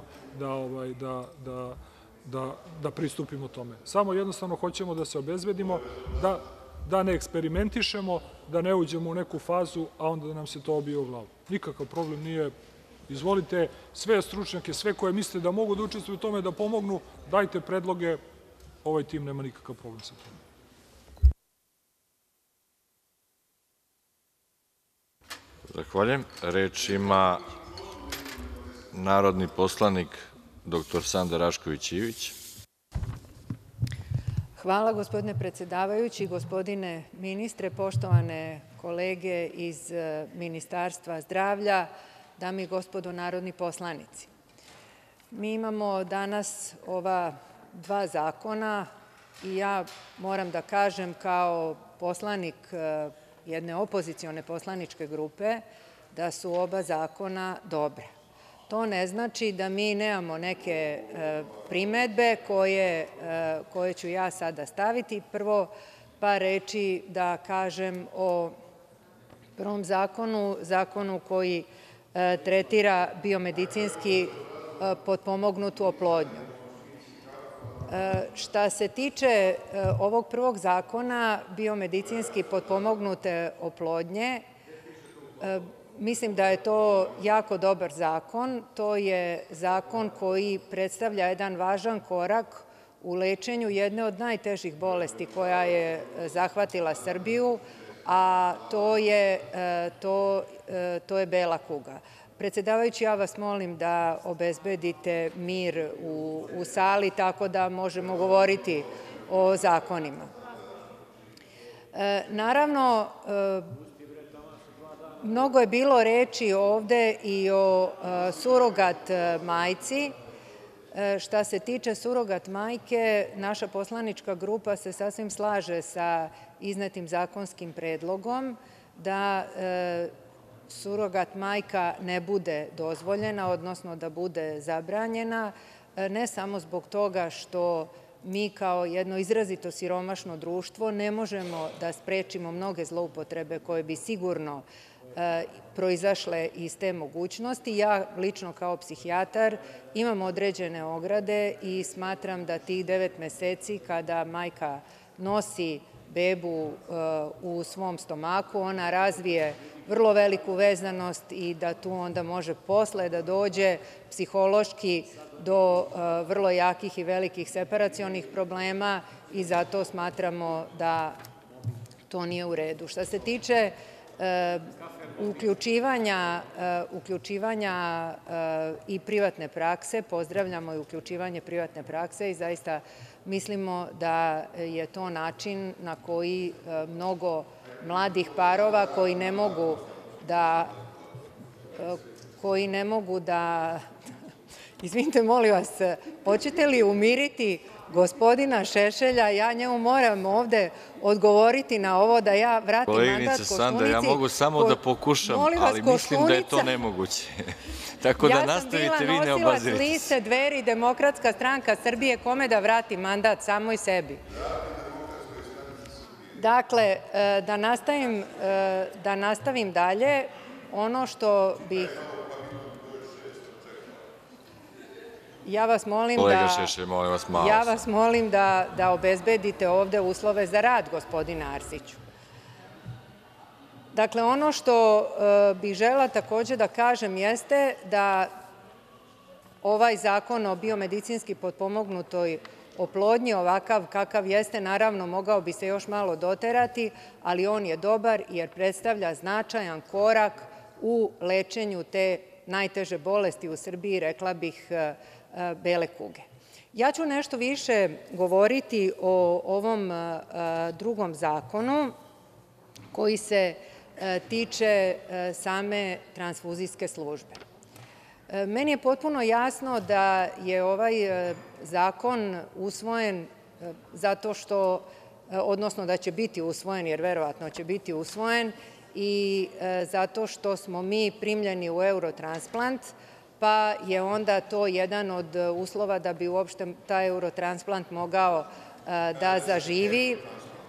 da pristupimo tome. Samo jednostavno hoćemo da se obezbedimo, da ne eksperimentišemo, da ne uđemo u neku fazu, a onda da nam se to obije u glavu. Nikakav problem nije, Izvolite sve stručnjake, sve koje mislite da mogu da učestvuju u tome, da pomognu, dajte predloge, ovaj tim nema nikakav problem sa tim. Zahvaljujem. Reč ima narodni poslanik dr. Sanda Rašković Ivić. Hvala, gospodine predsedavajući, gospodine ministre, poštovane kolege iz Ministarstva zdravlja, dame i gospodo narodni poslanici. Mi imamo danas ova dva zakona i ja moram da kažem kao poslanik jedne opozicione poslaničke grupe da su oba zakona dobra. To ne znači da mi nemamo neke primedbe koje ću ja sada staviti. Prvo par reči da kažem o prvom zakonu, zakonu koji tretira biomedicinski potpomognutu oplodnju. Šta se tiče ovog prvog zakona, biomedicinski potpomognute oplodnje, mislim da je to jako dobar zakon. To je zakon koji predstavlja jedan važan korak u lečenju jedne od najtežih bolesti koja je zahvatila Srbiju, a to je bela kuga. Predsedavajući, ja vas molim da obezbedite mir u sali tako da možemo govoriti o zakonima. Naravno, mnogo je bilo reči ovde i o surogat majci. Šta se tiče surogat majke, naša poslanička grupa se sasvim slaže sa iznetim zakonskim predlogom da surogat majka ne bude dozvoljena, odnosno da bude zabranjena, ne samo zbog toga što mi kao jedno izrazito siromašno društvo ne možemo da sprečimo mnoge zloupotrebe koje bi sigurno proizašle iz te mogućnosti. Ja lično kao psihijatar imam određene ograde i smatram da tih 9 meseci kada majka nosi bebu u svom stomaku, ona razvije vrlo veliku vezanost i da tu onda može posle da dođe psihološki do vrlo jakih i velikih separacionih problema i zato smatramo da to nije u redu. Šta se tiče uključivanja i privatne prakse, pozdravljamo i uključivanje privatne prakse i zaista mislimo da je to način na koji mnogo mladih parova koji ne mogu da izvinite, molim vas, hoćete li umiriti gospodina Šešelja? Ja njemu moram ovde odgovoriti na ovo da ja vratim mandat Koštunici. Koleginice Sanda, ja mogu samo da pokušam, ali mislim da je to nemoguće. Tako da nastavite, vi ne obazirite se. Ja sam bila nosilac liste Dveri, Demokratska stranka Srbije, kome da vratim mandat? Samo i sebi. Dakle, da nastavim dalje. Ono što bih... Ja vas molim da obezbedite ovde uslove za rad, gospodine Arsiću. Dakle, ono što bih želela takođe da kažem jeste da ovaj zakon o biomedicinski potpomognutoj oplodnji, ovakav kakav jeste, naravno mogao bi se još malo doterati, ali on je dobar jer predstavlja značajan korak u lečenju te najteže bolesti u Srbiji, rekla bih bele kuge. Ja ću nešto više govoriti o ovom drugom zakonu koji se tiče same transfuzijske službe. Meni je potpuno jasno da je ovaj zakon usvojen zato što, odnosno da će biti usvojen, jer verovatno će biti usvojen, i zato što smo mi primljeni u Eurotransplant, pa je onda to jedan od uslova da bi uopšte taj Eurotransplant mogao da zaživi,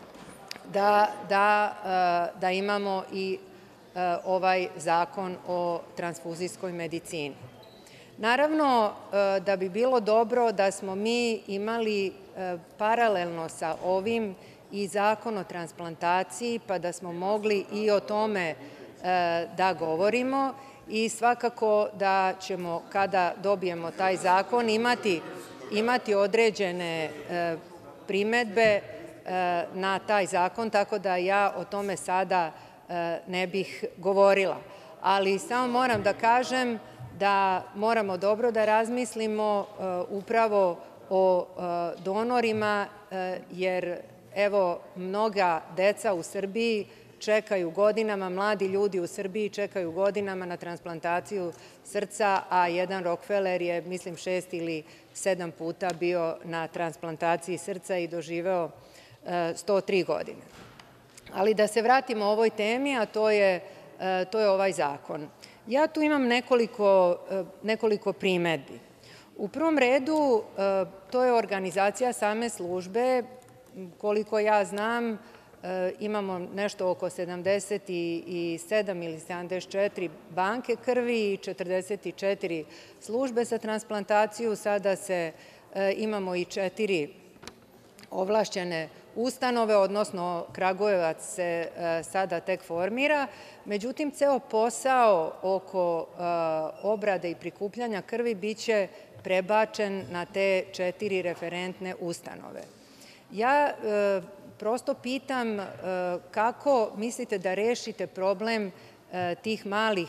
da imamo i ovaj zakon o transfuzijskoj medicini. Naravno da bi bilo dobro da smo mi imali paralelno sa ovim i zakon o transplantaciji, pa da smo mogli i o tome da govorimo, i svakako da ćemo, kada dobijemo taj zakon, imati određene primedbe na taj zakon, tako da ja o tome sada ne bih govorila. Ali samo moram da kažem da moramo dobro da razmislimo upravo o donorima, jer evo mnoga deca u Srbiji čekaju godinama, mladi ljudi u Srbiji čekaju godinama na transplantaciju srca, a jedan Rokfeler je, mislim, 6 ili 7 puta bio na transplantaciji srca i doživeo 103 godine. Ali da se vratimo ovoj temi, a to je ovaj zakon. Ja tu imam nekoliko primedbi. U prvom redu, to je organizacija same službe. Koliko ja znam, imamo nešto oko 77 ili 74 banke krvi i 44 službe za transplantaciju. Sada imamo i 4 ovlašćene ustanove, odnosno Kragujevac se sada tek formira. Međutim, ceo posao oko obrade i prikupljanja krvi biće prebačen na te 4 referentne ustanove. Ja prosto pitam kako mislite da rešite problem tih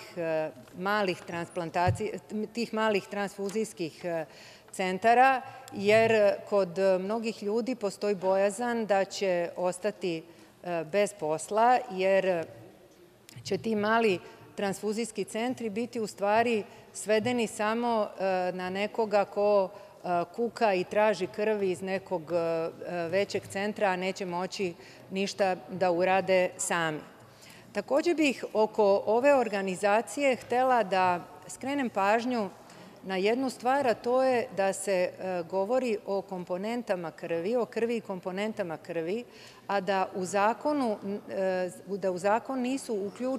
malih transfuzijskih centara, jer kod mnogih ljudi postoji bojazan da će ostati bez posla, jer će ti mali transfuzijski centri biti u stvari svedeni samo na nekoga ko kuka i traži krv iz nekog većeg centra, a neće moći ništa da urade sami. Takođe bih oko ove organizacije htela da skrenem pažnju na jednu stvar, a to je da se govori o komponentama krvi, o krvi i komponentama krvi, a da u zakon nisu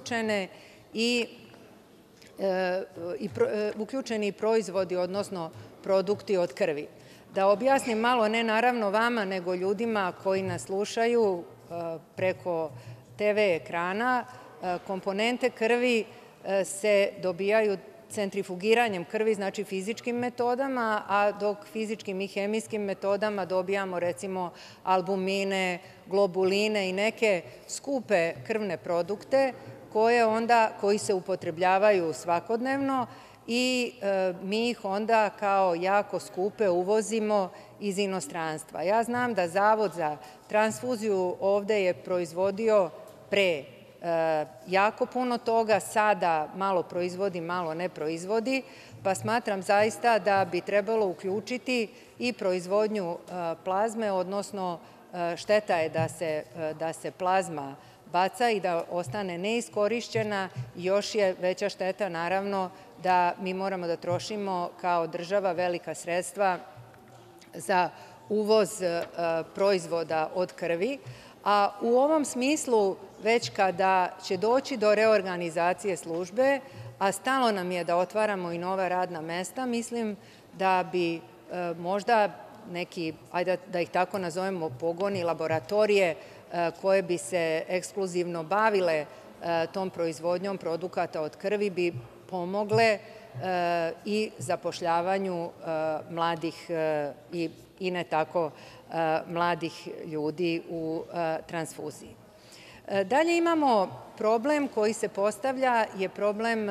uključeni proizvodi, odnosno produkti od krvi. Da objasnim malo, ne naravno vama, nego ljudima koji nas slušaju preko TV ekrana, komponente krvi se dobijaju centrifugiranjem krvi, znači fizičkim metodama, a dok fizičkim i hemijskim metodama dobijamo recimo albumine, globuline i neke skupe krvne produkte koji se upotrebljavaju svakodnevno i mi ih onda kao jako skupe uvozimo iz inostranstva. Ja znam da Zavod za transfuziju ovde je proizvodio pre jako puno toga, sada malo proizvodi, malo ne proizvodi, pa smatram zaista da bi trebalo uključiti i proizvodnju plazme, odnosno šteta je da se plazma baca i da ostane neiskorišćena. Još je veća šteta, naravno, da mi moramo da trošimo kao država velika sredstva za uvoz proizvoda od krvi, a u ovom smislu već kada će doći do reorganizacije službe, a stalo nam je da otvaramo i nova radna mesta, mislim da bi možda neki, ajde da ih tako nazovemo, pogoni, laboratorije koje bi se ekskluzivno bavile tom proizvodnjom produkata od krvi bi pomogle i zapošljavanju mladih i ne tako mladih ljudi u transfuziji. Dalje imamo problem koji se postavlja, je problem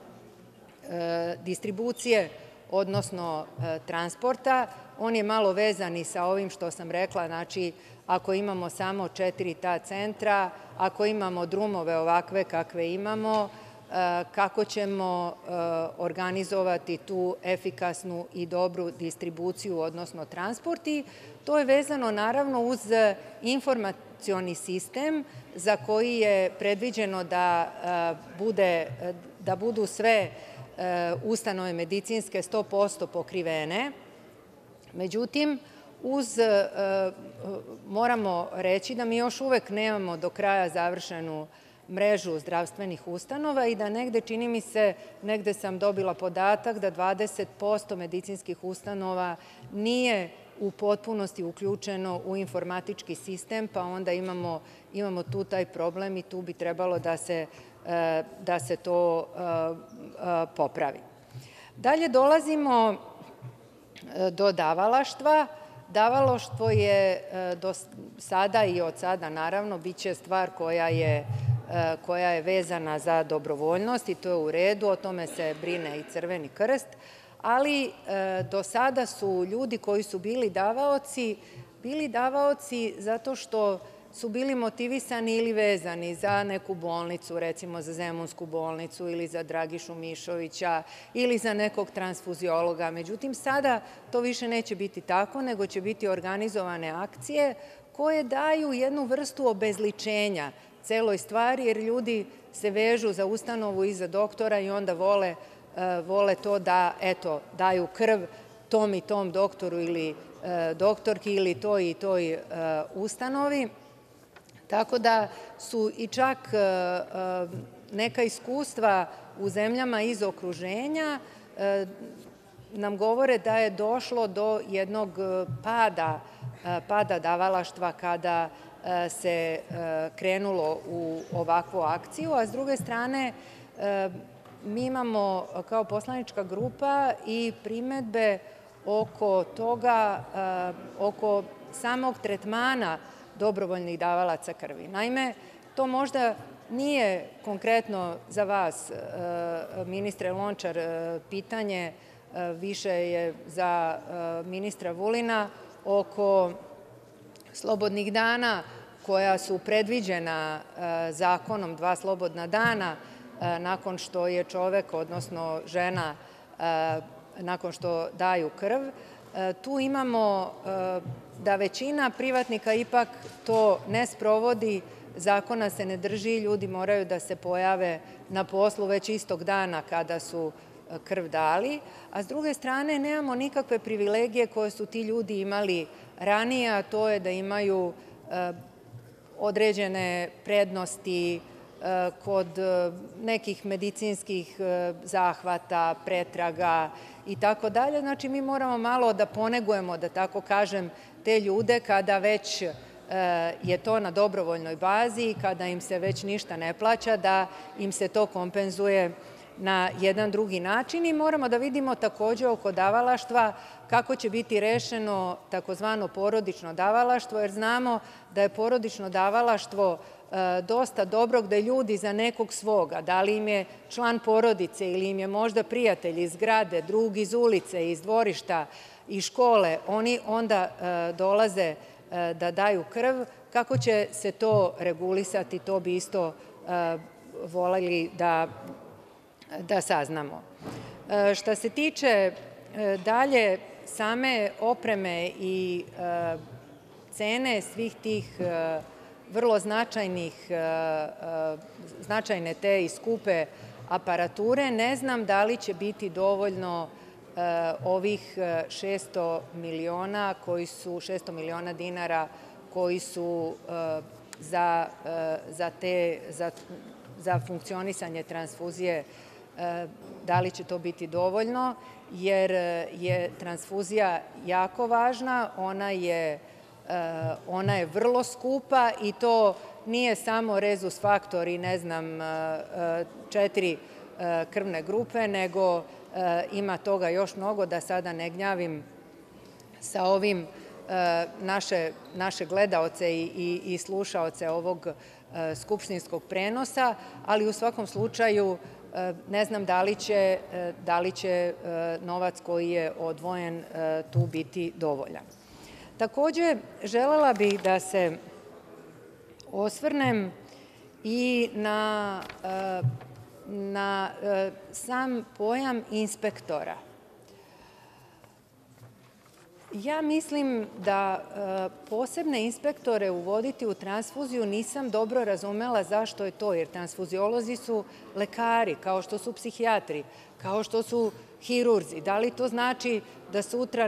distribucije, odnosno transporta. On je malo vezan i sa ovim što sam rekla, znači ako imamo samo 4 ta centra, ako imamo drumove ovakve kakve imamo, kako ćemo organizovati tu efikasnu i dobru distribuciju, odnosno transport, i to je vezano naravno uz informacioni sistem za koji je predviđeno da budu sve ustanove medicinske 100% pokrivene. Međutim, moramo reći da mi još uvek nemamo do kraja završenu mrežu zdravstvenih ustanova i da negde, čini mi se, negde sam dobila podatak da 20% medicinskih ustanova nije u potpunosti uključeno u informatički sistem, pa onda imamo tu taj problem i tu bi trebalo da se to popravi. Dalje dolazimo do davalaštva. Davalaštvo je do sada i od sada, naravno, biće stvar koja je vezana za dobrovoljnost i to je u redu, o tome se brine i Crveni krst, ali do sada su ljudi koji su bili davaoci zato što su bili motivisani ili vezani za neku bolnicu, recimo za Zemunsku bolnicu ili za Dragišu Mišovića ili za nekog transfuziologa. Međutim, sada to više neće biti tako, nego će biti organizovane akcije koje daju jednu vrstu obezličenja celoj stvari, jer ljudi se vežu za ustanovu i za doktora i onda vole to da, eto, daju krv tom i tom doktoru ili doktorki ili toj i toj ustanovi. Tako da su i čak neka iskustva u zemljama iz okruženja nam govore da je došlo do jednog pada davalaštva kada se krenulo u ovakvu akciju, a s druge strane mi imamo kao poslanička grupa i primedbe oko toga, oko samog tretmana dobrovoljnih davalaca krvi. Naime, to možda nije konkretno za vas, ministre Lončar, pitanje, više je za ministra Vulina, oko slobodnih dana koja su predviđena zakonom, 2 slobodna dana nakon što je čovek, odnosno žena, nakon što daju krv. Tu imamo da većina privatnika ipak to ne sprovodi, zakona se ne drži, ljudi moraju da se pojave na poslu već istog dana kada su krv dali, a s druge strane nemamo nikakve privilegije koje su ti ljudi imali ranije, a to je da imaju određene prednosti kod nekih medicinskih zahvata, pretraga i tako dalje. Znači, mi moramo malo da ponegujemo, da tako kažem, te ljude kada već je to na dobrovoljnoj bazi, kada im se već ništa ne plaća, da im se to kompenzuje na jedan drugi način i moramo da vidimo takođe oko davalaštva kako će biti rešeno takozvano porodično davalaštvo, jer znamo da je porodično davalaštvo dosta dobro, gde ljudi za nekog svoga, da li im je član porodice ili im je možda prijatelj iz zgrade, drug iz ulice, iz dvorišta, iz škole, oni onda dolaze da daju krv. Kako će se to regulisati, to bi isto voleli da saznamo. Što se tiče dalje same opreme i cene svih tih vrlo značajne te i skupe aparature, ne znam da li će biti dovoljno ovih 600 miliona dinara koji su za funkcionisanje transfuzije, da li će to biti dovoljno, jer je transfuzija jako važna, ona je vrlo skupa i to nije samo rezus faktor i ne znam 4 krvne grupe, nego ima toga još mnogo, da sada ne gnjavim sa ovim naše gledaoce i slušaoce ovog skupštinskog prenosa, ali u svakom slučaju ne znam da li će novac koji je odvojen tu biti dovoljan. Takođe, želela bih da se osvrnem i na sam pojam inspektora. Ja mislim da posebne inspektore uvoditi u transfuziju nisam dobro razumela zašto je to, jer transfuziolozi su lekari, kao što su psihijatri, kao što su hirurzi. Da li to znači da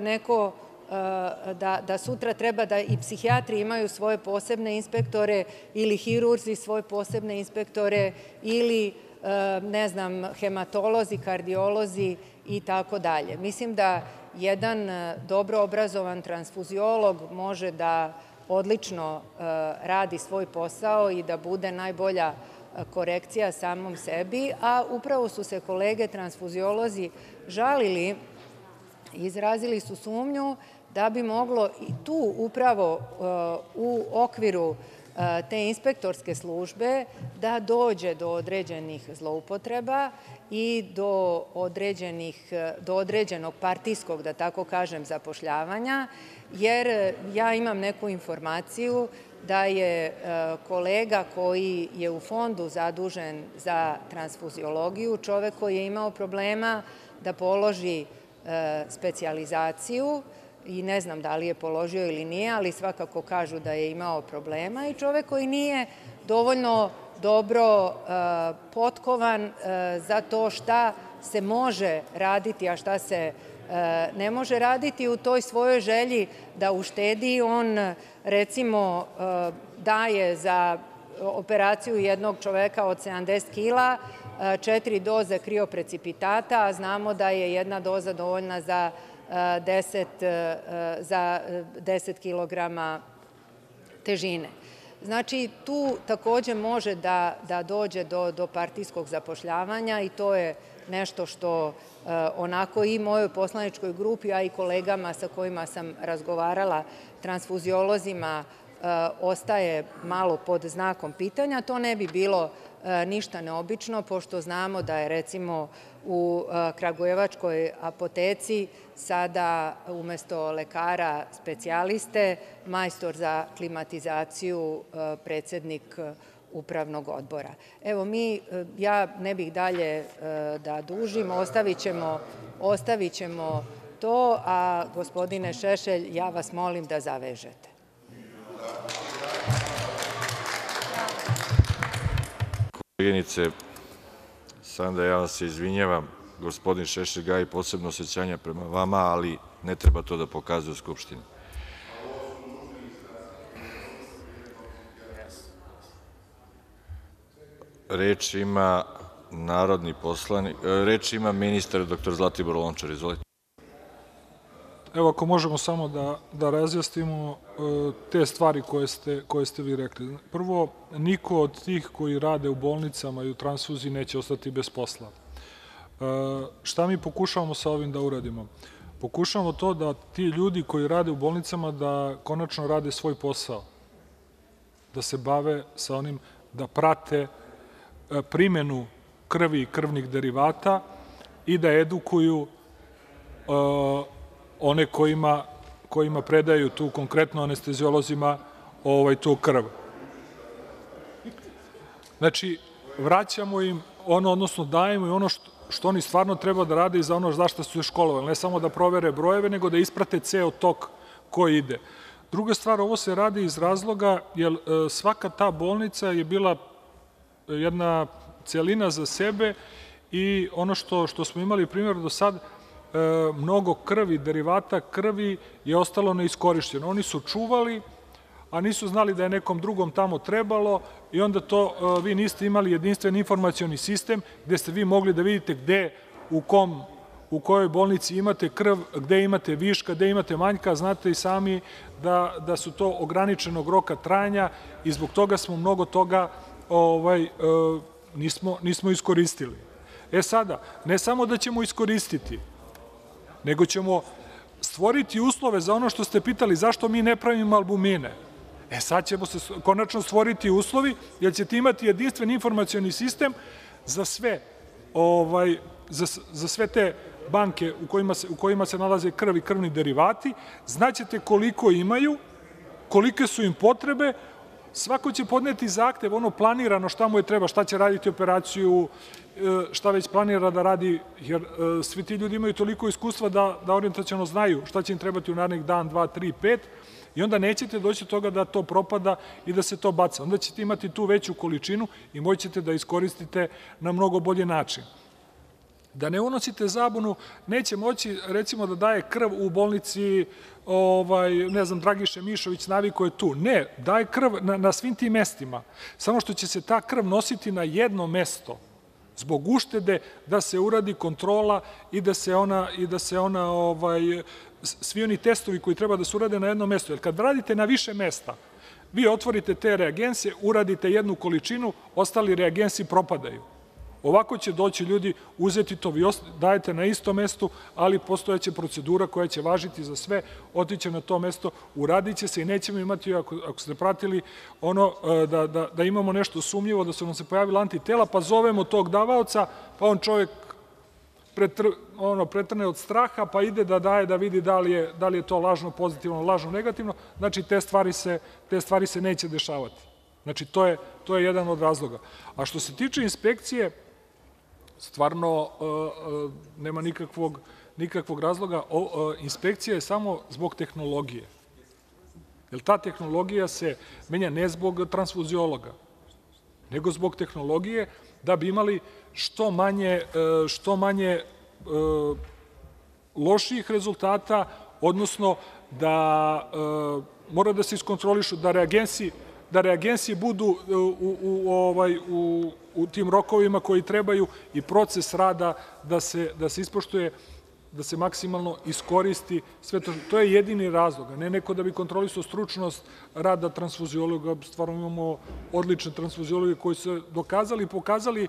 sutra treba da i psihijatri imaju svoje posebne inspektore ili hirurzi svoje posebne inspektore ili, ne znam, hematolozi, kardiolozi i tako dalje. Mislim da jedan dobro obrazovan transfuziolog može da odlično radi svoj posao i da bude najbolja korekcija samom sebi, a upravo su se kolege transfuziolozi žalili i izrazili su sumnju da bi moglo i tu upravo u okviru te inspektorske službe da dođe do određenih zloupotreba i do određenog partijskog, da tako kažem, zapošljavanja, jer ja imam neku informaciju da je kolega koji je u fondu zadužen za transfuziologiju, čovek koji je imao problema da položi specijalizaciju, i ne znam da li je položio ili nije, ali svakako kažu da je imao problema, i čovek koji nije dovoljno dobro potkovan za to šta se može raditi, a šta se ne može raditi. U toj svojoj želji da uštedi, on recimo daje za operaciju jednog čoveka od 70 kila 4 doze krioprecipitata, a znamo da je jedna doza dovoljna za 10 kilograma težine. Znači, tu takođe može da dođe do partijskog zapošljavanja, i to je nešto što onako i mojoj poslaničkoj grupi, a i kolegama sa kojima sam razgovarala, transfuziolozima, ostaje malo pod znakom pitanja. To ne bi bilo ništa neobično, pošto znamo da je recimo u kragujevačkoj apoteci sada umesto lekara specijaliste majstor za klimatizaciju predsednik upravnog odbora. Evo, ja ne bih dalje da dužim, ostavit ćemo to, a gospodine Šešelj, ja vas molim da zavežete. Koleginice Sanda, ja vam se izvinjavam, gospodin Šešelj gaji posebno osećanja prema vama, ali ne treba to da pokazuje u Skupštini. Reč ima ministar dr. Zlatibor Lončar. Izvolite. Evo, ako možemo samo da razjasnimo te stvari koje ste vi rekli. Prvo, niko od tih koji rade u bolnicama i u transfuziji neće ostati bez posla. Šta mi pokušavamo sa ovim da uradimo? Pokušavamo to da ti ljudi koji rade u bolnicama da konačno rade svoj posao, da se bave sa onim, da prate primenu krvi i krvnih derivata i da edukuju one kojima predaju tu konkretno anesteziolozima tu krv. Znači, vraćamo im ono, odnosno dajemo im ono što oni stvarno treba da rade i za ono za što su se školovali. Ne samo da provere brojeve, nego da isprate ceo tok koji ide. Druga stvar, ovo se radi iz razloga, jer svaka ta bolnica je bila jedna celina za sebe i ono što smo imali primjer do sad, mnogo krvi, derivata krvi je ostalo neiskorišćeno. Oni su čuvali, a nisu znali da je nekom drugom tamo trebalo i onda to vi niste imali jedinstven informacioni sistem gde ste vi mogli da vidite gde, u kojoj bolnici imate krv, gde imate viška, gde imate manjka. Znate i sami da su to ograničenog roka trajanja i zbog toga smo mnogo toga nismo iskoristili. Sada, ne samo da ćemo iskoristiti, nego ćemo stvoriti uslove za ono što ste pitali, zašto mi ne pravimo albumine. Sad ćemo se konačno stvoriti uslovi, jer ćete imati jedinstven informacioni sistem za sve te banke u kojima se nalaze krv i krvni derivati, znaćete koliko imaju, kolike su im potrebe, svako će podneti zahtev, ono planirano šta mu je treba, šta će raditi operaciju, šta već planira da radi, jer svi ti ljudi imaju toliko iskustva da orijentaciono znaju šta će im trebati u narednih dan, 2, 3, 5 i onda nećete doći do toga da to propada i da se to baca. Onda ćete imati tu veću količinu i moćete da iskoristite na mnogo bolji način. Da ne unosite zabunu, neće moći recimo da daje krv u bolnici, ne znam, Dragiše Mišović, naviko je tu. Ne, daje krv na svim tim mestima, samo što će se ta krv nositi na jedno mesto, zbog uštede da se uradi kontrola i da se svi oni testovi koji treba da se urade na jednom mestu. Jer kad radite na više mesta, Vi otvorite te reagense, uradite jednu količinu, ostali reagensi propadaju. Ovako će doći ljudi, uzeti to, vi dajete na istom mestu, ali postojeća procedura koja će važiti za sve, otiće na to mesto, uradit će se i nećemo imati, ako ste pratili, ono da imamo nešto sumnjivo, da su nam se pojavila antitela, pa zovemo tog davaoca, pa on čovjek pretrne od straha, pa ide da daje, da vidi da li je to lažno pozitivno, lažno negativno. Znači, te stvari se neće dešavati. Znači, to je jedan od razloga. A što se tiče inspekcije, stvarno nema nikakvog razloga. Inspekcija je samo zbog tehnologije. Jer ta tehnologija se menja ne zbog transfuziologa, nego zbog tehnologije da bi imali što manje loših rezultata, odnosno da mora da se iskontrolišu, da reagensi budu u tim rokovima koji trebaju i proces rada da se ispoštuje, da se maksimalno iskoristi sve to. To je jedini razlog, a ne neko da bi kontrolisao stručnost rada transfuziologa. Stvarno imamo odlične transfuziologe koji su dokazali i pokazali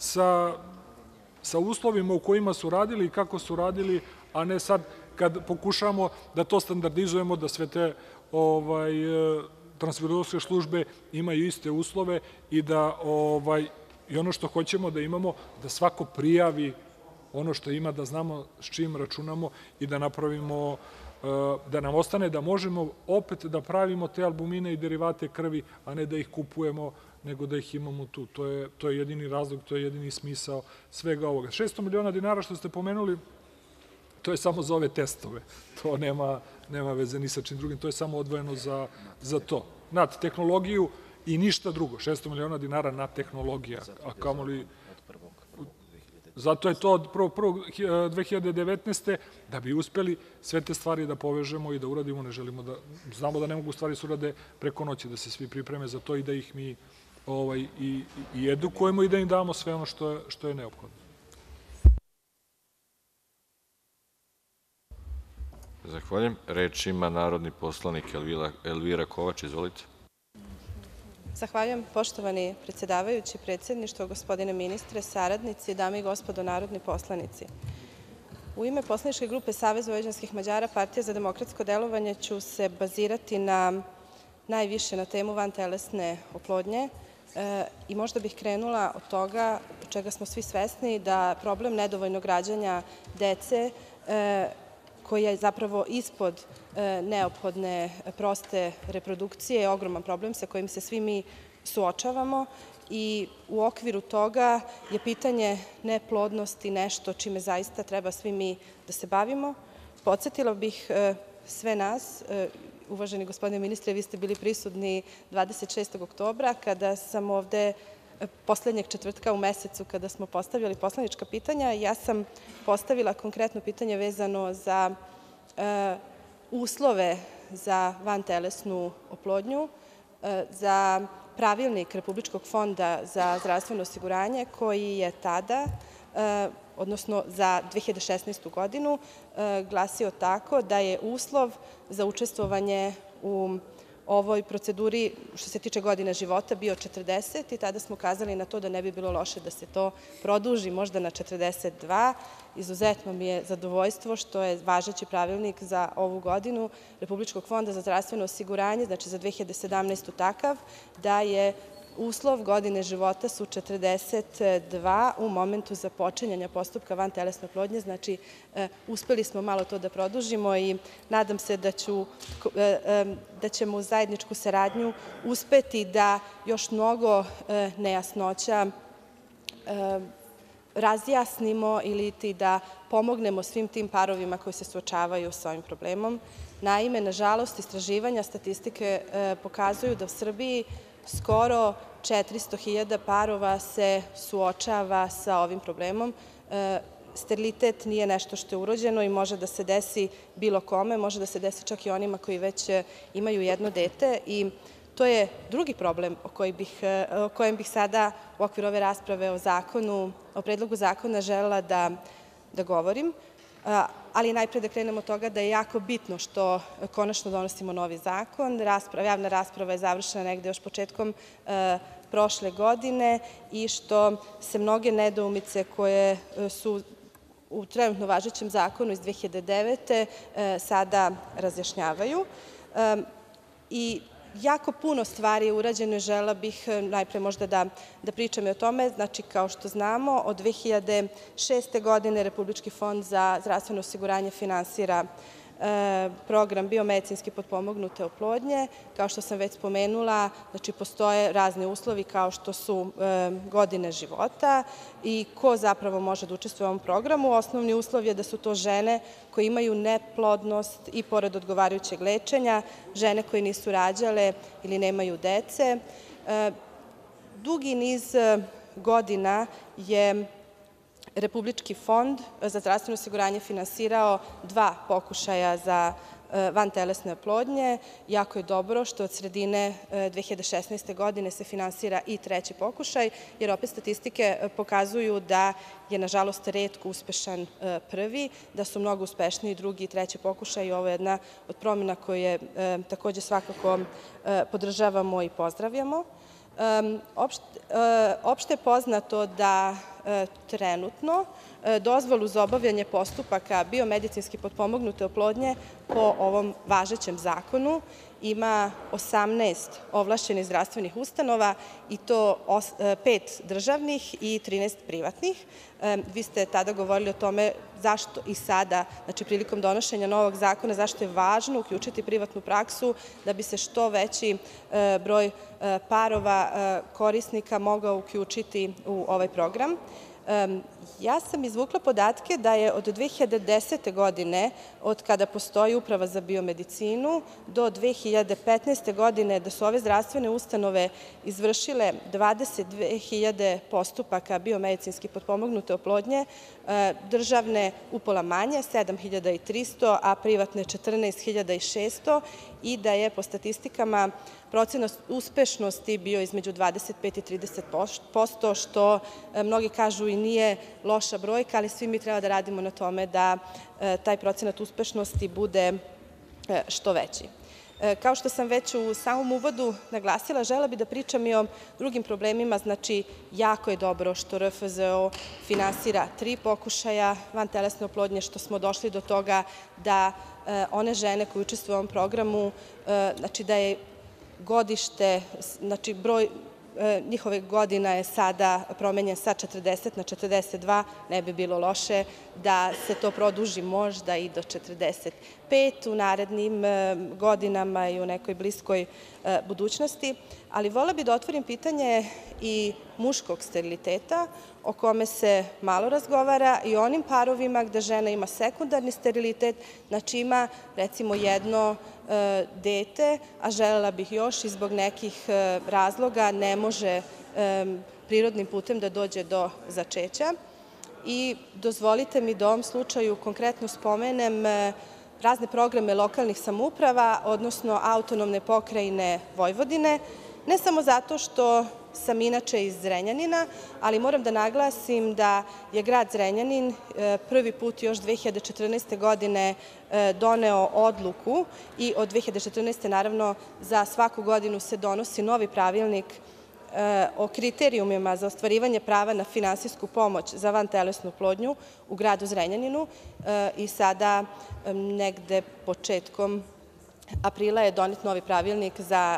sa uslovima u kojima su radili i kako su radili, a ne sad kad pokušamo da to standardizujemo, da sve te transfuziološke službe imaju iste uslove i da i ono što hoćemo da imamo, da svako prijavi ono što ima, da znamo s čim računamo i da napravimo, da nam ostane da možemo opet da pravimo te albumine i derivate krvi, a ne da ih kupujemo, nego da ih imamo tu. To je jedini razlog, to je jedini smisao svega ovoga. 600 miliona dinara što ste pomenuli, to je samo za ove testove. To nema veze ni sa čim drugim, to je samo odvojeno za to. Na tehnologiju i ništa drugo. 600 miliona dinara na tehnologija, a kamoli... Zato je to od 1.1.2019. da bi uspeli sve te stvari da povežemo i da uradimo, ne želimo da... Znamo da ne mogu stvari se urade preko noći, da se svi pripreme za to i da ih mi i edukujemo i da im damo sve ono što je neophodno. Zahvaljujem. Reč ima narodni poslanik Elvira Kovač. Izvolite. Zahvaljujem, poštovani predsedavajući, predsedništvo, gospodine ministre, saradnici, dame i gospodo narodni poslanici. U ime poslaničke grupe Savez vojvođanskih Mađara, Partija za demokratsko delovanje ću se bazirati najviše na temu vantelesne oplodnje i možda bih krenula od toga čega smo svi svesni, da problem nedovoljnog rađanja dece koji je zapravo ispod neophodne proste reprodukcije je ogroman problem sa kojim se svi mi suočavamo i u okviru toga je pitanje neplodnosti nešto čime zaista treba svi mi da se bavimo. Podsetila bih sve nas, uvaženi gospodine ministre, vi ste bili prisutni 26. oktobra kada sam ovde poslednjeg četvrtka u mesecu kada smo postavljali poslanička pitanja. Ja sam postavila konkretno pitanje vezano za uslove za vantelesnu oplodnju, za pravilnik Republičkog fonda za zdravstveno osiguranje koji je tada, odnosno za 2016. godinu, glasio tako da je uslov za učestvovanje u ovoj proceduri, što se tiče godine života, bio 40 i tada smo kazali na to da ne bi bilo loše da se to produži možda na 42. Izuzetno mi je zadovoljstvo što je važeći pravilnik za ovu godinu Republičkog fonda za zdravstveno osiguranje, znači za 2017. takav, da je uslov godine života su 42 u momentu započinjanja postupka vantelesne oplodnje, znači uspeli smo malo to da produžimo i nadam se da ćemo u zajedničku saradnju uspeti da još mnogo nejasnoća razjasnimo ili da pomognemo svim tim parovima koji se suočavaju sa ovim problemom. Naime, nažalost, istraživanja statistike pokazuju da u Srbiji skoro 400.000 parova se suočava sa ovim problemom. Sterilitet nije nešto što je urođeno i može da se desi bilo kome, može da se desi čak i onima koji već imaju jedno dete i to je drugi problem o kojem bih sada u okviru ove rasprave o predlogu zakona želela da govorim. ali najpre da krenemo od toga da je jako bitno što konačno donosimo novi zakon. Javna rasprava je završena negde još početkom prošle godine i što se mnoge nedoumice koje su u trenutno važećem zakonu iz 2009. sada razjašnjavaju. I jako puno stvari je urađeno i želela bih najpre možda da pričam i o tome. Znači, kao što znamo, od 2006. godine Republički fond za zdravstveno osiguranje finansira program biomedicinski potpomognute oplodnje. Kao što sam već spomenula, znači postoje razni uslovi kao što su godine života i ko zapravo može da učestvuje u ovom programu. Osnovni uslov je da su to žene koje imaju neplodnost i pored odgovarajućeg lečenja, žene koje nisu rađale ili nemaju dece. Dugi niz godina je Republički fond za zdravstveno osiguranje finansirao 2 pokušaja za vantelesne oplodnje. Jako je dobro što od sredine 2016. godine se finansira i 3. pokušaj, jer opet statistike pokazuju da je nažalost retko uspešan prvi, da su mnogo uspešniji 2. i 3. pokušaj i ovo je jedna od promena koje takođe svakako podržavamo i pozdravljamo. Opšte je poznato da trenutno dozvolu za obavljanje postupaka biomedicinski potpomognute oplodnje po ovom važećem zakonu ima 18 ovlašćenih zdravstvenih ustanova i to 5 državnih i 13 privatnih. Vi ste tada govorili o tome zašto i sada, znači prilikom donošenja novog zakona, zašto je važno uključiti privatnu praksu da bi se što veći broj parova korisnika mogao uključiti u ovaj program. Ja sam izvukla podatke da je od 2010. godine, od kada postoji Uprava za biomedicinu, do 2015. godine da su ove zdravstvene ustanove izvršile 22.000 postupaka biomedicinski potpomognute oplodnje, državne upola manje, 7.300, a privatne 14.600 i da je po statistikama procenat uspešnosti bio između 25 i 30%, što mnogi kažu i nije loša brojka, ali svi mi treba da radimo na tome da taj procenat uspešnosti bude što veći. Kao što sam već u samom uvodu naglasila, želela bih da pričam i o drugim problemima. Znači, jako je dobro što RFZO finansira 3 pokušaja vantelesne oplodnje, što smo došli do toga da one žene koje učestvuju u ovom programu, znači da je godište, znači broj njihove godina je sada promenjen sa 40 na 42, ne bi bilo loše da se to produži možda i do 45 u narednim godinama i u nekoj bliskoj budućnosti. Ali volela bih da otvorim pitanje i muškog steriliteta, o kome se malo razgovara, i onim parovima gde žena ima sekundarni sterilitet, znači ima recimo jedno dete, a želela bih još i zbog nekih razloga ne može prirodnim putem da dođe do začeća. I dozvolite mi da u ovom slučaju konkretno spomenem razne programe lokalnih samouprava, odnosno Autonomne pokrajine Vojvodine, ne samo zato što sam inače iz Zrenjanina, ali moram da naglasim da je grad Zrenjanin prvi put još 2014. godine doneo odluku i od 2014. naravno za svaku godinu se donosi novi pravilnik o kriterijumima za ostvarivanje prava na finansijsku pomoć za vantelesnu oplodnju u gradu Zrenjaninu i sada negde početkom aprila je donet novi pravilnik za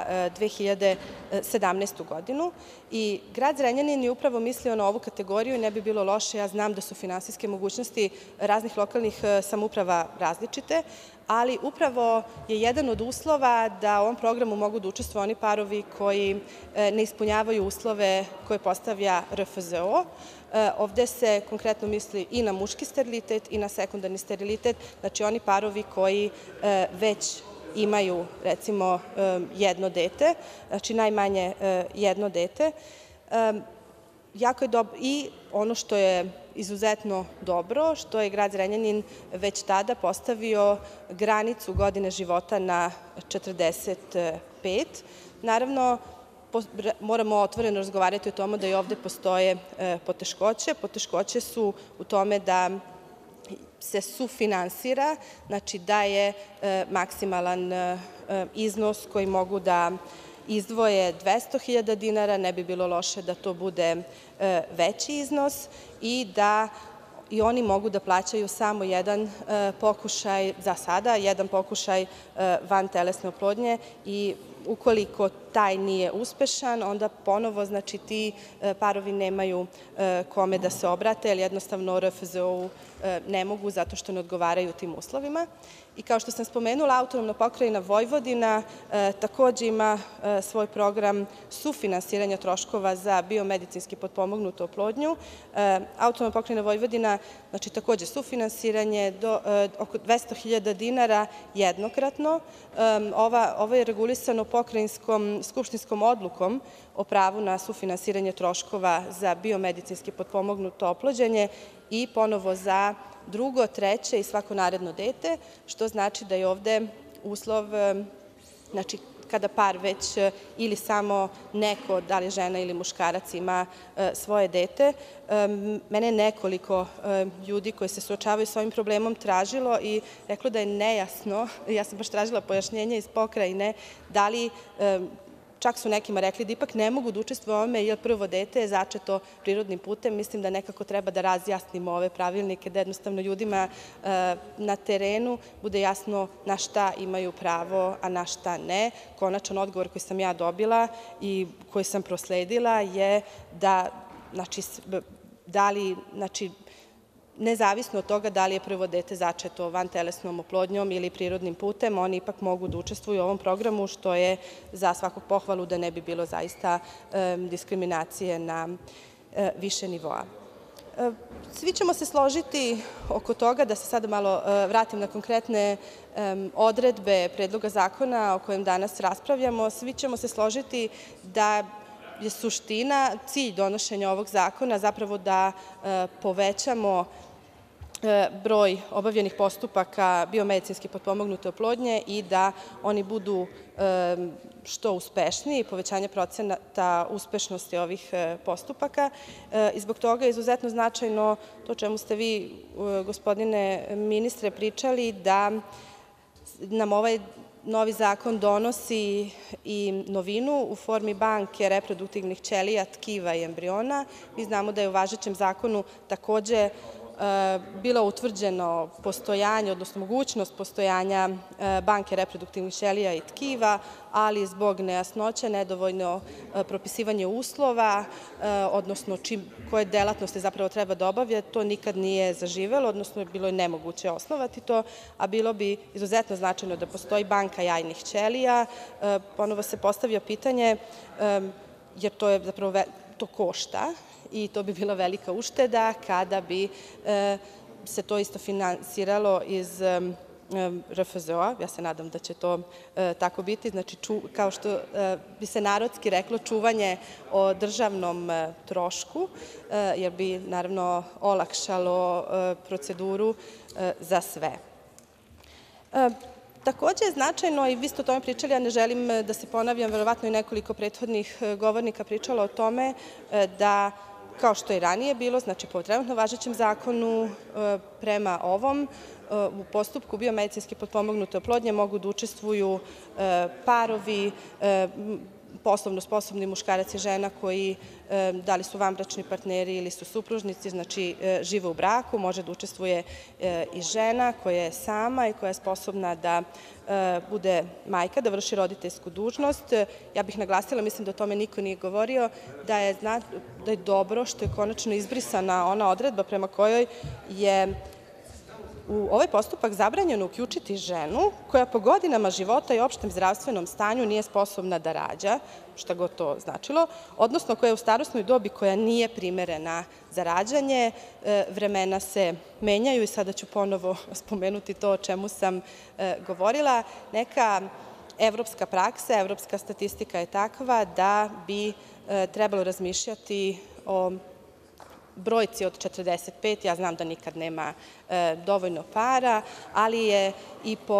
2017. godinu i grad Zrenjanin je upravo mislio na ovu kategoriju i ne bi bilo loše, ja znam da su finansijske mogućnosti raznih lokalnih samouprava različite, ali upravo je jedan od uslova da u ovom programu mogu da učestvuju oni parovi koji ne ispunjavaju uslove koje postavlja RFZO. Ovde se konkretno misli i na muški sterilitet i na sekundarni sterilitet, znači oni parovi koji već imaju recimo jedno dete, znači najmanje jedno dete. I ono što je izuzetno dobro, što je grad Zrenjanin već tada postavio granicu godine života na 45. Naravno, moramo otvoreno razgovarati o tome da i ovde postoje poteškoće. Poteškoće su u tome da se sufinansira, znači da je maksimalan iznos koji mogu da izdvoje 200.000 dinara, ne bi bilo loše da to bude veći iznos i da i oni mogu da plaćaju samo jedan pokušaj, za sada, jedan pokušaj vantelesne oplodnje i ukoliko taj nije uspešan, onda ponovo, znači, ti parovi nemaju kome da se obrate, jer jednostavno RFZO ne mogu zato što ne odgovaraju tim uslovima. I kao što sam spomenula, Autonomna pokrajina Vojvodina takođe ima svoj program sufinansiranja troškova za biomedicinski potpomognutu oplodnju. Autonomna pokrajina Vojvodina, znači takođe sufinansiranje do oko 200.000 dinara jednokratno. Ovo je regulisano pokrajinskom skupštinskom odlukom o pravu na sufinansiranje troškova za biomedicinski potpomognuto oplođenje i ponovo za drugo, treće i svako naredno dete, što znači da je ovde uslov, znači kada par već ili samo neko, da li žena ili muškarac, ima svoje dete. Mene je nekoliko ljudi koji se suočavaju s ovim problemom tražilo i reklo da je nejasno, ja sam baš tražila pojašnjenje iz pokrajine, da li, čak su nekima rekli da ipak ne mogu da učestvuju u ovome jer prvo dete je začeto prirodnim putem. Mislim da nekako treba da razjasnimo ove pravilnike, da jednostavno ljudima na terenu bude jasno na šta imaju pravo, a na šta ne. Konačan odgovor koji sam ja dobila i koji sam prosledila je da, znači, nezavisno od toga da li je prvo dete začeto vantelesnom oplodnjom ili prirodnim putem, oni ipak mogu da učestvuju u ovom programu, što je za svaku pohvalu, da ne bi bilo zaista diskriminacije na više nivoa. Svi ćemo se složiti oko toga, da se sada malo vratim na konkretne odredbe Predloga zakona o kojem danas raspravljamo, svi ćemo se složiti da je suština, cilj donošenja ovog zakona zapravo da povećamo broj obavljenih postupaka biomedicinski potpomognute oplodnje i da oni budu što uspešniji, povećanje procenta uspešnosti ovih postupaka. I zbog toga je izuzetno značajno to o čemu ste vi, gospodine ministre, pričali, da nam ovaj novi zakon donosi i novinu u formi banke reproduktivnih ćelija, tkiva i embriona. Mi znamo da je u važećem zakonu takođe bilo utvrđeno postojanje, odnosno mogućnost postojanja banke reproduktivnih ćelija i tkiva, ali zbog nejasnoće, nedovoljno propisivanje uslova, odnosno koje delatnosti zapravo treba da obavlja, to nikad nije zaživelo, odnosno bilo je nemoguće osnovati to, a bilo bi izuzetno značajno da postoji banka jajnih ćelija. Ponovo se postavlja pitanje, jer to je zapravo, to košta, i to bi bila velika ušteda kada bi se to isto finansiralo iz RFZO-a. Ja se nadam da će to tako biti. Znači, kao što bi se narodski reklo, čuvanje o državnom trošku, jer bi naravno olakšalo proceduru za sve. Takođe je značajno, i vi ste o tome pričali, ja ne želim da se ponavljam, verovatno i nekoliko prethodnih govornika pričalo o tome, da kao što je i ranije bilo, znači po trenutno važećem zakonu, prema ovom, u postupku biomedicinski potpomognute oplodnje mogu da učestvuju parovi, poslovno sposobni muškarac i žena koji, da li su vanbračni partneri ili su supružnici, znači žive u braku, može da učestvuje i žena koja je sama i koja je sposobna da bude majka, da vrši roditeljsku dužnost. Ja bih naglasila, mislim da o tome niko nije govorio, da je dobro što je konačno izbrisana ona odredba prema kojoj je u ovaj postupak zabranjeno uključiti ženu koja po godinama života i opštem zdravstvenom stanju nije sposobna da rađa, šta god to značilo, odnosno koja je u starosnoj dobi koja nije primerena za rađanje. Vremena se menjaju i sada ću ponovo spomenuti to o čemu sam govorila. Neka evropska praksa, evropska statistika je takva da bi trebalo razmišljati o brojci od 45, ja znam da nikad nema dovoljno para, ali je i po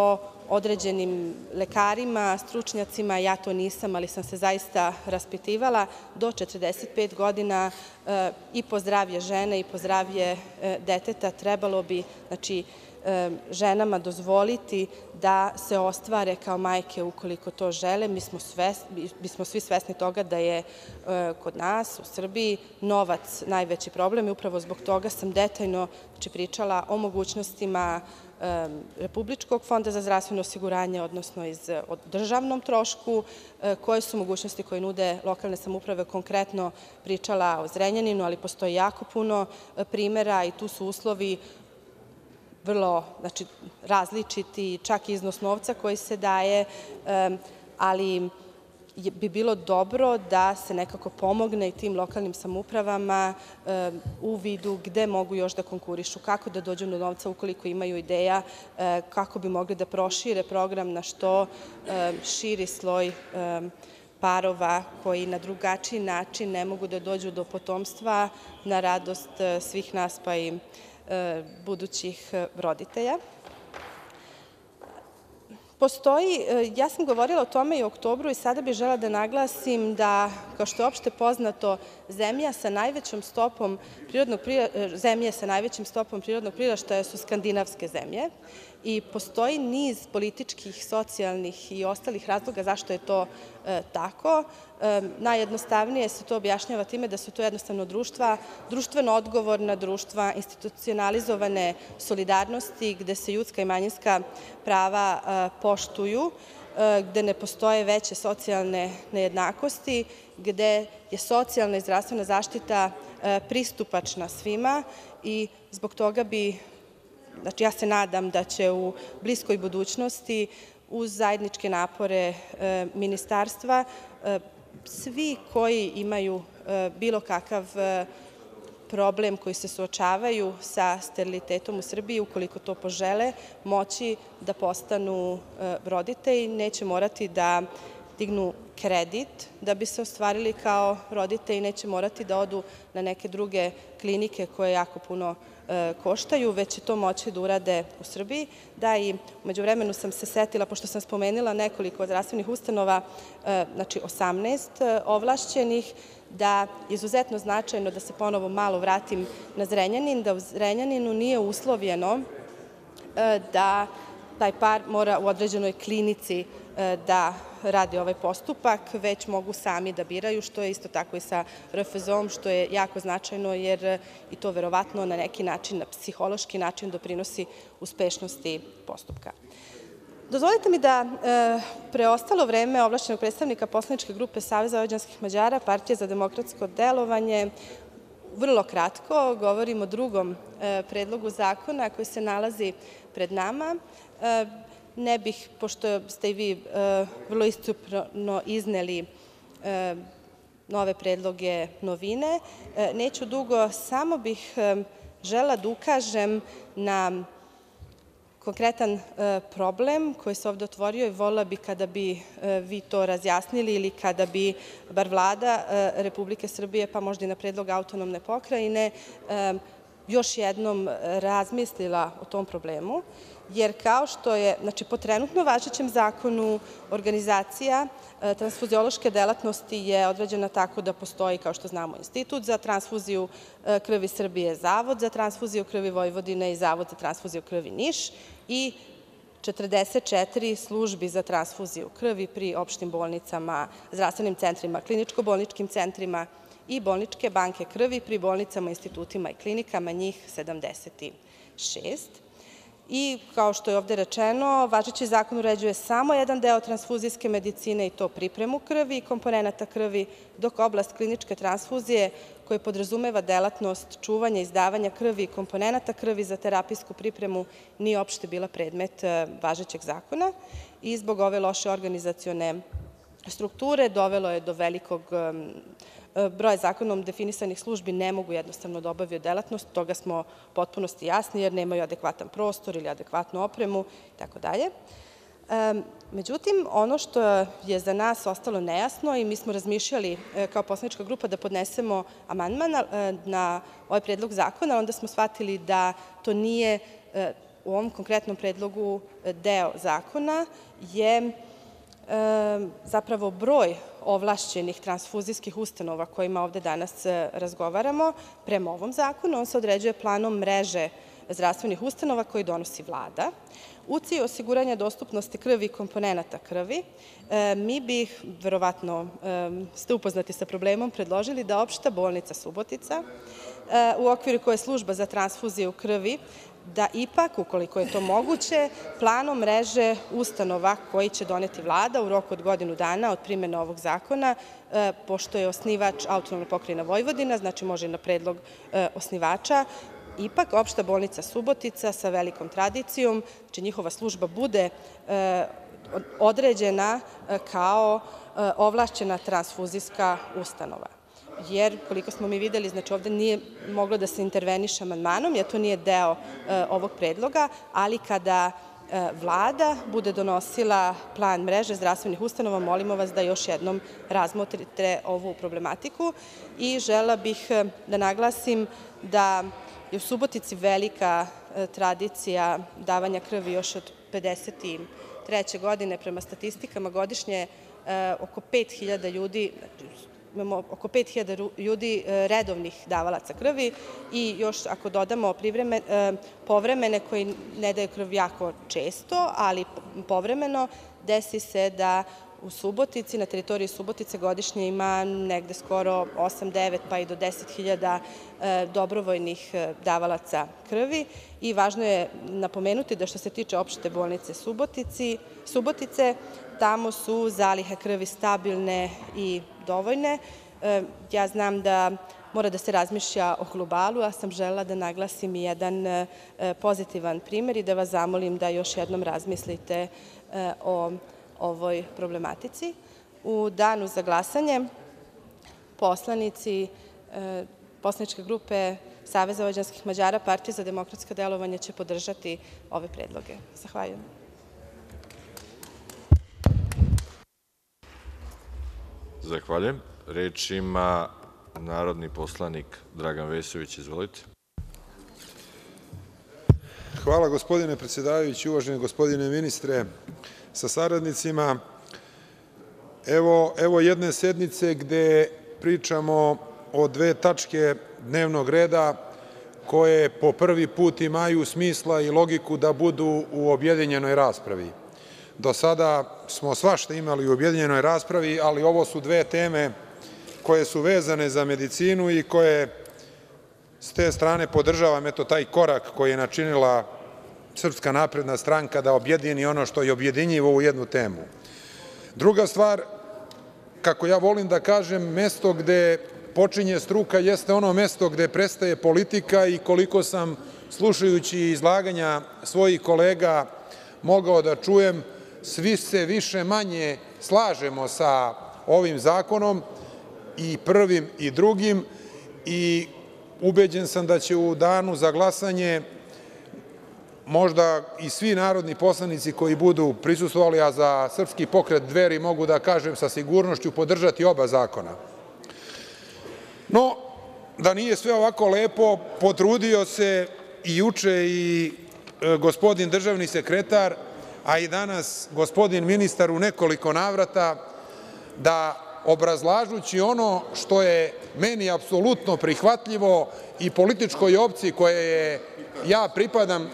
određenim lekarima, stručnjacima, ja to nisam, ali sam se zaista raspitivala, do 45 godina i po zdravlje žene i po zdravlje deteta trebalo bi ženama dozvoliti da se ostvare kao majke ukoliko to žele. Mi smo svi svesni toga da je kod nas u Srbiji novac najveći problem i upravo zbog toga sam detaljno pričala o mogućnostima Republičkog fonda za zdravstveno osiguranje, odnosno o državnom trošku, koje su mogućnosti koje nude lokalne samouprave, konkretno pričala o Zrenjaninu, ali postoji jako puno primera i tu su uslovi vrlo različiti, čak i iznos novca koji se daje, ali bi bilo dobro da se nekako pomogne i tim lokalnim samoupravama u vidu gde mogu još da konkurišu, kako da dođu do novca ukoliko imaju ideja, kako bi mogli da prošire program na što širi sloj parova koji na drugačiji način ne mogu da dođu do potomstva na radost svih nas pa i budućih roditelja. Ja sam govorila o tome i u oktobru i sada bih želela da naglasim da, kao što je opšte poznato, zemlje sa najvećom stopom prirodnog priraštaja su skandinavske zemlje i postoji niz političkih, socijalnih i ostalih razloga zašto je to tako. Najjednostavnije se to objašnjava time da su to jednostavno društveno odgovorna društva, institucionalizovane solidarnosti, gde se ljudska i manjinska prava poštuju, gde ne postoje veće socijalne nejednakosti, gde je socijalna i zdravstvena zaštita pristupačna svima i zbog toga ja se nadam da će u bliskoj budućnosti uz zajedničke napore ministarstva svi koji imaju bilo kakav problem, koji se suočavaju sa sterilitetom u Srbiji, ukoliko to požele, moći da postanu roditelji, neće morati da dignu kredit da bi se ostvarili kao roditelji, neće morati da odu na neke druge klinike koje jako puno koštaju, već će to moći da urade u Srbiji. Da, i u međuvremenu sam se setila, pošto sam spomenula nekoliko zdravstvenih ustanova, 18 ovlašćenih, da je izuzetno značajno da se ponovo malo vratim na Zrenjanin, da u Zrenjaninu nije uslovljeno da taj par mora u određenoj klinici da radi ovaj postupak, već mogu sami da biraju, što je isto tako i sa RFZO-om, što je jako značajno, jer i to verovatno na neki način, na psihološki način doprinosi uspešnosti postupka. Dozvolite mi da preostalo vreme ovlašćenog predstavnika poslaničke grupe Saveza vojvođanskih Mađara, Partije za demokratsko delovanje, vrlo kratko govorim o drugom predlogu zakona koji se nalazi pred nama. Ne bih, pošto ste i vi vrlo iscrpno izneli nove predloge, novine, neću dugo, samo bih želela da ukažem na konkretan problem koji se ovde otvorio i volela bih kada bi vi to razjasnili ili kada bi bar Vlada Republike Srbije, pa možda i na predlog autonomne pokrajine, još jednom razmislila o tom problemu, jer kao što je, po trenutno važećem zakonu, organizacija transfuziološke delatnosti je određena tako da postoji, kao što znamo, Institut za transfuziju krvi Srbije, Zavod za transfuziju krvi Vojvodine i Zavod za transfuziju krvi Niš i 44 službi za transfuziju krvi pri opštim bolnicama, zdravstvenim centrima, kliničko-bolničkim centrima i bolničke banke krvi pri bolnicama, institutima i klinikama, njih 76. I kao što je ovde rečeno, važeći zakon uređuje samo jedan deo transfuzijske medicine i to pripremu krvi i komponenata krvi, dok oblast kliničke transfuzije koja podrazumeva delatnost čuvanja i izdavanja krvi i komponenata krvi za terapijsku pripremu nije uopšte bila predmet važećeg zakona i zbog ove loše organizacione strukture dovelo je do velikog broja zakonom definisanih službi ne mogu jednostavno da obavljaju delatnost, toga smo u potpunosti jasni, jer nemaju adekvatan prostor ili adekvatnu opremu itd. Međutim, ono što je za nas ostalo nejasno i mi smo razmišljali kao poslanička grupa da podnesemo amandman na ovaj predlog zakona, onda smo shvatili da to nije u ovom konkretnom predlogu deo zakona je zapravo broj ovlašćenih transfuzijskih ustanova kojima ovde danas razgovaramo. Prema ovom zakonu on se određuje planom mreže zdravstvenih ustanova koji donosi Vlada. U cilju osiguranja dostupnosti krvi i komponenata krvi, mi bih, verovatno ste upoznati sa problemom, predložili da Opšta bolnica Subotica, u okviru koje je služba za transfuziju krvi, da ipak, ukoliko je to moguće, planom mreže ustanova koji će doneti Vlada u roku od godinu dana od primene ovog zakona, pošto je osnivač Autonomna pokrajina Vojvodina, znači može i na predlog osnivača, ipak Opšta bolnica Subotica sa velikom tradicijom, znači njihova služba bude određena kao ovlašćena transfuzijska ustanova. Jer, koliko smo mi videli, znači ovde nije moglo da se interveniše amandmanom, jer to nije deo ovog predloga, ali kada Vlada bude donosila plan mreže zdravstvenih ustanova, molimo vas da još jednom razmotrite ovu problematiku. I želela bih da naglasim da je u Subotici velika tradicija davanja krvi još od 1953. godine. Prema statistikama godišnje oko 5.000 ljudi, imamo oko 5.000 ljudi redovnih davalaca krvi i još ako dodamo povremene koji ne daju krv jako često, ali povremeno, desi se da u Subotici, na teritoriji Subotice godišnje ima negde skoro 8, 9 pa i do 10.000 dobrovoljnih davalaca krvi i važno je napomenuti da što se tiče Opšte bolnice Subotice, tamo su zalihe krvi stabilne i dovoljne. Ja znam da mora da se razmišlja o globalu, a sam želela da naglasim i jedan pozitivan primer i da vas zamolim da još jednom razmislite o ovoj problematici. U danu za glasanje poslanici poslaničke grupe Saveza vojvođanskih Mađara, Partije za demokratsko delovanje će podržati ove predloge. Zahvaljujem. Zahvaljujem. Reč ima narodni poslanik Dragan Vesović. Izvolite. Hvala, gospodine predsedavajući, uvaženi gospodine ministre sa saradnicima. Evo jedne sednice gde pričamo o dve tačke dnevnog reda koje po prvi put imaju smisla i logiku da budu u objedinjenoj raspravi. Do sada smo svašta imali u objedinjenoj raspravi, ali ovo su dve teme koje su vezane za medicinu i koje s te strane podržavam taj korak koji je načinila Srpska napredna stranka da objedini ono što je objedinjivo u jednu temu. Druga stvar, kako ja volim da kažem, mesto gde počinje struka jeste ono mesto gde prestaje politika i koliko sam slušajući izlaganja svojih kolega mogao da čujem, svi se više manje slažemo sa ovim zakonom i prvim i drugim i ubeđen sam da će u danu za glasanje možda i svi narodni poslanici koji budu prisustvovali, a za Srpski pokret Dveri mogu da kažem sa sigurnošću podržati oba zakona. No, da nije sve ovako lepo, potrudio se i juče i gospodin državni sekretar, a i danas gospodin ministar u nekoliko navrata, da obrazlažući ono što je meni apsolutno prihvatljivo i političkoj opciji koje ja pripadam,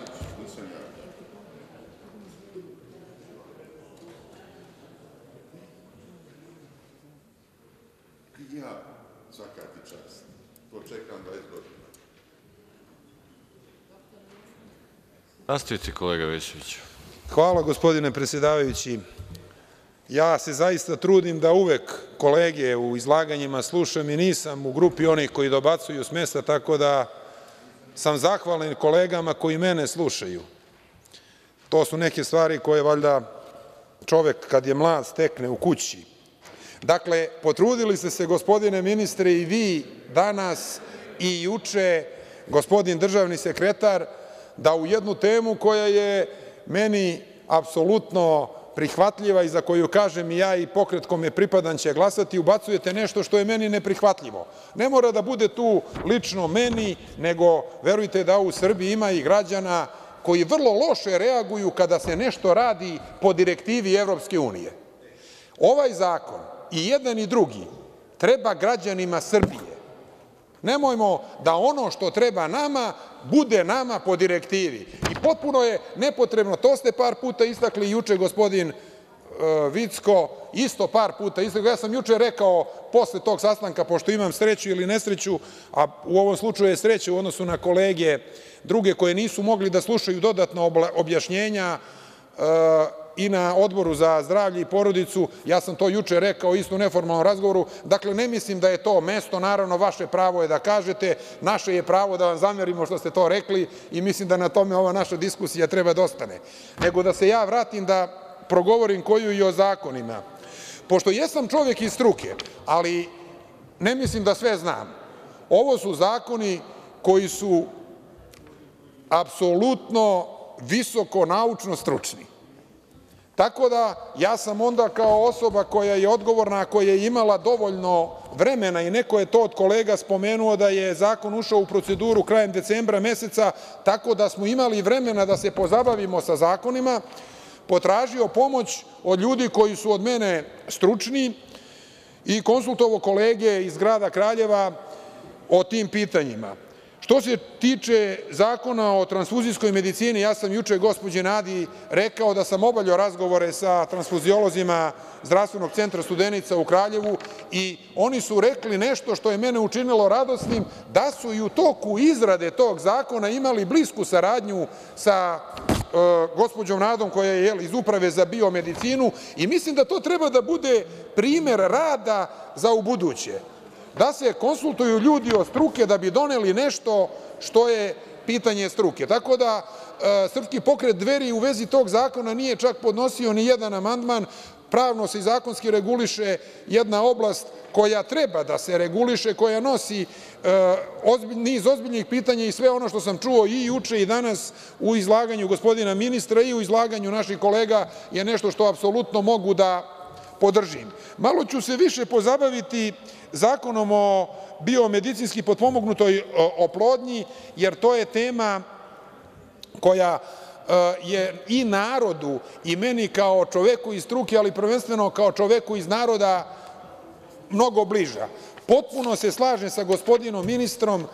Nastavite, kolega Vesoviću. Hvala, gospodine predsedavajući. Ja se zaista trudim da uvek kolege u izlaganjima slušam i nisam u grupi onih koji dobacuju s mesta, tako da sam zahvalan kolegama koji mene slušaju. To su neke stvari koje valjda čovek kad je mlad stekne u kući. Dakle, potrudili ste se, gospodine ministre, i vi danas i juče, gospodin državni sekretar, da u jednu temu koja je meni apsolutno prihvatljiva i za koju kažem i ja i pokret kome pripadam će glasati, ubacujete nešto što je meni neprihvatljivo. Ne mora da bude tu lično meni, nego verujte da u Srbiji ima i građana koji vrlo loše reaguju kada se nešto radi po direktivi Evropske unije. Ovaj zakon, i jedan i drugi, treba građanima Srbije. Nemojmo da ono što treba nama, bude nama po direktivi. I potpuno je nepotrebno, to ste par puta istakli juče, gospodin Vicko, isto par puta istakli. Ja sam juče rekao, posle tog sastanka, pošto imam sreću ili nesreću, a u ovom slučaju je sreća u odnosu na kolege druge koje nisu mogli da slušaju dodatna objašnjenja i na Odboru za zdravlje i porodicu, ja sam to juče rekao isto u neformalnom razgovoru, dakle ne mislim da je to mesto, naravno vaše pravo je da kažete, naše je pravo da vam zamerimo što ste to rekli i mislim da na tome ova naša diskusija treba da ostane. Nego da se ja vratim da progovorim koju i o zakonima. Pošto jesam čovjek iz struke, ali ne mislim da sve znam, ovo su zakoni koji su apsolutno visoko naučno stručni. Tako da, ja sam onda kao osoba koja je odgovorna, koja je imala dovoljno vremena i neko je to od kolega spomenuo da je zakon ušao u proceduru krajem decembra meseca, tako da smo imali vremena da se pozabavimo sa zakonima, potražio pomoć od ljudi koji su od mene stručni i konsultovao kolege iz grada Kraljeva o tim pitanjima. Što se tiče Zakona o transfuzijskoj medicini, ja sam juče gospođi Nadi rekao da sam obavljao razgovore sa transfuziolozima Zdravstvenog centra Studenica u Kraljevu i oni su rekli nešto što je mene učinilo radosnim, da su i u toku izrade tog zakona imali blisku saradnju sa gospođom Nadom koja je iz Uprave za biomedicinu i mislim da to treba da bude primer rada za ubuduće. Da se konsultuju ljudi od struke da bi doneli nešto što je pitanje struke. Tako da Srpski pokret Dveri u vezi tog zakona nije čak podnosio ni jedan amandman, pravno se i zakonski reguliše jedna oblast koja treba da se reguliše, koja nosi niz ozbiljnih pitanja i sve ono što sam čuo i juče i danas u izlaganju gospodina ministra i u izlaganju naših kolega je nešto što apsolutno mogu da podržim. Malo ću se više pozabaviti Zakonom o biomedicinski potpomognutoj oplodnji, jer to je tema koja je i narodu i meni kao čoveku iz struke, ali prvenstveno kao čoveku iz naroda mnogo bliža. Potpuno se slažem sa gospodinom ministrom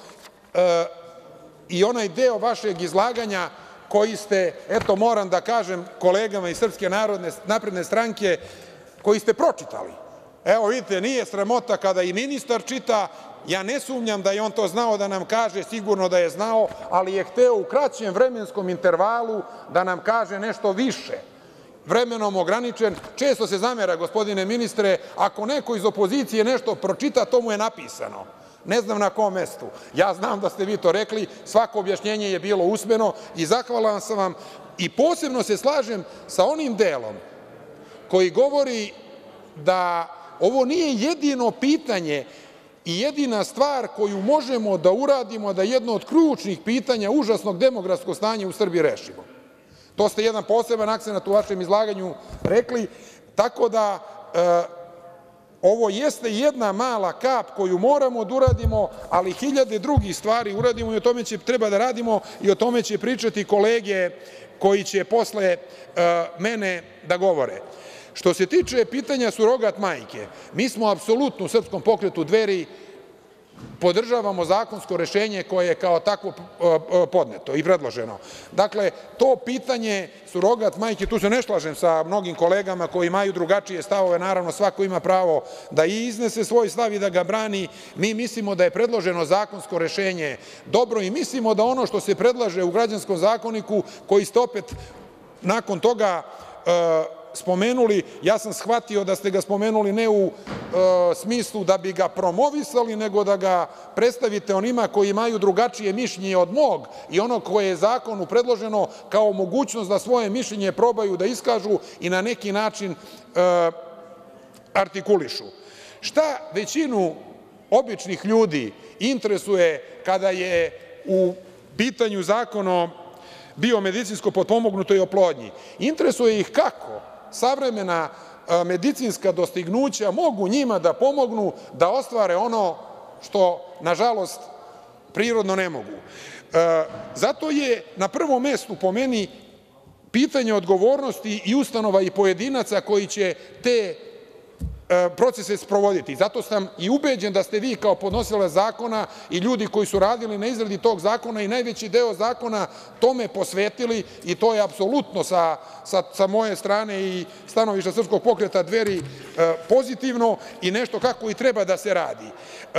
i onaj deo vašeg izlaganja koji ste, eto moram da kažem kolegama iz Srpske napredne stranke, koji ste pročitali. Evo vidite, nije sramota kada i ministar čita, ja ne sumnjam da je on to znao da nam kaže, sigurno da je znao, ali je hteo u kraćem vremenskom intervalu da nam kaže nešto više, vremenom ograničen. Često se zamera, gospodine ministre, ako neko iz opozicije nešto pročita, to mu je napisano. Ne znam na kom mestu. Ja znam da ste vi to rekli, svako objašnjenje je bilo usmeno i zahvalan sam vam i posebno se slažem sa onim delom koji govori da ovo nije jedino pitanje i jedina stvar koju možemo da uradimo da jedno od ključnih pitanja užasnog demografskog stanja u Srbiji rešimo. To ste jedan poseban akcenat u vašem izlaganju rekli, tako da ovo jeste jedna mala kap koju moramo da uradimo, ali hiljade drugih stvari uradimo i o tome treba da radimo i o tome će pričati kolege koji će posle mene da govore. Što se tiče pitanja surogat majke, mi smo apsolutno u Srpskom pokretu Dveri podržavamo zakonsko rešenje koje je kao takvo podneto i predloženo. Dakle, to pitanje surogat majke, tu se ne slažem sa mnogim kolegama koji imaju drugačije stavove, naravno svako ima pravo da i iznese svoj stav i da ga brani, mi mislimo da je predloženo zakonsko rešenje dobro i mislimo da ono što se predlaže u Građanskom zakoniku, koji ste opet nakon toga spomenuli, ja sam shvatio da ste ga spomenuli ne u smislu da bi ga promovisali, nego da ga predstavite onima koji imaju drugačije mišljenje od mog i ono koje je zakonu predloženo kao mogućnost da svoje mišljenje probaju da iskažu i na neki način artikulišu. Šta većinu običnih ljudi interesuje kada je u pitanju Zakon o biomedicinsko potpomognutoj oplodnji? Interesuje ih kako savremena medicinska dostignuća mogu njima da pomognu da ostvare ono što, nažalost, prirodno ne mogu. Zato je na prvom mestu, po meni, pitanje odgovornosti i ustanova i pojedinaca koji će te procese sprovoditi. Zato sam i ubeđen da ste vi kao podnosilac zakona i ljudi koji su radili na izradi tog zakona i najveći deo zakona tome posvetili i to je apsolutno sa moje strane i stanovišta Srpskog pokreta Dveri pozitivno i nešto kako i treba da se radi.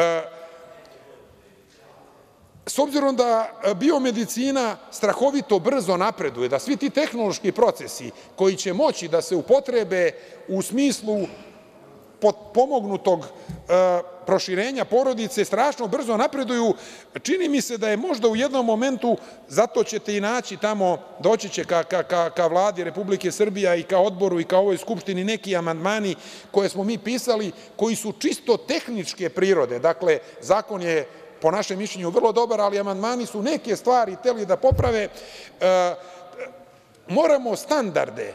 S obzirom da biomedicina strahovito brzo napreduje, da svi ti tehnološki procesi koji će moći da se upotrebe u smislu potpomognutog proširenja porodice strašno brzo napreduju, čini mi se da je možda u jednom momentu, zato ćete i naći tamo, doći će ka Vladi Republike Srbije i ka odboru i ka ovoj Skupštini neki amandmani koje smo mi pisali, koji su čisto tehničke prirode. Dakle, zakon je po našem mišljenju vrlo dobar, ali amandmani su neke stvari hteli da poprave. Moramo standarde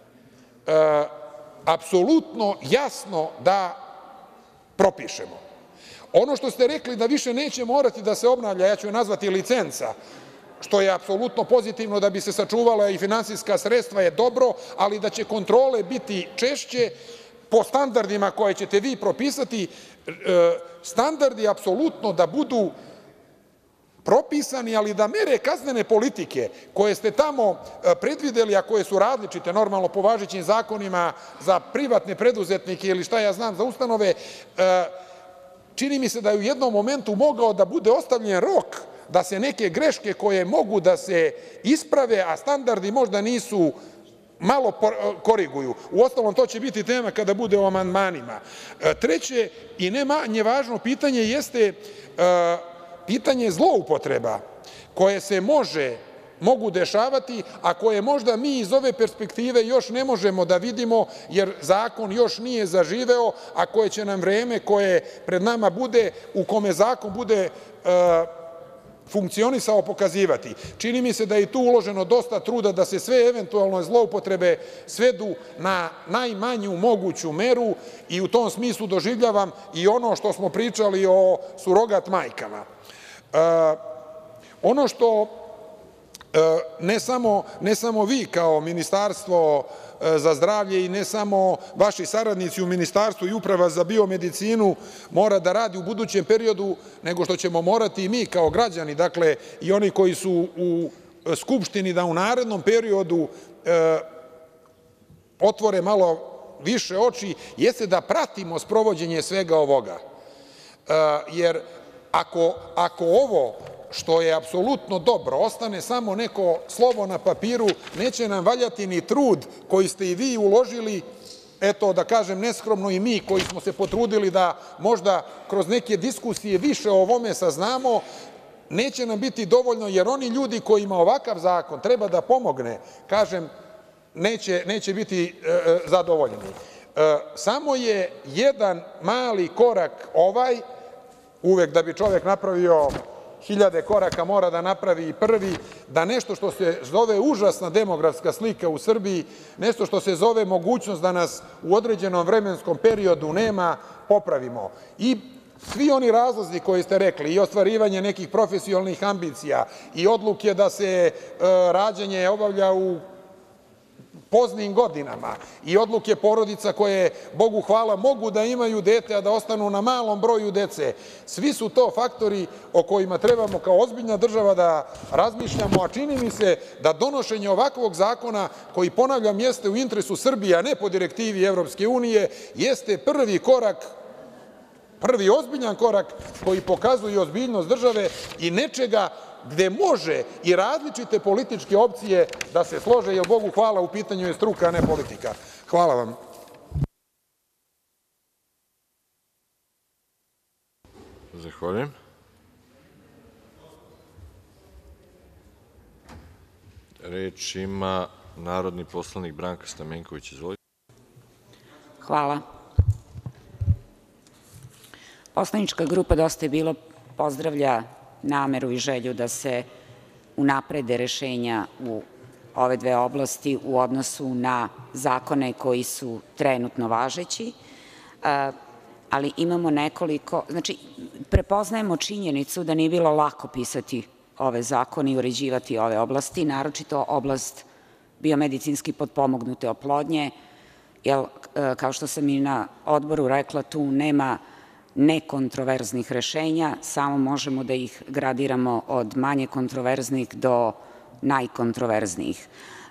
apsolutno jasno da propišemo. Ono što ste rekli da više neće morati da se obnavlja, ja ću je nazvati licenca, što je apsolutno pozitivno da bi se sačuvala i finansijska sredstva je dobro, ali da će kontrole biti češće po standardima koje ćete vi propisati, standardi apsolutno da budu propisani, ali da mere kaznene politike koje ste tamo predvideli, a koje su različite normalno po važećim zakonima za privatne preduzetnike ili šta ja znam za ustanove, čini mi se da je u jednom momentu mogao da bude ostavljen rok da se neke greške koje mogu da se isprave, a standardi možda nisu, malo koriguju. Uostalom, to će biti tema kada bude o amandmanima. Treće i ne manje važno pitanje jeste pitanje zloupotreba koje se mogu dešavati, a koje možda mi iz ove perspektive još ne možemo da vidimo, jer zakon još nije zaživeo, a koje će nam vreme koje pred nama bude, u kome zakon bude funkcionisao, pokazivati. Čini mi se da je i tu uloženo dosta truda da se sve eventualne zloupotrebe svedu na najmanju moguću meru i u tom smislu doživljavam i ono što smo pričali o surogat majkama. Ono što ne samo vi kao Ministarstvo za zdravlje i ne samo vaši saradnici u Ministarstvu i Uprava za biomedicinu mora da radi u budućem periodu, nego što ćemo morati i mi kao građani, dakle i oni koji su u Skupštini, da u narednom periodu otvore malo više oči, jeste da pratimo sprovođenje svega ovoga. Jer ako ovo, što je apsolutno dobro, ostane samo neko slovo na papiru, neće nam valjati ni trud koji ste i vi uložili, eto da kažem neskromno i mi koji smo se potrudili da možda kroz neke diskusije više o ovome saznamo, neće nam biti dovoljno, jer oni ljudi kojima ovakav zakon treba da pomogne, kažem, neće biti zadovoljeni. Samo je jedan mali korak ovaj, uvek da bi čovek napravio 1000 koraka mora da napravi i prvi, da nešto što se zove užasna demografska slika u Srbiji, nešto što se zove mogućnost da nas u određenom vremenskom periodu nema, popravimo. I svi oni razlozi koji ste rekli, i ostvarivanje nekih profesionalnih ambicija, i odluke da se rađanje obavlja u poznim godinama, i odluke porodica koje, Bogu hvala, mogu da imaju dete, a da ostanu na malom broju dece. Svi su to faktori o kojima trebamo kao ozbiljna država da razmišljamo, a čini mi se da donošenje ovakvog zakona, koji, ponavljam, jeste u interesu Srbije, a ne po direktivi Evropske unije, jeste prvi korak, prvi ozbiljan korak koji pokazuje ozbiljnost države i nečega gde može i različite političke opcije da se slože, jer Bogu hvala, u pitanju je struka, a ne politika. Hvala vam. Zahvaljujem. Reč ima narodni poslanik Branka Stamenković. Izvolite. Hvala. Poslanička grupa Dosta je bilo pozdravlja nameru i želju da se unaprede rešenja u ove dve oblasti u odnosu na zakone koji su trenutno važeći, ali imamo nekoliko, znači prepoznajemo činjenicu da nije bilo lako pisati ove zakone i uređivati ove oblasti, naročito oblast biomedicinski potpomognute oplodnje, jer, kao što sam i na odboru rekla, tu nema nekontroverznih rešenja, samo možemo da ih gradiramo od manje kontroverznih do najkontroverznijih.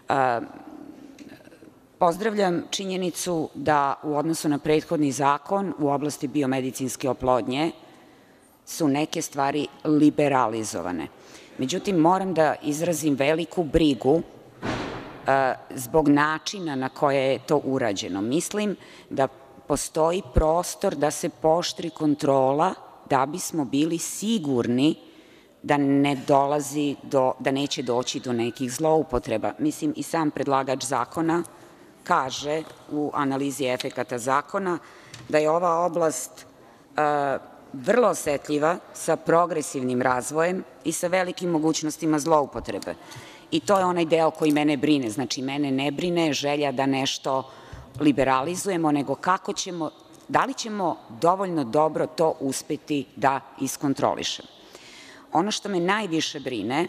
Pozdravljam činjenicu da u odnosu na prethodni zakon u oblasti biomedicinske oplodnje su neke stvari liberalizovane. Međutim, moram da izrazim veliku brigu zbog načina na koje je to urađeno. Mislim da postoji prostor da se pooštri kontrola da bismo bili sigurni da da neće doći do nekih zloupotreba. Mislim, i sam predlagač zakona kaže u analizi efekata zakona da je ova oblast vrlo osetljiva, sa progresivnim razvojem i sa velikim mogućnostima zloupotrebe. I to je onaj deo koji mene brine. Znači, mene ne brine želja da nešto liberalizujemo, nego da li ćemo dovoljno dobro to uspeti da iskontrolišemo. Ono što me najviše brine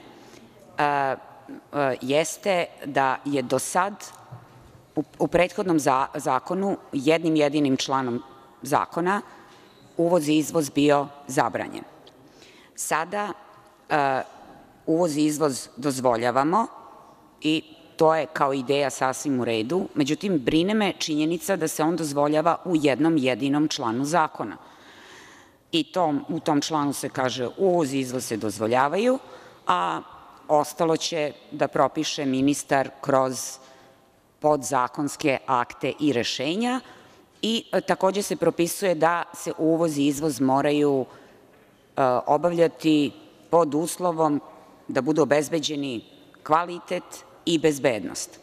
jeste da je do sad u prethodnom zakonu jednim jedinim članom zakona uvoz i izvoz bio zabranjen. Sada uvoz i izvoz dozvoljavamo i to je kao ideja sasvim u redu, međutim, brine me činjenica da se on dozvoljava u jednom jedinom članu zakona. I u tom članu se kaže uvoz i izvoz se dozvoljavaju, a ostalo će da propiše ministar kroz podzakonske akte i rešenja i takođe se propisuje da se uvoz i izvoz moraju obavljati pod uslovom da budu obezbeđeni kvalitet i bezbednost.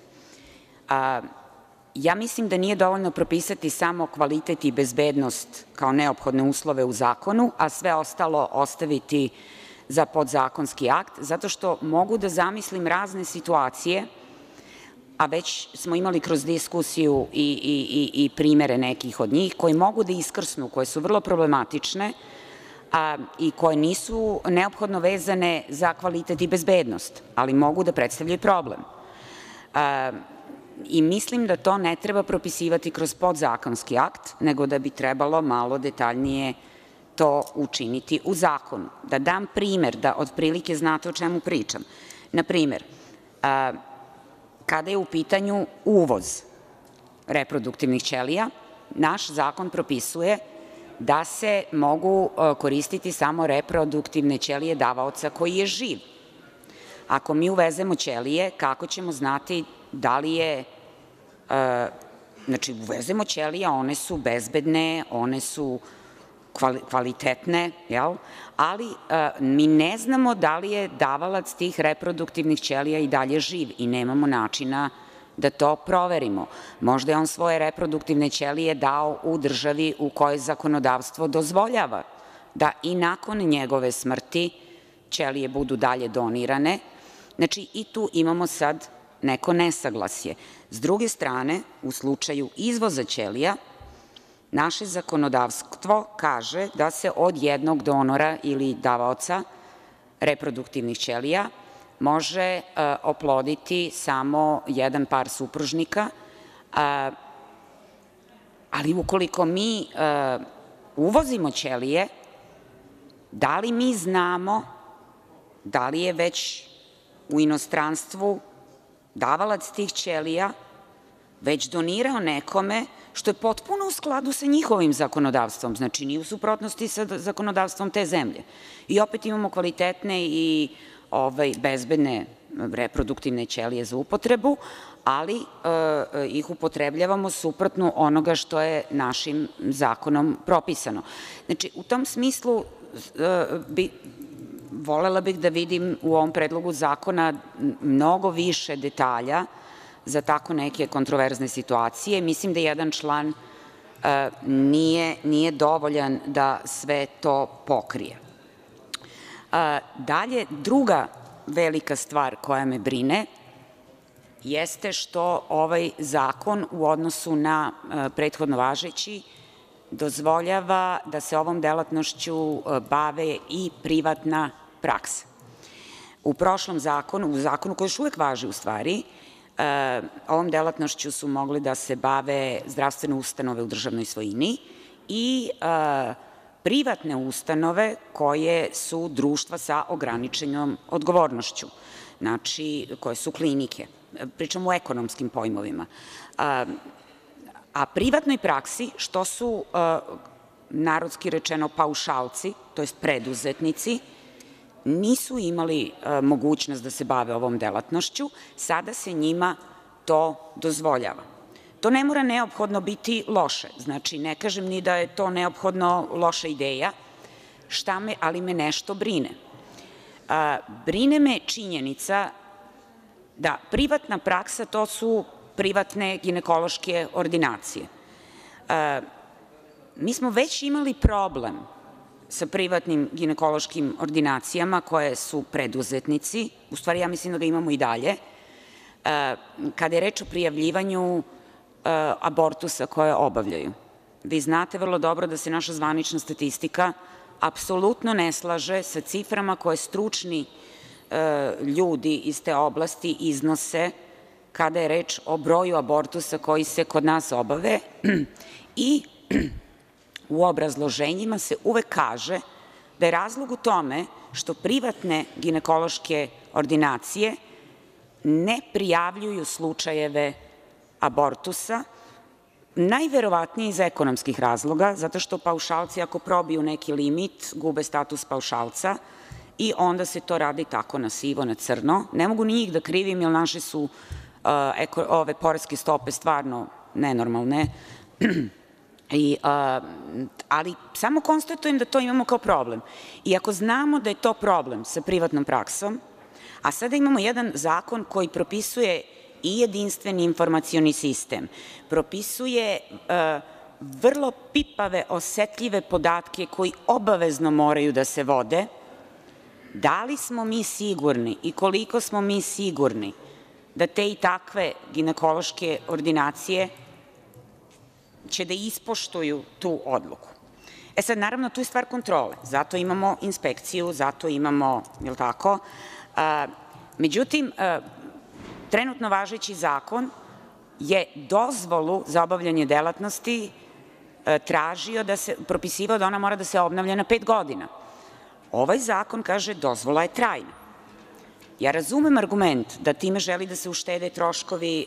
Ja mislim da nije dovoljno propisati samo kvalitet i bezbednost kao neophodne uslove u zakonu, a sve ostalo ostaviti za podzakonski akt, zato što mogu da zamislim razne situacije, a već smo imali kroz diskusiju i primere nekih od njih, koji mogu da iskrsnu, koje su vrlo problematične i koje nisu neophodno vezane za kvalitet i bezbednost, ali mogu da predstavljaju problem. I mislim da to ne treba propisivati kroz podzakonski akt, nego da bi trebalo malo detaljnije to učiniti u zakonu. Da dam primer, da otprilike znate o čemu pričam. Na primer, kada je u pitanju uvoz reproduktivnih ćelija, naš zakon propisuje da se mogu koristiti samo reproduktivne ćelije davaoca koji je živ. Ako mi uvezemo ćelije, kako ćemo znati da li je, znači uvezemo ćelije, one su bezbedne, one su kvalitetne, ali mi ne znamo da li je davalac tih reproduktivnih ćelija i dalje živ i nemamo načina da to proverimo. Možda je on svoje reproduktivne ćelije dao u državi u kojoj zakonodavstvo dozvoljava da i nakon njegove smrti ćelije budu dalje donirane. Znači, i tu imamo sad neko nesaglasje. S druge strane, u slučaju izvoza ćelija, naše zakonodavstvo kaže da se od jednog donora ili davaoca reproduktivnih ćelija može oploditi samo jedan par supružnika, ali ukoliko mi uvozimo ćelije, da li mi znamo da li je već u inostranstvu davalac tih ćelija već donirao nekome, što je potpuno u skladu sa njihovim zakonodavstvom, znači nije u suprotnosti sa zakonodavstvom te zemlje. I opet imamo kvalitetne i bezbedne reproduktivne ćelije za upotrebu, ali ih upotrebljavamo suprotno onoga što je našim zakonom propisano. Znači, u tom smislu volela bih da vidim u ovom predlogu zakona mnogo više detalja za tako neke kontroverzne situacije. Mislim da jedan član nije dovoljan da sve to pokrije. Dalje, druga velika stvar koja me brine jeste što ovaj zakon u odnosu na prethodno važeći dozvoljava da se ovom delatnošću bave i privatna praksa. U prošlom zakonu, u zakonu koji još uvek važi u stvari, ovom delatnošću su mogli da se bave zdravstvene ustanove u državnoj svojini i privatne ustanove koje su društva sa ograničenom odgovornošću, znači koje su klinike, pričamo o ekonomskim pojmovima. A privatnoj praksi, što su narodski rečeno paušalci, to jest preduzetnici, nisu imali mogućnost da se bave ovom delatnošću, sada se njima to dozvoljava. To ne mora neophodno biti loše, znači ne kažem ni da je to neophodno loša ideja, ali me nešto brine. Brine me činjenica da privatna praksa to su privatne ginekološke ordinacije. Mi smo već imali problem sa privatnim ginekološkim ordinacijama koje su preduzetnici, u stvari ja mislim da ga imamo i dalje, kada je reč o prijavljivanju abortusa koje obavljaju. Vi znate vrlo dobro da se naša zvanična statistika apsolutno ne slaže sa ciframa koje stručni ljudi iz te oblasti iznose kada je reč o broju abortusa koji se kod nas obave i u obrazloženjima se uvek kaže da je razlog u tome što privatne ginekološke ordinacije ne prijavljuju slučajeve abortusa, najverovatnije iz ekonomskih razloga, zato što paušalci ako probiju neki limit gube status paušalca i onda se to radi tako na sivo, na crno. Ne mogu ni njih da krivim, jer naše su ove poreske stope stvarno nenormalne, ali samo konstatujem da to imamo kao problem. I ako znamo da je to problem sa privatnom praksom, a sada imamo jedan zakon koji propisuje i jedinstveni informacioni sistem, propisuje vrlo pipave, osetljive podatke koji obavezno moraju da se vode, da li smo mi sigurni i koliko smo mi sigurni da te i takve ginekološke ordinacije će da ispoštuju tu odluku. Sad, naravno, tu je stvar kontrole, zato imamo inspekciju, zato imamo, je li tako? Međutim, trenutno važeći zakon je dozvolu za obavljanje delatnosti propisivao da ona mora da se obnavlja na 5 godina. Ovaj zakon kaže dozvola je trajna. Ja razumem argument da time želi da se uštede troškovi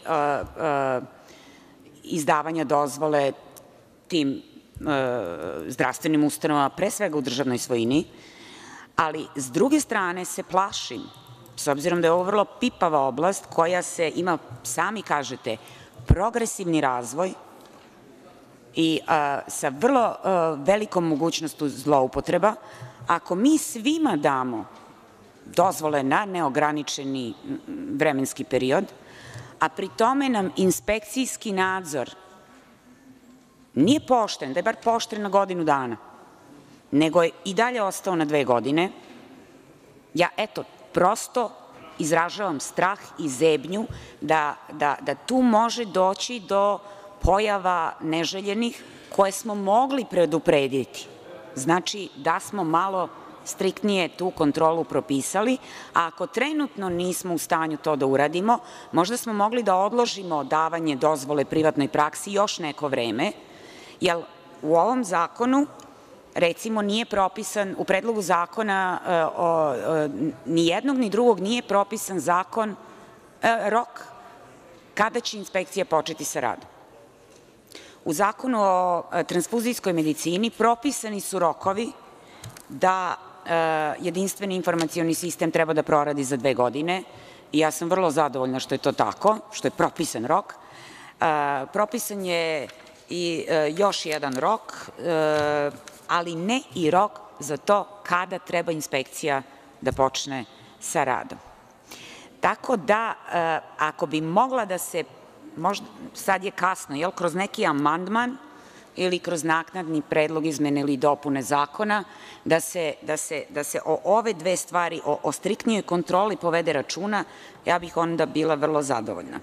izdavanja dozvole tim zdravstvenim ustanovama, pre svega u državnoj svojini, ali s druge strane se plašim, s obzirom da je ovo vrlo pipava oblast koja ima, sami kažete, progresivni razvoj i sa vrlo velikom mogućnostu zloupotreba, ako mi svima damo dozvole na neograničeni vremenski period, a pri tome nam inspekcijski nadzor nije pošten, da je bar pošten na godinu dana, nego je i dalje ostao na 2 godine, ja prosto izražavam strah i zebnju da tu može doći do pojava neželjenih koje smo mogli preduprediti. Znači, da smo malo striktnije tu kontrolu propisali, a ako trenutno nismo u stanju to da uradimo, možda smo mogli da odložimo davanje dozvole privatnoj praksi još neko vreme, jer u ovom zakonu, recimo, nije propisan, u predlogu zakona ni jednog ni drugog nije propisan rok kada će inspekcija početi sa radom. U Zakonu o transfuzijskoj medicini propisani su rokovi da jedinstveni informacioni sistem treba da proradi za 2 godine i ja sam vrlo zadovoljna što je to tako, što je propisan rok. Propisan je i još jedan rok, ali ne i rok za to kada treba inspekcija da počne sa radom. Tako da, ako bi mogla da se, možda sad je kasno, kroz neki amandman ili kroz naknadni predlog izmene ili dopune zakona, da se o ove 2 stvari, o striktnijoj kontroli povede računa, ja bih onda bila vrlo zadovoljna.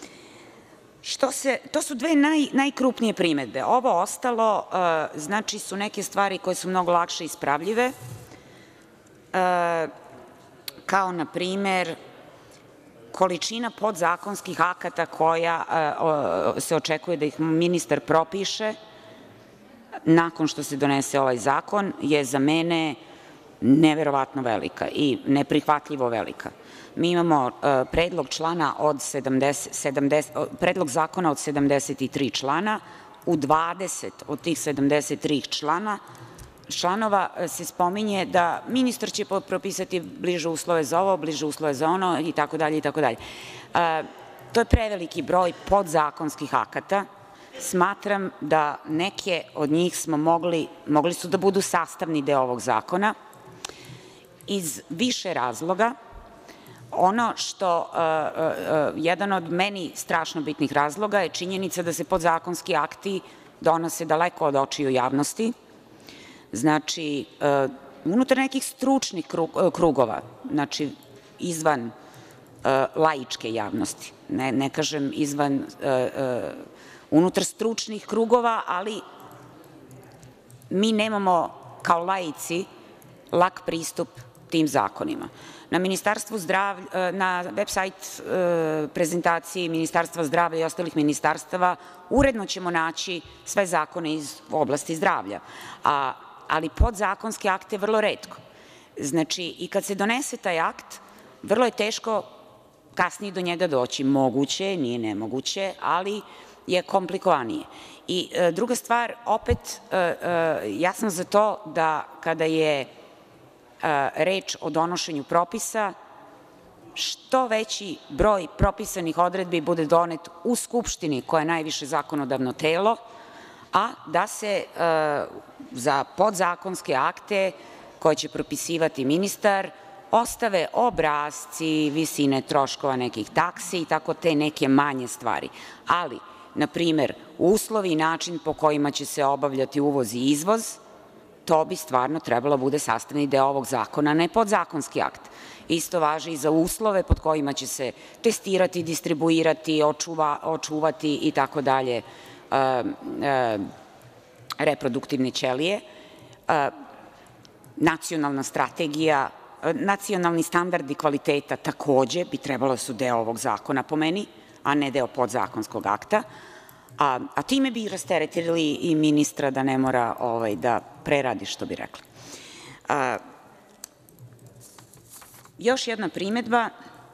To su 2 najkrupnije primedbe. Ovo ostalo, znači, su neke stvari koje su mnogo lakše ispravljive. kao na primer količina podzakonskih akata koja se očekuje da ih ministar propiše nakon što se donese ovaj zakon je za mene neverovatno velika i neprihvatljivo velika. Mi imamo predlog zakona od 73 člana, u 20 od tih 73 članova se spominje da ministar će propisati bliže uslove za ovo, bliže uslove za ono i tako dalje i tako dalje. To je preveliki broj podzakonskih akata. Smatram da neke od njih smo mogli su da budu sastavni deo ovog zakona iz više razloga. Ono što, jedan od meni strašno bitnih razloga je činjenica da se podzakonski akti donose daleko od očiju javnosti, znači unutar nekih stručnih krugova, znači izvan laičke javnosti, ne kažem izvan, unutar stručnih krugova, ali mi nemamo kao laici lak pristup tim zakonima. Na web sajt prezentaciji Ministarstva zdravlja i ostalih ministarstava uredno ćemo naći sve zakone iz oblasti zdravlja, ali podzakonske akte vrlo retko. Znači, i kad se donese taj akt, vrlo je teško kasnije do njega doći. Moguće, nije nemoguće, ali je komplikovanije. I druga stvar, opet, ja sam za to da kada je reč o donošenju propisa, što veći broj propisanih odredbi bude donet u Skupštini, koja je najviše zakonodavno telo, a da se za podzakonske akte koje će propisivati ministar ostave obrasci, visine troškova nekih taksi i tako te neke manje stvari. Ali, na primer, uslovi i način po kojima će se obavljati uvoz i izvoz, to bi stvarno trebalo bude sastavni deo ovog zakona, ne podzakonski akt. Isto važi i za uslove pod kojima će se testirati, distribuirati, očuvati i tako dalje reproduktivne ćelije. Nacionalna strategija, nacionalni standardi kvaliteta takođe bi trebalo su deo ovog zakona po meni, a ne deo podzakonskog akta. A time bi rasteretili i ministra da ne mora da preradi, što bi rekla. Još jedna primedba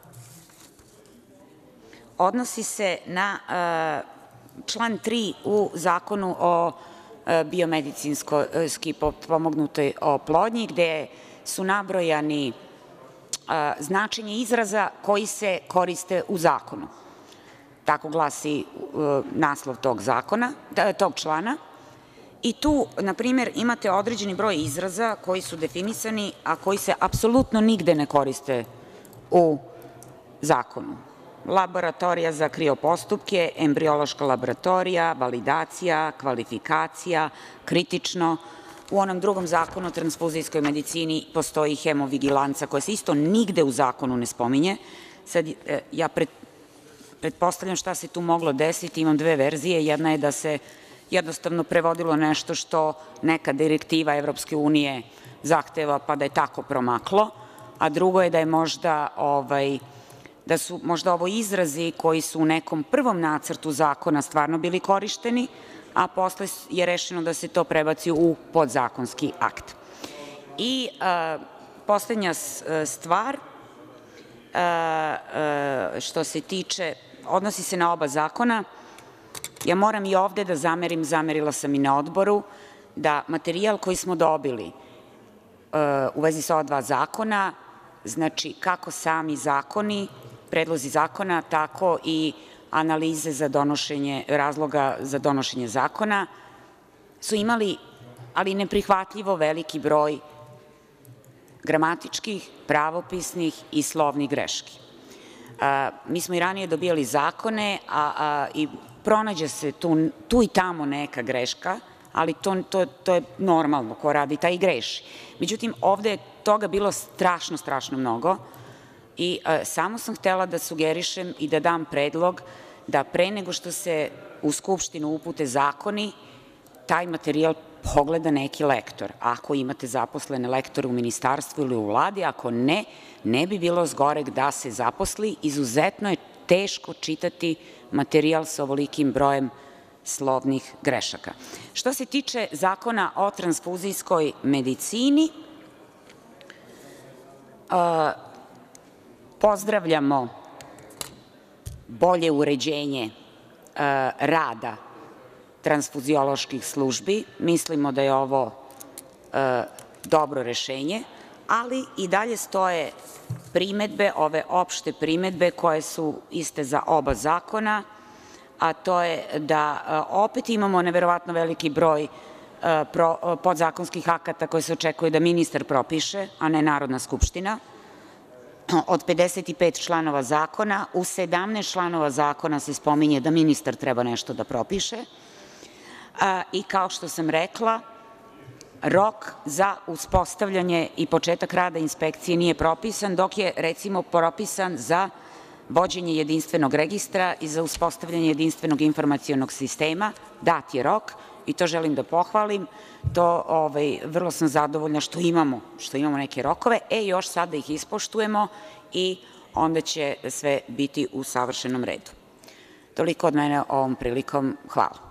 odnosi se na član 3 u Zakonu o biomedicinski potpomognutoj oplodnji, gde su nabrojani značenje izraza koji se koriste u zakonu. Tako glasi naslov tog člana. I tu, na primer, imate određeni broj izraza koji su definisani, a koji se apsolutno nigde ne koriste u zakonu. Laboratorija za kriopostupke, embriološka laboratorija, validacija, kvalifikacija, kritično. U onom drugom zakonu o transfuzijskoj medicini postoji hemovigilanca koja se isto nigde u zakonu ne spominje. Sad, ja pretpostavljam šta se tu moglo desiti, imam dve verzije. Jedna je da se jednostavno prevodilo nešto što neka direktiva Evropske unije zahteva, pa da je tako promaklo, a drugo je da su možda ovo izrazi koji su u nekom prvom nacrtu zakona stvarno bili korišteni, a posle je rešeno da se to prebaci u podzakonski akt. I poslednja stvar, što se tiče, odnosi se na oba zakona. Ja moram i ovde da zamerim, zamerila sam i na odboru, da materijal koji smo dobili u vezi sa ova dva zakona, znači kako sami zakoni, predlozi zakona, tako i analize za donošenje, razloga za donošenje zakona, su imali, ali neprihvatljivo veliki broj gramatičkih, pravopisnih i slovnih greški. Mi smo i ranije dobijali zakone i pronađe se tu i tamo neka greška, ali to je normalno, ko radi taj i greši. Međutim, ovde je toga bilo strašno, strašno mnogo i samo sam htela da sugerišem i da dam predlog da pre nego što se u Skupštinu upute zakoni, taj materijal pogleda neki lektor. Ako imate zaposlene lektore u ministarstvu ili u Vladi, ako ne, ne bi bilo zgoreg da se zaposli. Izuzetno je teško čitati materijal sa ovolikim brojem slovnih grešaka. Što se tiče Zakona o transfuzijskoj medicini, pozdravljamo bolje uređenje rada transfuzioloških službi. Mislimo da je ovo dobro rešenje, ali i dalje stoje primedbe, ove opšte primedbe koje su iste za oba zakona, a to je da opet imamo neverovatno veliki broj podzakonskih akata koje se očekuje da ministar propiše, a ne Narodna skupština. Od 55 članova zakona, u 17 članova zakona se spominje da ministar treba nešto da propiše. I kao što sam rekla, rok za uspostavljanje i početak rada inspekcije nije propisan, dok je recimo propisan za vođenje jedinstvenog registra i za uspostavljanje jedinstvenog informacionog sistema. Dat je rok i to želim da pohvalim. Vrlo sam zadovoljna što imamo neke rokove, još sada ih ispoštujemo i onda će sve biti u savršenom redu. Toliko od mene ovom prilikom. Hvala.